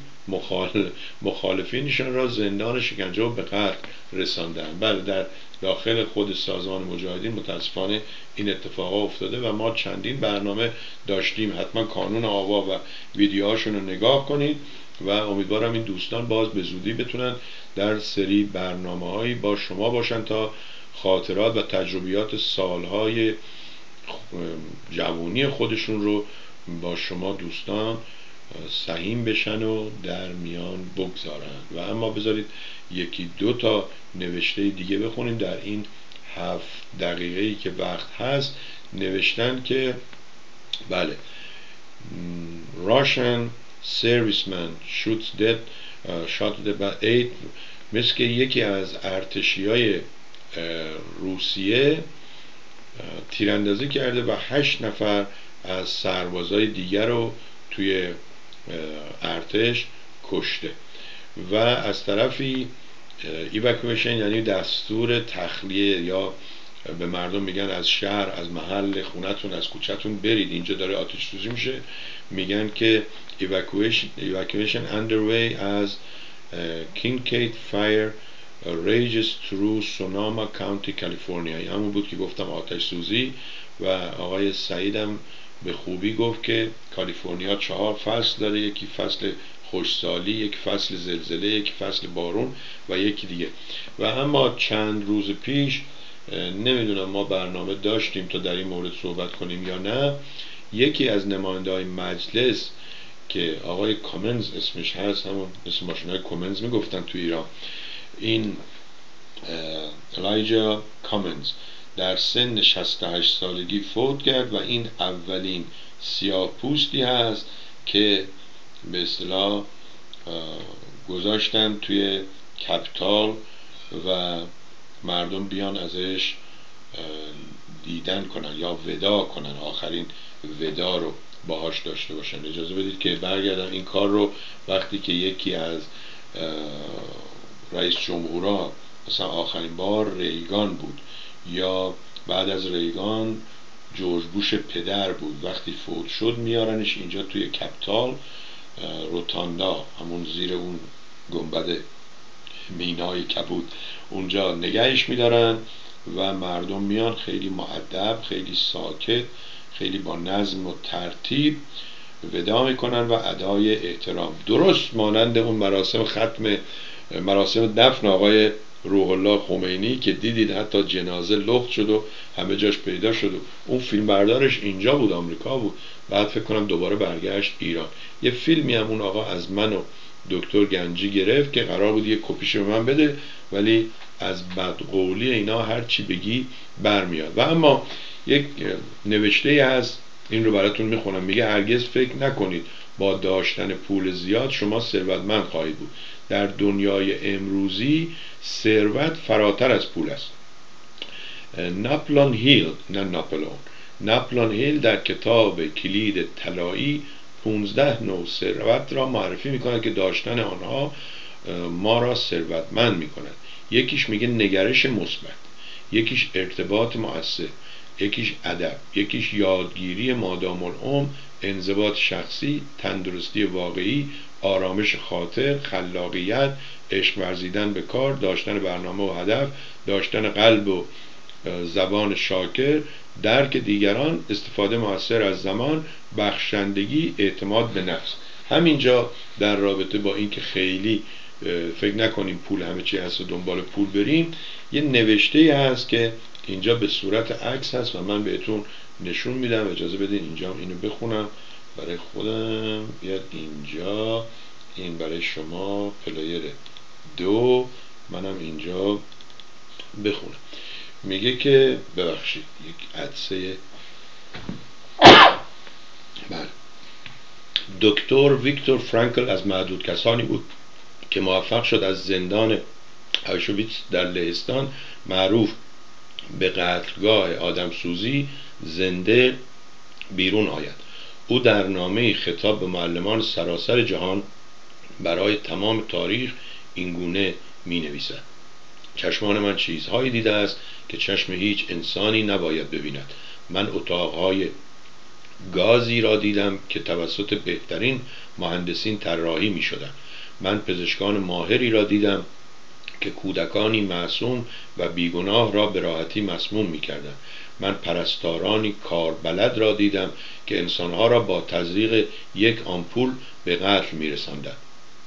مخالفینشان را زندان شکنجه و به قتل رساندند. بله، در داخل خود سازمان مجاهدین متاسفانه این اتفاقا افتاده و ما چندین برنامه داشتیم. حتما کانون آوا و ویدیوهاشون رو نگاه کنید و امیدوارم این دوستان باز به زودی بتونن در سری برنامه‌هایی با شما باشن تا خاطرات و تجربیات سالهای جوانی خودشون رو با شما دوستان سهیم بشن و در میان بگذارن. و اما بذارید یکی دو تا نوشته دیگه بخونیم در این 7 دقیقه‌ای که وقت هست. نوشتن که بله، Russian serviceman shoots dead shot dead 8، مثل که یکی از ارتشیای روسیه تیراندازی کرده و 8 نفر از سربازای دیگر رو توی ارتش کشته. و از طرفی ایواکویشن یعنی دستور تخلیه، یا به مردم میگن از شهر، از محل خونتون، از کوچه‌تون برید، اینجا داره آتش سوزی میشه. میگن که evacuation underway as Kincaid fire rages through Sonoma County, California. همون بود که گفتم آتش سوزی. و آقای سعیدم به خوبی گفت که کالیفرنیا 4 فصل داره، یکی فصل خوشسالی، یک فصل زلزله، یک فصل بارون و یکی دیگه. و اما چند روز پیش نمیدونم ما برنامه داشتیم تا در این مورد صحبت کنیم یا نه، یکی از نماینده‌های مجلس که آقای کامنز اسمش هست، همون اسم ماشین‌های کامنز میگفتن تو ایران، این الایجا کامنز در سن 68 سالگی فوت کرد و این اولین سیاه پوستی هست که به اصطلاح گذاشتن توی کپیتال و مردم بیان ازش دیدن کنن یا ودا کنن، آخرین ودا رو باهاش داشته باشن. اجازه بدید که برگردم این کار رو وقتی که یکی از رئیس جمهورها، مثلا آخرین بار ریگان بود یا بعد از ریگان جورج بوش پدر بود، وقتی فوت شد میارنش اینجا توی کپیتال روتاندا، همون زیر اون گنبد مینای کبود، اونجا نگهش میدارن و مردم میان خیلی مؤدب، خیلی ساکت، خیلی با نظم و ترتیب ودا میکنن و ادای احترام، درست مانند اون مراسم دفن آقای روح الله خمینی که دیدید حتی جنازه لخت شد و همه جاش پیدا شد و اون فیلم بردارش اینجا بود، آمریکا بود، بعد فکر کنم دوباره برگشت ایران. یه فیلمی هم اون آقا از من و دکتر گنجی گرفت که قرار بود یه کپیش به من بده، ولی از بدقولی اینا هر چی بگی برمیاد. و اما یک نوشته از این رو براتون میخونم، میگه هرگز فکر نکنید با داشتن پول زیاد شما ثروتمند خواهید بود. در دنیای امروزی ثروت فراتر از پول است. ناپلئون هیل در کتاب کلید طلایی 15 نوع ثروت را معرفی میکنه که داشتن آنها ما را ثروتمند میکنند. یکیش میگه نگرش مثبت، یکیش ارتباط مؤثر، یکیش ادب، یکیش یادگیری مادام العمر، انضباط شخصی، تندرستی واقعی، آرامش خاطر، خلاقیت، عشق ورزیدن به کار، داشتن برنامه و هدف، داشتن قلب و زبان شاکر، درک دیگران، استفاده مؤثر از زمان، بخشندگی، اعتماد به نفس. همینجا در رابطه با اینکه خیلی فکر نکنیم پول همه چی هست و دنبال پول بریم، یه نوشته هست که اینجا به صورت عکس هست و من بهتون نشون میدم. اجازه بدین اینجا اینو بخونم برای خودم. بیاد اینجا، این برای شما پلیر 2، منم اینجا بخونم. میگه که ببخشید یک عدسه، بله، دکتر ویکتور فرانکل از معدود کسانی بود که موفق شد از زندان آوشویتس در لهستان معروف به قتلگاه آدمسوزی زنده بیرون آید. او در نامه خطاب به معلمان سراسر جهان برای تمام تاریخ اینگونه می نویسد: چشمان من چیزهایی دیده است که چشم هیچ انسانی نباید ببیند. من اتاقهای گازی را دیدم که توسط بهترین مهندسین طراحی می شدند. من پزشکان ماهری را دیدم که کودکانی معصوم و بیگناه را به راحتی مسموم می کردند. من پرستارانی کاربلد را دیدم که انسانها را با تزریق یک آمپول به قتل می رساندند.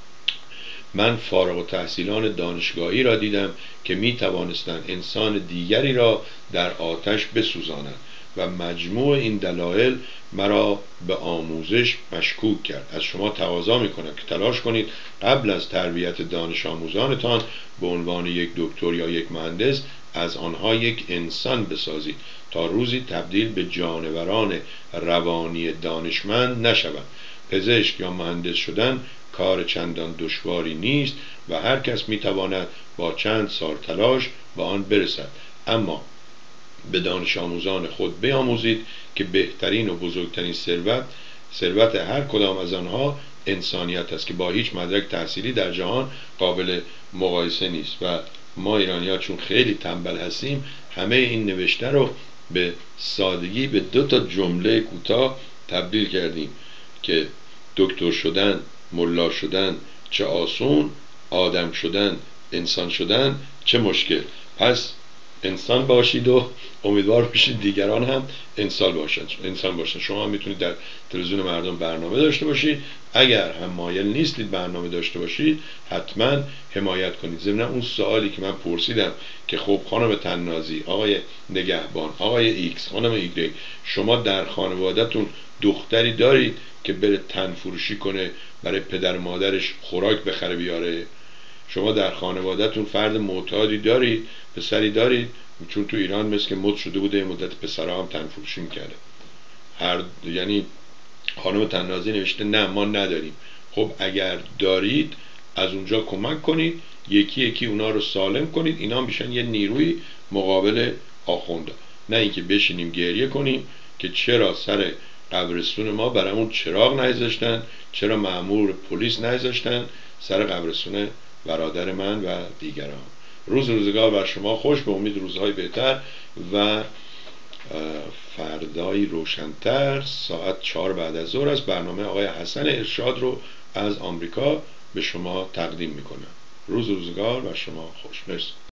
من فارغ التحصیلان دانشگاهی را دیدم که می توانستند انسان دیگری را در آتش بسوزانند و مجموع این دلایل مرا به آموزش مشکوک کرد. از شما تقاضا می کنم که تلاش کنید قبل از تربیت دانش آموزانتان به عنوان یک دکتر یا یک مهندس از آنها یک انسان بسازید تا روزی تبدیل به جانوران روانی دانشمند نشوند. پزشک یا مهندس شدن کار چندان دشواری نیست و هر کس می تواند با چند سال تلاش به آن برسد، اما به دانش آموزان خود بیاموزید که بهترین و بزرگترین ثروت هر کدام از آنها انسانیت است که با هیچ مدرک تحصیلی در جهان قابل مقایسه نیست. و ما ایرانی ها چون خیلی تنبل هستیم همه این نوشته رو به سادگی به 2 جمله کوتاه تبدیل کردیم که دکتر شدن، ملا شدن چه آسون، آدم شدن، انسان شدن چه مشکل. پس انسان باشید و امیدوار باشید دیگران هم انسان باشند. شما هم میتونید در تلویزیون مردم برنامه داشته باشید. اگر هم مایل نیستید برنامه داشته باشید حتما حمایت کنید. ضمن اون سوالی که من پرسیدم که خب خانم طنازی، آقای نگهبان، آقای ایکس، خانم ایگری، شما در خانوادهتون دختری دارید که بره تن فروشی کنه برای پدر و مادرش خوراک بخره بیاره؟ شما در خانوادهتون فرد معتادی دارید، پسری دارید؟ چون تو ایران مثل که مد شده بوده این مدت پسرها هم تن فروشی میکرده. یعنی خانم طنازی نوشته نه ما نداریم. خب اگر دارید از اونجا کمک کنید، یکی یکی اونا رو سالم کنید، اینا میشن یه نیروی مقابل آخونده. نه اینکه بشینیم گریه کنیم که چرا سر قبرستون ما برامون چراغ نذاشتن، چرا مأمور پلیس نذاشتن سر قبرستون برادر من و دیگران. روزگار بر شما خوش، به امید روزهای بهتر و فردای روشن‌تر. ساعت 4 بعد از ظهر است. برنامه آقای حسن ارشاد رو از آمریکا به شما تقدیم میکنم. روزگار بر شما خوش. مرسی.